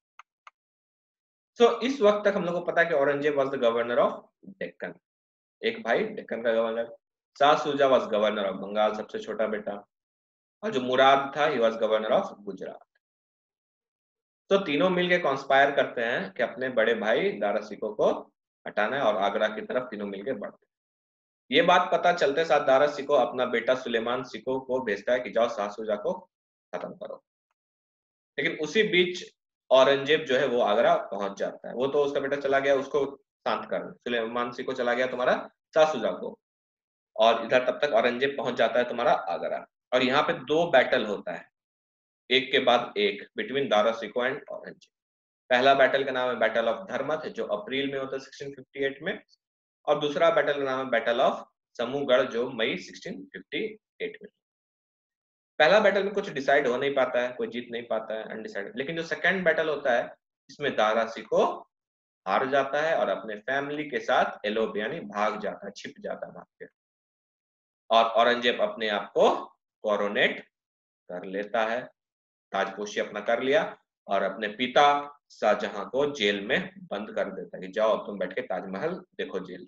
सो इस वक्त तक हम लोग को पता है कि Aurangzeb was the governor of Deccan, एक भाई डेक्कन का governor. Shah Shuja was governor of Bengal, सबसे छोटा बेटा। और जो मुराद था, he was governor of Gujarat. तो तीनों मिलके कॉन्स्पायर करते हैं कि अपने बड़े भाई दारा सिको को हटाना है, और आगरा की तरफ तीनों मिलके बढ़ते हैं। ये बात पता चलते साथ दारा सिको अपना बेटा सुलेमान सिको को भेजता है कि जाओ शाह सुजा को खत्म करो। लेकिन उसी बीच औरंगजेब जो है वो आगरा पहुंच जाता है। वो तो उसका बेटा चला गया उसको शांत करने, सुलेमान सिंह को चला गया तुम्हारा शाहसुजा को, और इधर तब तक औरंगजेब पहुंच जाता है तुम्हारा आगरा। और यहाँ पे दो बैटल होता है, एक के बाद एक, बिटवीन दारा सिको एंड औरंगजेब। पहला बैटल का नाम है बैटल ऑफ धर्मथ, जो अप्रैल में होता है 1658 में। और दूसरा बैटल का नाम है बैटल ऑफ समूहगढ़, जो मई 1658 में। पहला बैटल में कुछ डिसाइड हो नहीं पाता है, कोई जीत नहीं पाता है, अनडिसाइडेड। लेकिन जो सेकंड बैटल होता है, इसमें दारा सिको हार जाता है और अपने फैमिली के साथ एलोप यानी भाग जाता है, छिप जाता है भाग के। और औरंगजेब अपने आप को कोरोनेट कर लेता है, ताजपोशी अपना कर लिया, और अपने पिता शाहजहां को जेल में बंद कर देता है कि जाओ अब तुम बैठ के ताजमहल देखो जेल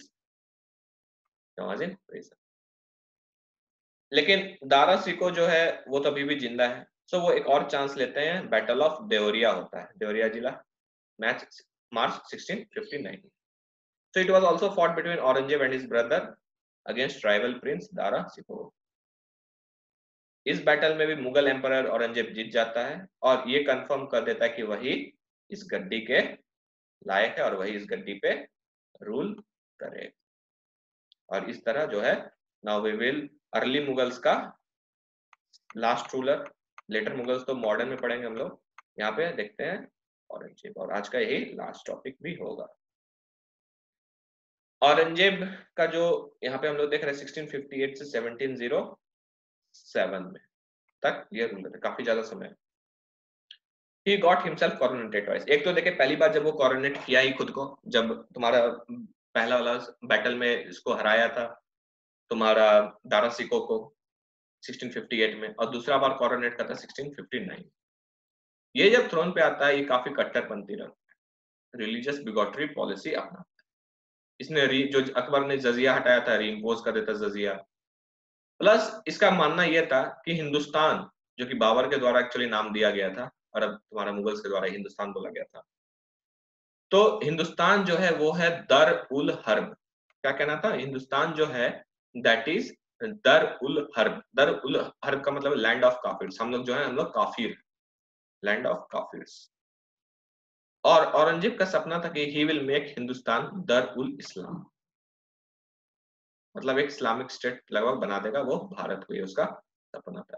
से। लेकिन दारा सिको जो है वो तो अभी भी जिंदा है। सो वो एक और चांस लेते हैं, बैटल ऑफ देवरिया होता है, देवरिया जिला, मैच March 1659। So it was also fought between Aurangzeb and his brother against rival prince Dara Shikoh. इस बैटल में भी मुगल एम्परर औरंगजेब जीत जाता है, और ये कंफर्म कर देता है कि वही इस गद्दी के लायक है और वही इस गद्दी पे रूल करे। और इस तरह जो है, now we will early Mughals का लास्ट रूलर, लेटर मुगल्स तो मॉडर्न में पढ़ेंगे हम लोग, यहाँ पे देखते हैं औरंगजेब। और आज का यही लास्ट टॉपिक भी होगा। औरंगजेब का जो यहाँ पे हम लोग देख रहे हैं 1658 से 1707 में तक ये रूल थे, काफी ज्यादा समय। He got himself coronated twice। एक तो देखे पहली बार जब वो कॉरोनेट किया ही खुद को, जब तुम्हारा पहला वाला बैटल में इसको हराया था तुम्हारा दारा सिको को 1658 में, और दूसरा बार कॉरोनेट का था 1659। ये जब थ्रोन पे आता है ये काफी कट्टरपंथी रहा, रिलीजियस बिगॉटरी पॉलिसी अपना। इसने जो अकबर ने जजिया हटाया था रीइंपोज कर देता जजिया। प्लस इसका मानना यह था कि हिंदुस्तान, जो कि बाबर के द्वारा एक्चुअली नाम दिया गया था और अब तुम्हारा मुगल्स के द्वारा हिंदुस्तान बोला गया था, तो हिंदुस्तान जो है वो है दर उल हर्ब। क्या कहना था? हिंदुस्तान जो है दैट इज दर उल हर्ब। दर उल हर्ब का मतलब लैंड ऑफ काफिर्स। हम लोग जो है हम लोग काफिर, लैंड ऑफ काफिर्स। और औरंगजेब का सपना था कि he will make Hindustan dar ul Islam, मतलब एक इस्लामिक स्टेट लगभग बना देगा वो भारत को, ये उसका सपना था।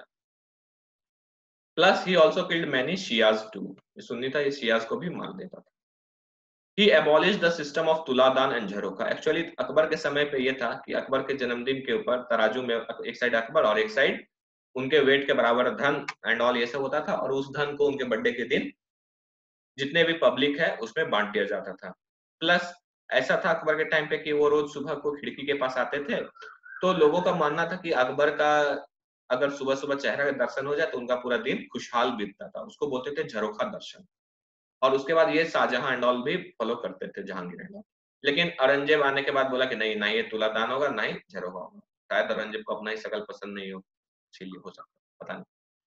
Plus he also killed many Shias too. Sunni था, ये शियाज को भी मार देता था। He abolished the system of tuladan and jharokha. Actually Akbar के समय पे ये था कि अकबर के जन्मदिन के ऊपर तराजू में एक साइड अकबर और एक साइड उनके वेट के बराबर धन एंड ऑल ये सब होता था, और उस धन को उनके बर्थडे के दिन जितने भी पब्लिक है उसमें बांट दिया जाता था। प्लस ऐसा था अकबर के टाइम पे कि वो रोज सुबह को खिड़की के पास आते थे, तो लोगों का मानना था कि अकबर का अगर सुबह सुबह चेहरा का दर्शन हो जाए तो उनका पूरा दिन खुशहाल बीतता था, उसको बोलते थे झरोखा दर्शन। और उसके बाद ये शाहजहां एंड ऑल भी फॉलो करते थे, जहांगीर एंड ऑल। लेकिन औरंगजेब आने के बाद बोला कि नहीं, ना ये तुलादान होगा ना ही झरोखा होगा। शायद औरंगजेब को अपना ही शकल पसंद नहीं हो, इसीलिए हो सकता, पता नहीं।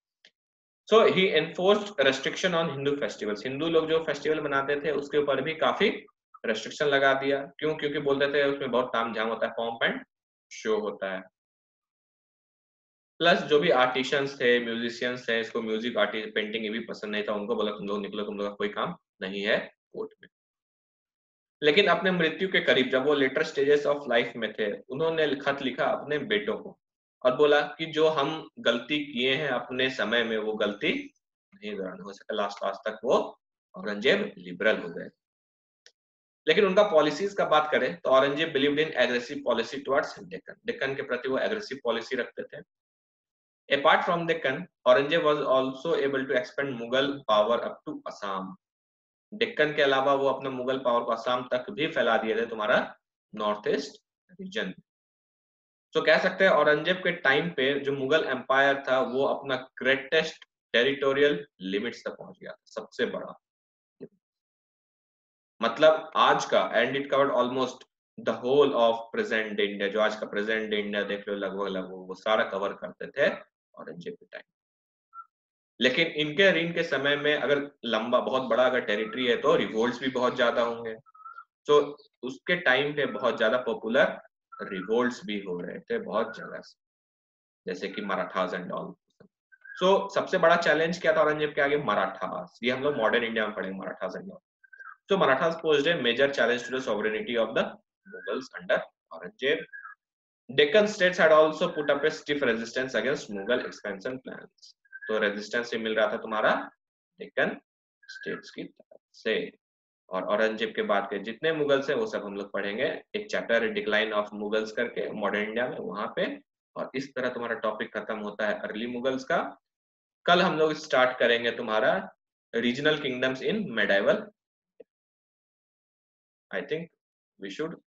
So he enforced restriction on Hindu festivals. Hindu लोग जो फेस्टिवल मनाते थे उसके ऊपर भी काफी रेस्ट्रिक्शन लगा दिया। क्यों? क्योंकि बोलते थे उसमें बहुत तामझाम होता है, पॉम्प एंड शो होता है। प्लस जो भी आर्टिशियंस थे, म्यूजिशियंस थे, इसको म्यूजिक आर्टिस्ट पेंटिंग ये भी पसंद नहीं था, उनको बोला तुम लोग निकलो, तुम लोग का कोई काम नहीं है कोर्ट में। लेकिन अपने मृत्यु के करीब जब वो लेटर स्टेजेस ऑफ लाइफ में थे, उन्होंने खत लिखा अपने बेटों को और बोला कि जो हम गलती किए हैं अपने समय में वो गलती नहीं दोहरानी हो सके। लास्ट लास्ट तक वो औरंगजेब लिबरल हो गए। लेकिन उनका पॉलिसीज का बात करें तो Aurangzeb believed in aggressive policy towards Deccan. Deccan के प्रति वो एग्रेसिव पॉलिसी रखते थे। Apart from Deccan, Aurangzeb was also able to expand Mughal power up to Assam. Deccan के अलावा वो अपना मुगल पावर को असम तक भी फैला दिए थे, तुम्हारा नॉर्थ ईस्ट रीजन। तो कह सकते हैं औरंगजेब के टाइम पे जो मुगल एम्पायर था वो अपना ग्रेटेस्ट टेरिटोरियल लिमिट्स तक पहुंच गया, सबसे बड़ा। मतलब आज का, and it covered almost the whole of present India. जो आज का प्रेजेंट इंडिया देख लो, लगभग लगभग वो सारा कवर करते थे औरंगजेब के टाइम। लेकिन इनके रीन के समय में अगर लंबा बहुत बड़ा अगर टेरिटरी है तो रिवोल्ट्स भी बहुत ज्यादा होंगे। तो उसके टाइम पे बहुत ज्यादा पॉपुलर रिवोल्ट्स भी हो रहे थे बहुत जगह से, जैसे कि मराठास एंड ऑल। सो सबसे बड़ा चैलेंज क्या था औरंगजेब के आगे? मराठास। ये हम लोग मॉडर्न इंडिया में पढ़ेंगे, Marathas and all. So Marathas posed a major challenge to the sovereignty of the Mughals under Aurangzeb. Deccan states had also put up a stiff resistance against Mughal expansion plans. तो resistance मिल रहा था तुम्हारा Deccan states की तरफ से। और औरंगजेब के बाद के जितने मुगल्स हैं वो सब हम लोग पढ़ेंगे, एक चैप्टर है डिक्लाइन ऑफ मुगल्स करके मॉडर्न इंडिया में, वहां पे। और इस तरह तुम्हारा टॉपिक खत्म होता है अर्ली मुगल्स का। कल हम लोग स्टार्ट करेंगे तुम्हारा regional kingdoms in medieval. I think we should